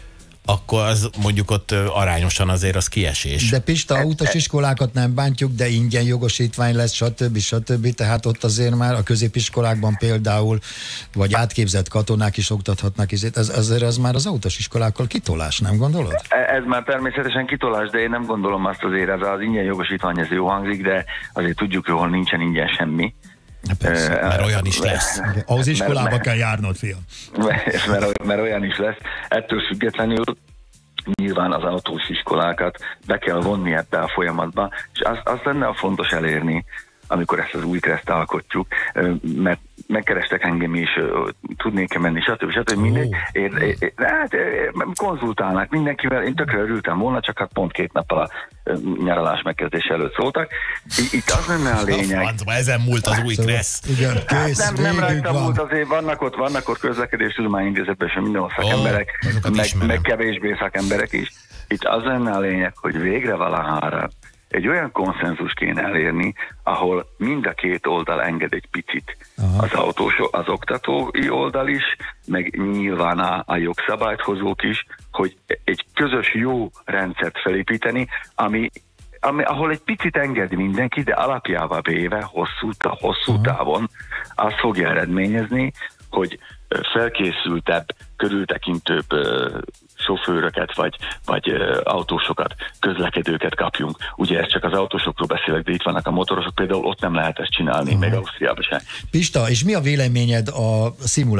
akkor az mondjuk ott arányosan azért az kiesés. De Pista, autós iskolákat nem bántjuk, de ingyen jogosítvány lesz, stb. stb. Tehát ott azért már a középiskolákban például, vagy átképzett katonák is oktathatnak, ez, azért az már az autós iskolákkal kitolás, nem gondolod? Ez már természetesen kitolás, de én nem gondolom azt azért, ez az ingyen jogosítvány, ez jó hangzik, de azért tudjuk, hogy nincsen ingyen semmi. Persze, uh, mert olyan is lesz. Ahhoz iskolába mert, kell járnod, fiam. Mert, mert, mert olyan is lesz. Ettől függetlenül nyilván az autós iskolákat be kell vonni ebbe a folyamatba, és azt az lenne a fontos elérni, amikor ezt az új kereszt alkotjuk, mert megkerestek engem is, tudnék-e menni, stb. stb. Mindegy. Én, én, én, hát, konzultálnak mindenkivel, én tökre örültem volna, csak hát pont két nappal a nyaralás megkezdés előtt szóltak. Itt az lenne a lényeg. A ezen múlt az új kereszt. Igen, kész, hát nem, nem rajta múlt, azért vannak ott, vannak ott közlekedéstudományintézetben sem mindenhol szakemberek, oh, meg, meg kevésbé szakemberek is. Itt az lenne a lényeg, hogy végre valahára egy olyan konszenzus kéne elérni, ahol mind a két oldal enged egy picit. Aha. Az autós, az oktatói oldal is, meg nyilván a, a jogszabályt hozók is, hogy egy közös jó rendszert felépíteni, ami, ami, ahol egy picit enged mindenki, de alapjával véve hosszú, hosszú távon azt fogja eredményezni, hogy felkészültebb, körültekintőbb sofőröket, vagy, vagy uh, autósokat, közlekedőket kapjunk. Ugye ez csak az autósokról beszélek, de itt vannak a motorosok, például ott nem lehet ezt csinálni, uh-huh. meg Ausztriában sem. Pista, és mi a véleményed a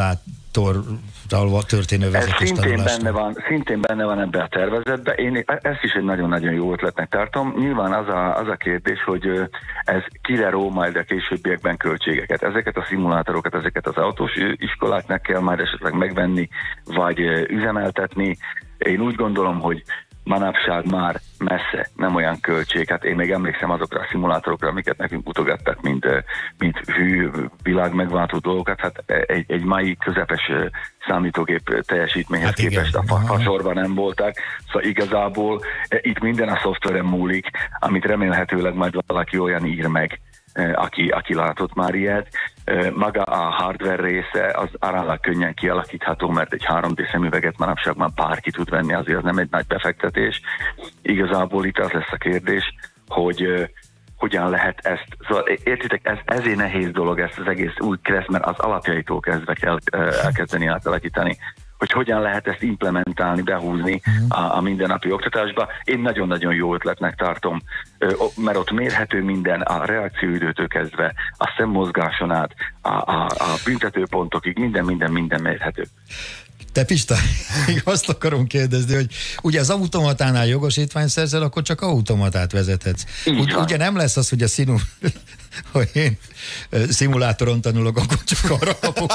szimulátorral történő vezetés szintén benne van, szintén benne van ebbe a tervezetbe. Én ezt is egy nagyon-nagyon jó ötletnek tartom. Nyilván az a, az a kérdés, hogy ez kire ró majd a későbbiekben költségeket. Ezeket a szimulátorokat, ezeket az autós iskoláknak kell majd esetleg megvenni, vagy üzemeltetni. Én úgy gondolom, hogy manapság már messze nem olyan költség. Hát én még emlékszem azokra a szimulátorokra, amiket nekünk mutogattak, mint, mint hű, világ megváltó dolgokat. Hát egy, egy mai közepes számítógép teljesítményhez hát képest a fasorban nem voltak. Szóval igazából itt minden a szoftveren múlik, amit remélhetőleg majd valaki olyan ír meg, aki, aki látott már ilyet. Maga a hardware része az aránylag könnyen kialakítható, mert egy három dé szemüveget manapság már bárki tud venni, azért az nem egy nagy befektetés. Igazából itt az lesz a kérdés, hogy uh, hogyan lehet ezt, szóval értitek, ez, ezért nehéz dolog ezt az egész új kereszt, mert az alapjaitól kezdve kell uh, elkezdeni átalakítani, hogy hogyan lehet ezt implementálni, behúzni a, a mindennapi oktatásba. Én nagyon-nagyon jó ötletnek tartom, mert ott mérhető minden, a reakcióidőtől kezdve, a szemmozgáson át, a, a, a büntetőpontokig, minden, minden, minden mérhető. Te Pista, még azt akarom kérdezni, hogy ugye az automatánál jogosítvány szerzel, akkor csak automatát vezethetsz. Ugy, ugye nem lesz az, hogy a színú, hogy én szimulátoron tanulok, akkor csak arra kapok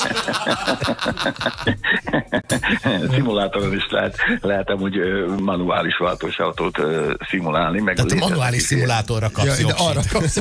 jogosítványt. Szimulátoron is lehet, lehet amúgy manuális váltós autót szimulálni. Meg tehát a manuális szimulátorra kapsz ja, arra kapsz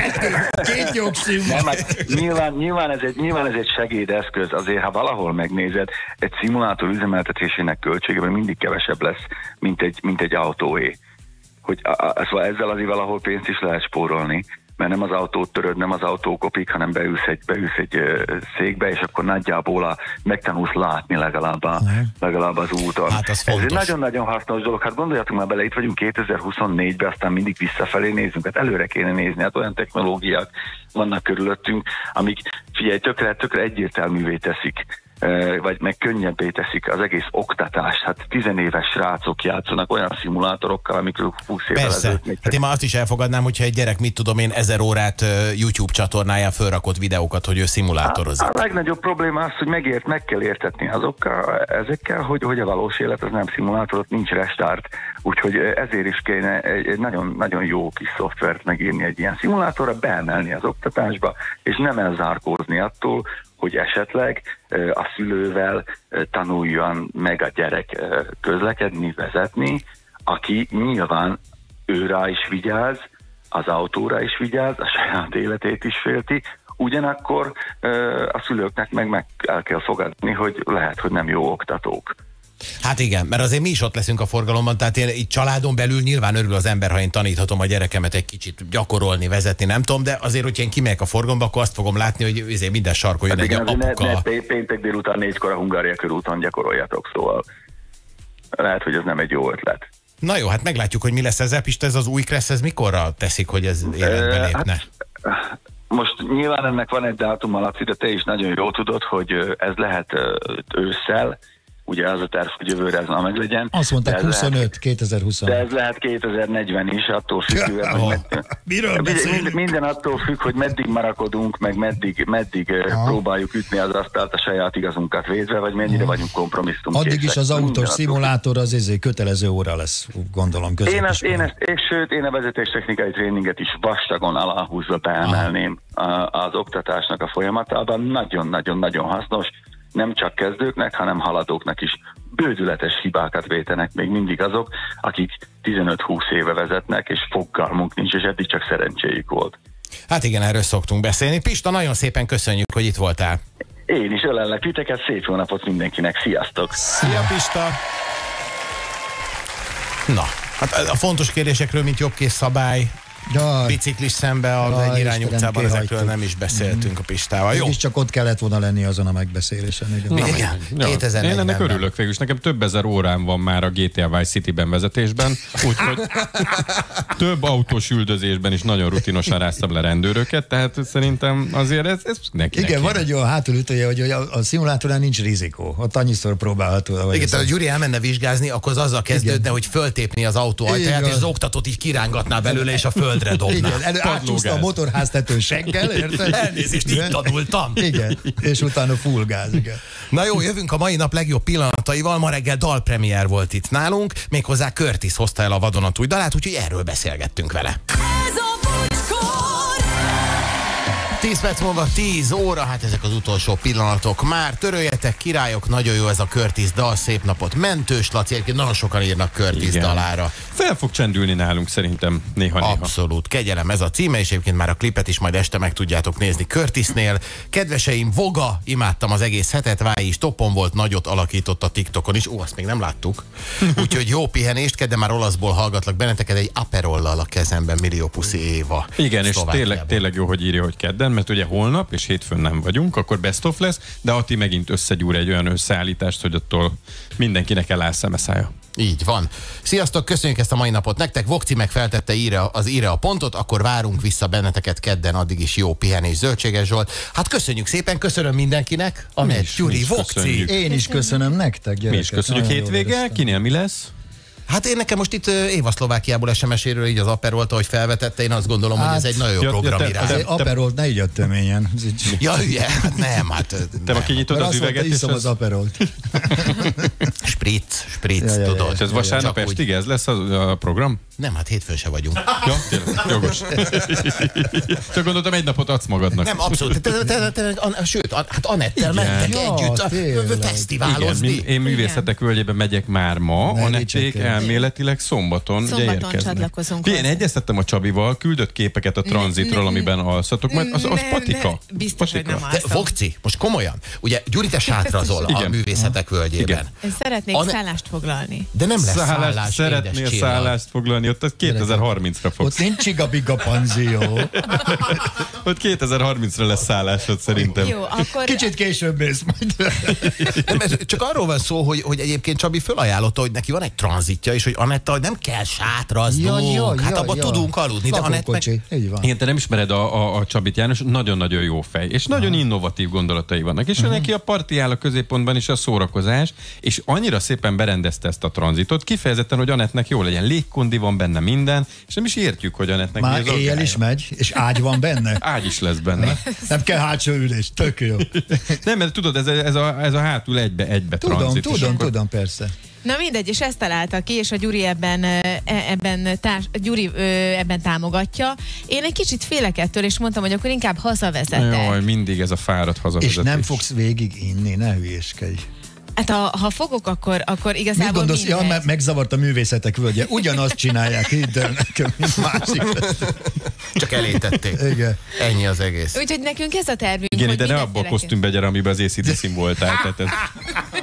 két jogsim. Nem, hát nyilván, nyilván, ez egy, nyilván ez egy segédeszköz, azért ha valahol megnézed, egy szimulátor üzemeltetésének költségében mindig kevesebb lesz, mint egy, mint egy autóé. Hogy a, a, szóval ezzel azért valahol pénzt is lehet spórolni, mert nem az autót töröd, nem az autó kopik, hanem beülsz egy, beülsz egy uh, székbe, és akkor nagyjából a, megtanulsz látni legalább, a, legalább az úton. Hát ez egy nagyon-nagyon hasznos dolog. Hát gondoljatok már bele, itt vagyunk kétezer-huszonnégyben, aztán mindig visszafelé nézünk, hát előre kéne nézni, hát olyan technológiák vannak körülöttünk, amik, figyelj, tökre, tökre egyértelművé teszik, vagy meg könnyebbé teszik az egész oktatást. Hát tizenéves srácok játszanak olyan szimulátorokkal, amikről húsz évvel ezelőtt. Hát én már azt is elfogadnám, hogyha egy gyerek, mit tudom én, ezer órát YouTube csatornáján fölrakott videókat, hogy ő szimulátorozik. A, a legnagyobb probléma az, hogy megért, meg kell értetni azokkal, ezekkel, hogy, hogy a valós élet az nem szimulátor, ott nincs restart. Úgyhogy ezért is kéne egy, egy nagyon, nagyon jó kis szoftvert megírni egy ilyen szimulátorra, beemelni az oktatásba, és nem elzárkózni attól, hogy esetleg a szülővel tanuljon meg a gyerek közlekedni, vezetni, aki nyilván őrá is vigyáz, az autóra is vigyáz, a saját életét is félti, ugyanakkor a szülőknek meg, meg el kell fogadni, hogy lehet, hogy nem jó oktatók. Hát igen, mert azért mi is ott leszünk a forgalomban, tehát én itt családon belül nyilván örül az ember, ha én taníthatom a gyerekemet egy kicsit gyakorolni, vezetni, nem tudom, de azért, hogyha én kimegyek a forgalomba, akkor azt fogom látni, hogy azért minden sarkon jön hát egy apuka. Ne, ne, péntek délután négykor a Hungária körúton gyakoroljatok, szóval. lehet, hogy ez nem egy jó ötlet. Na jó, hát meglátjuk, hogy mi lesz ez. Pista, ez az új Kressz, ez mikorra teszik, hogy ez életbe lépne? Hát, most nyilván ennek van egy dátum alapja, de te is nagyon jól tudod, hogy ez lehet ősszel, ugye az a terv, hogy jövőre ez már meglegyen. Azt mondták huszonöt, kétezer-huszonöt. De ez lehet kétezer-negyven is, attól függően, oh. hogy med... Miről minden, minden attól függ, hogy meddig marakodunk, meg meddig, meddig ah. próbáljuk ütni az asztalt a saját igazunkat védve, vagy mennyire ah. vagyunk kompromisszumkészek. Addig is az autós szimulátor az ezért kötelező óra lesz, gondolom. Én ezt, én ezt, és sőt, én a vezetéstechnikai tréninget is vastagon aláhúzva beemelném ah. az oktatásnak a folyamatában. Nagyon-nagyon-nagyon hasznos. Nem csak kezdőknek, hanem haladóknak is bődületes hibákat vétenek még mindig azok, akik tizenöt-húsz éve vezetnek, és fogalmunk nincs, és eddig csak szerencséjük volt. Hát igen, erről szoktunk beszélni. Pista, nagyon szépen köszönjük, hogy itt voltál. Én is ölellek titeket, szép jó napot mindenkinek, sziasztok! Szia, Pista! Na, hát a fontos kérdésekről, mint jobbkész szabály, Jaj. biciklis szembe az Jaj, egyirányú utcában, ezekről kihagytuk. nem is beszéltünk a Pistával. Jó. És csak ott kellett volna lenni azon a megbeszélésen. Igen. Igen. Ja, én ennek örülök végül, és nekem több ezer órám van már a gé té á Vice Cityben vezetésben, úgyhogy több autós üldözésben is nagyon rutinosan ráztam le rendőröket, tehát szerintem azért ez, ez neki Igen, neki. van egy olyan hátulütője, hogy a, a szimulátorán nincs rizikó. Ott annyiszor próbálható. Igen, tehát a Gyuri elmenne vizsgázni, akkor az azzal kezdődne, hogy föltépni az autó ajtaját, és az oktatót így kirángatná belőle, és a földre dobná. Igen, elő átcsúszta a motorháztető seggel, érted? Elnézést, így tanultam. Igen, és utána full gáz, igen. Na jó, jövünk a mai nap legjobb pillanataival. Ma reggel dalpremiér volt itt nálunk, méghozzá Curtis hozta el a vadonatúj dalát, úgyhogy erről beszélgettünk vele. Ez a Bocskor! tíz perc múlva tíz óra, hát ezek az utolsó pillanatok már. Töröljetek, királyok, nagyon jó ez a Curtis dal, szép napot. Mentős Laci, egyébként nagyon sokan írnak Curtis Igen. dalára. Fel fog csendülni nálunk szerintem néha-néha. Abszolút, kegyelem ez a címe, és egyébként már a klipet is majd este meg tudjátok nézni Curtisnél. Kedveseim, Voga, imádtam az egész hetet, Váj is topon volt, nagyot alakított a TikTokon is. Ó, azt még nem láttuk. Úgyhogy jó pihenést, kedden már olaszból hallgatlak benneteket egy aperollal a kezemben, Millió Puszi Éva. Igen, és tényleg, tényleg jó, hogy írja, hogy kedden, mert ugye holnap és hétfőn nem vagyunk, akkor best of lesz, de Ati megint összegyúr egy olyan összeállítást, hogy attól mindenkinek eláll szemeszája. Így van. Sziasztok, köszönjük ezt a mai napot nektek. Vokci meg feltette íre, az íre a pontot, akkor várunk vissza benneteket kedden, addig is jó pihenés, Zöldséges Zsolt. Hát köszönjük szépen, köszönöm mindenkinek. Anett, Gyuri, Vokci. Én is köszönöm nektek, gyerekek. Mi is köszönjük. Hétvége, kinél mi lesz? Hát én nekem most itt Éva Szlovákiából es em es-éről így az Aperolt, ahogy felvetette, én azt gondolom, hát, hogy ez egy nagyon jó ja, program ja, irány. Az Aperolt ne így töményen. Ja, hülye, hát nem, hát te ma kinyitod az üveget, és az Aperolt. Spritz, spritz, ja, ja, tudod. És ez vasárnap Csak estig úgy... ez lesz a, a program? Nem, hát hétfőn se vagyunk. Ja, tényleg, jogos. Csak gondoltam, egy napot adsz magadnak. Nem, abszolút. Te, te, te, te, sőt, hát Anettel mentek Ja, együtt tényleg. fesztiválozni. Igen, én művészetek völgyében megyek már ma, Ne Anették viccekedj. elméletileg szombaton, ugye Szombaton érkeznek. csatlakozunk Én hozzá. egyeztettem a Csabival, küldött képeket a tranzitról, ne- amiben alszatok, majd az, az Ne- patika. ne- biztos, hogy patika. nem De alszom. Vokci, most komolyan, ugye Gyuri, te sátrazol a Igen. művészetek völgyében. Igen. Én szeretnék Ane- szállást foglalni. De nem lesz Szállást, szállás, szeretnél édes csillag. szállást foglalni, ott az kétezer-harmincra fogsz. Ott nincs csigabiga panzió. Ott kétezer-harmincra lesz szállásod szerintem. Jó, akkor... Kicsit később mész majd. Nem, ez csak arról van szó, hogy, hogy egyébként Csabi fölajánlotta, hogy neki van egy tranzitja, és hogy Anetta, hogy nem kell sátraznunk, Ja, ja, hát ja, abban ja. tudunk aludni, de Anett meg... Lakókocsi, így van. Igen, te nem ismered a, a, a Csabit János, nagyon-nagyon jó fej, és nagyon innovatív gondolatai vannak, és uh-huh. neki a parti áll a középpontban is a szórakozás, és annyira szépen berendezte ezt a tranzitot, kifejezetten, hogy Anettnek jó legyen, légkondi van benne minden, és nem is értjük, hogy Anettnek mi Már az éjjel aggája. is megy, és ágy van benne. Ágy is lesz benne. Nem kell hátsó ülés, tök jó. Nem, mert tudod, ez, a- ez, a, ez a hátul egybe, egybe Tudom, tranzit. és tudom, akkor- tudom, persze. Na mindegy, és ezt találta ki, és a Gyuri ebben, e, ebben, társ, Gyuri ö, ebben támogatja. Én egy kicsit félek ettől, és mondtam, hogy akkor inkább hazavezetek. Jaj, mindig ez a fáradt hazavezetés. És nem fogsz végig inni, ne hülyéskedj. Hát ha, ha fogok, akkor, akkor Mit igazából gondolsz? Ja, mindegy. me- megzavart a művészetek völgye. Ugyanazt csinálják, hidd el nekem, mint másik. Csak elétették. Igen. Ennyi az egész. Úgyhogy nekünk ez a tervünk, Igen, hogy de ne abba a mindenféleképpen- kosztümbe gyere, amiben az á cé dé cé-n voltál. Tehát ez...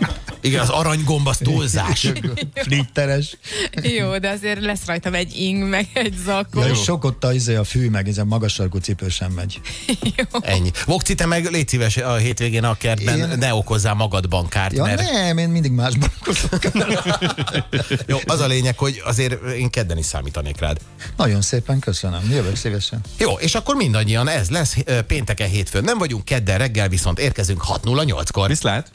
Igen, az aranygomb az túlzás. Flitteres. Jó, de azért lesz rajtam egy ing, meg egy zakó. Ja, és sok ott a, izé, a fű, meg ez a magas sarkú cipő sem megy. Ennyi. Vokci, te meg légy szíves a hétvégén a kertben, Én... ne okozzál magadban kárt, Ja, mert... nem, én mindig másban okozok. Jó, az a lényeg, hogy azért én kedden is számítanék rád. Nagyon szépen köszönöm, jövök szívesen. Jó, és akkor mindannyian ez lesz pénteken, hétfőn. Nem vagyunk kedden reggel, viszont érkezünk hat nulla nyolckor. Viszlát!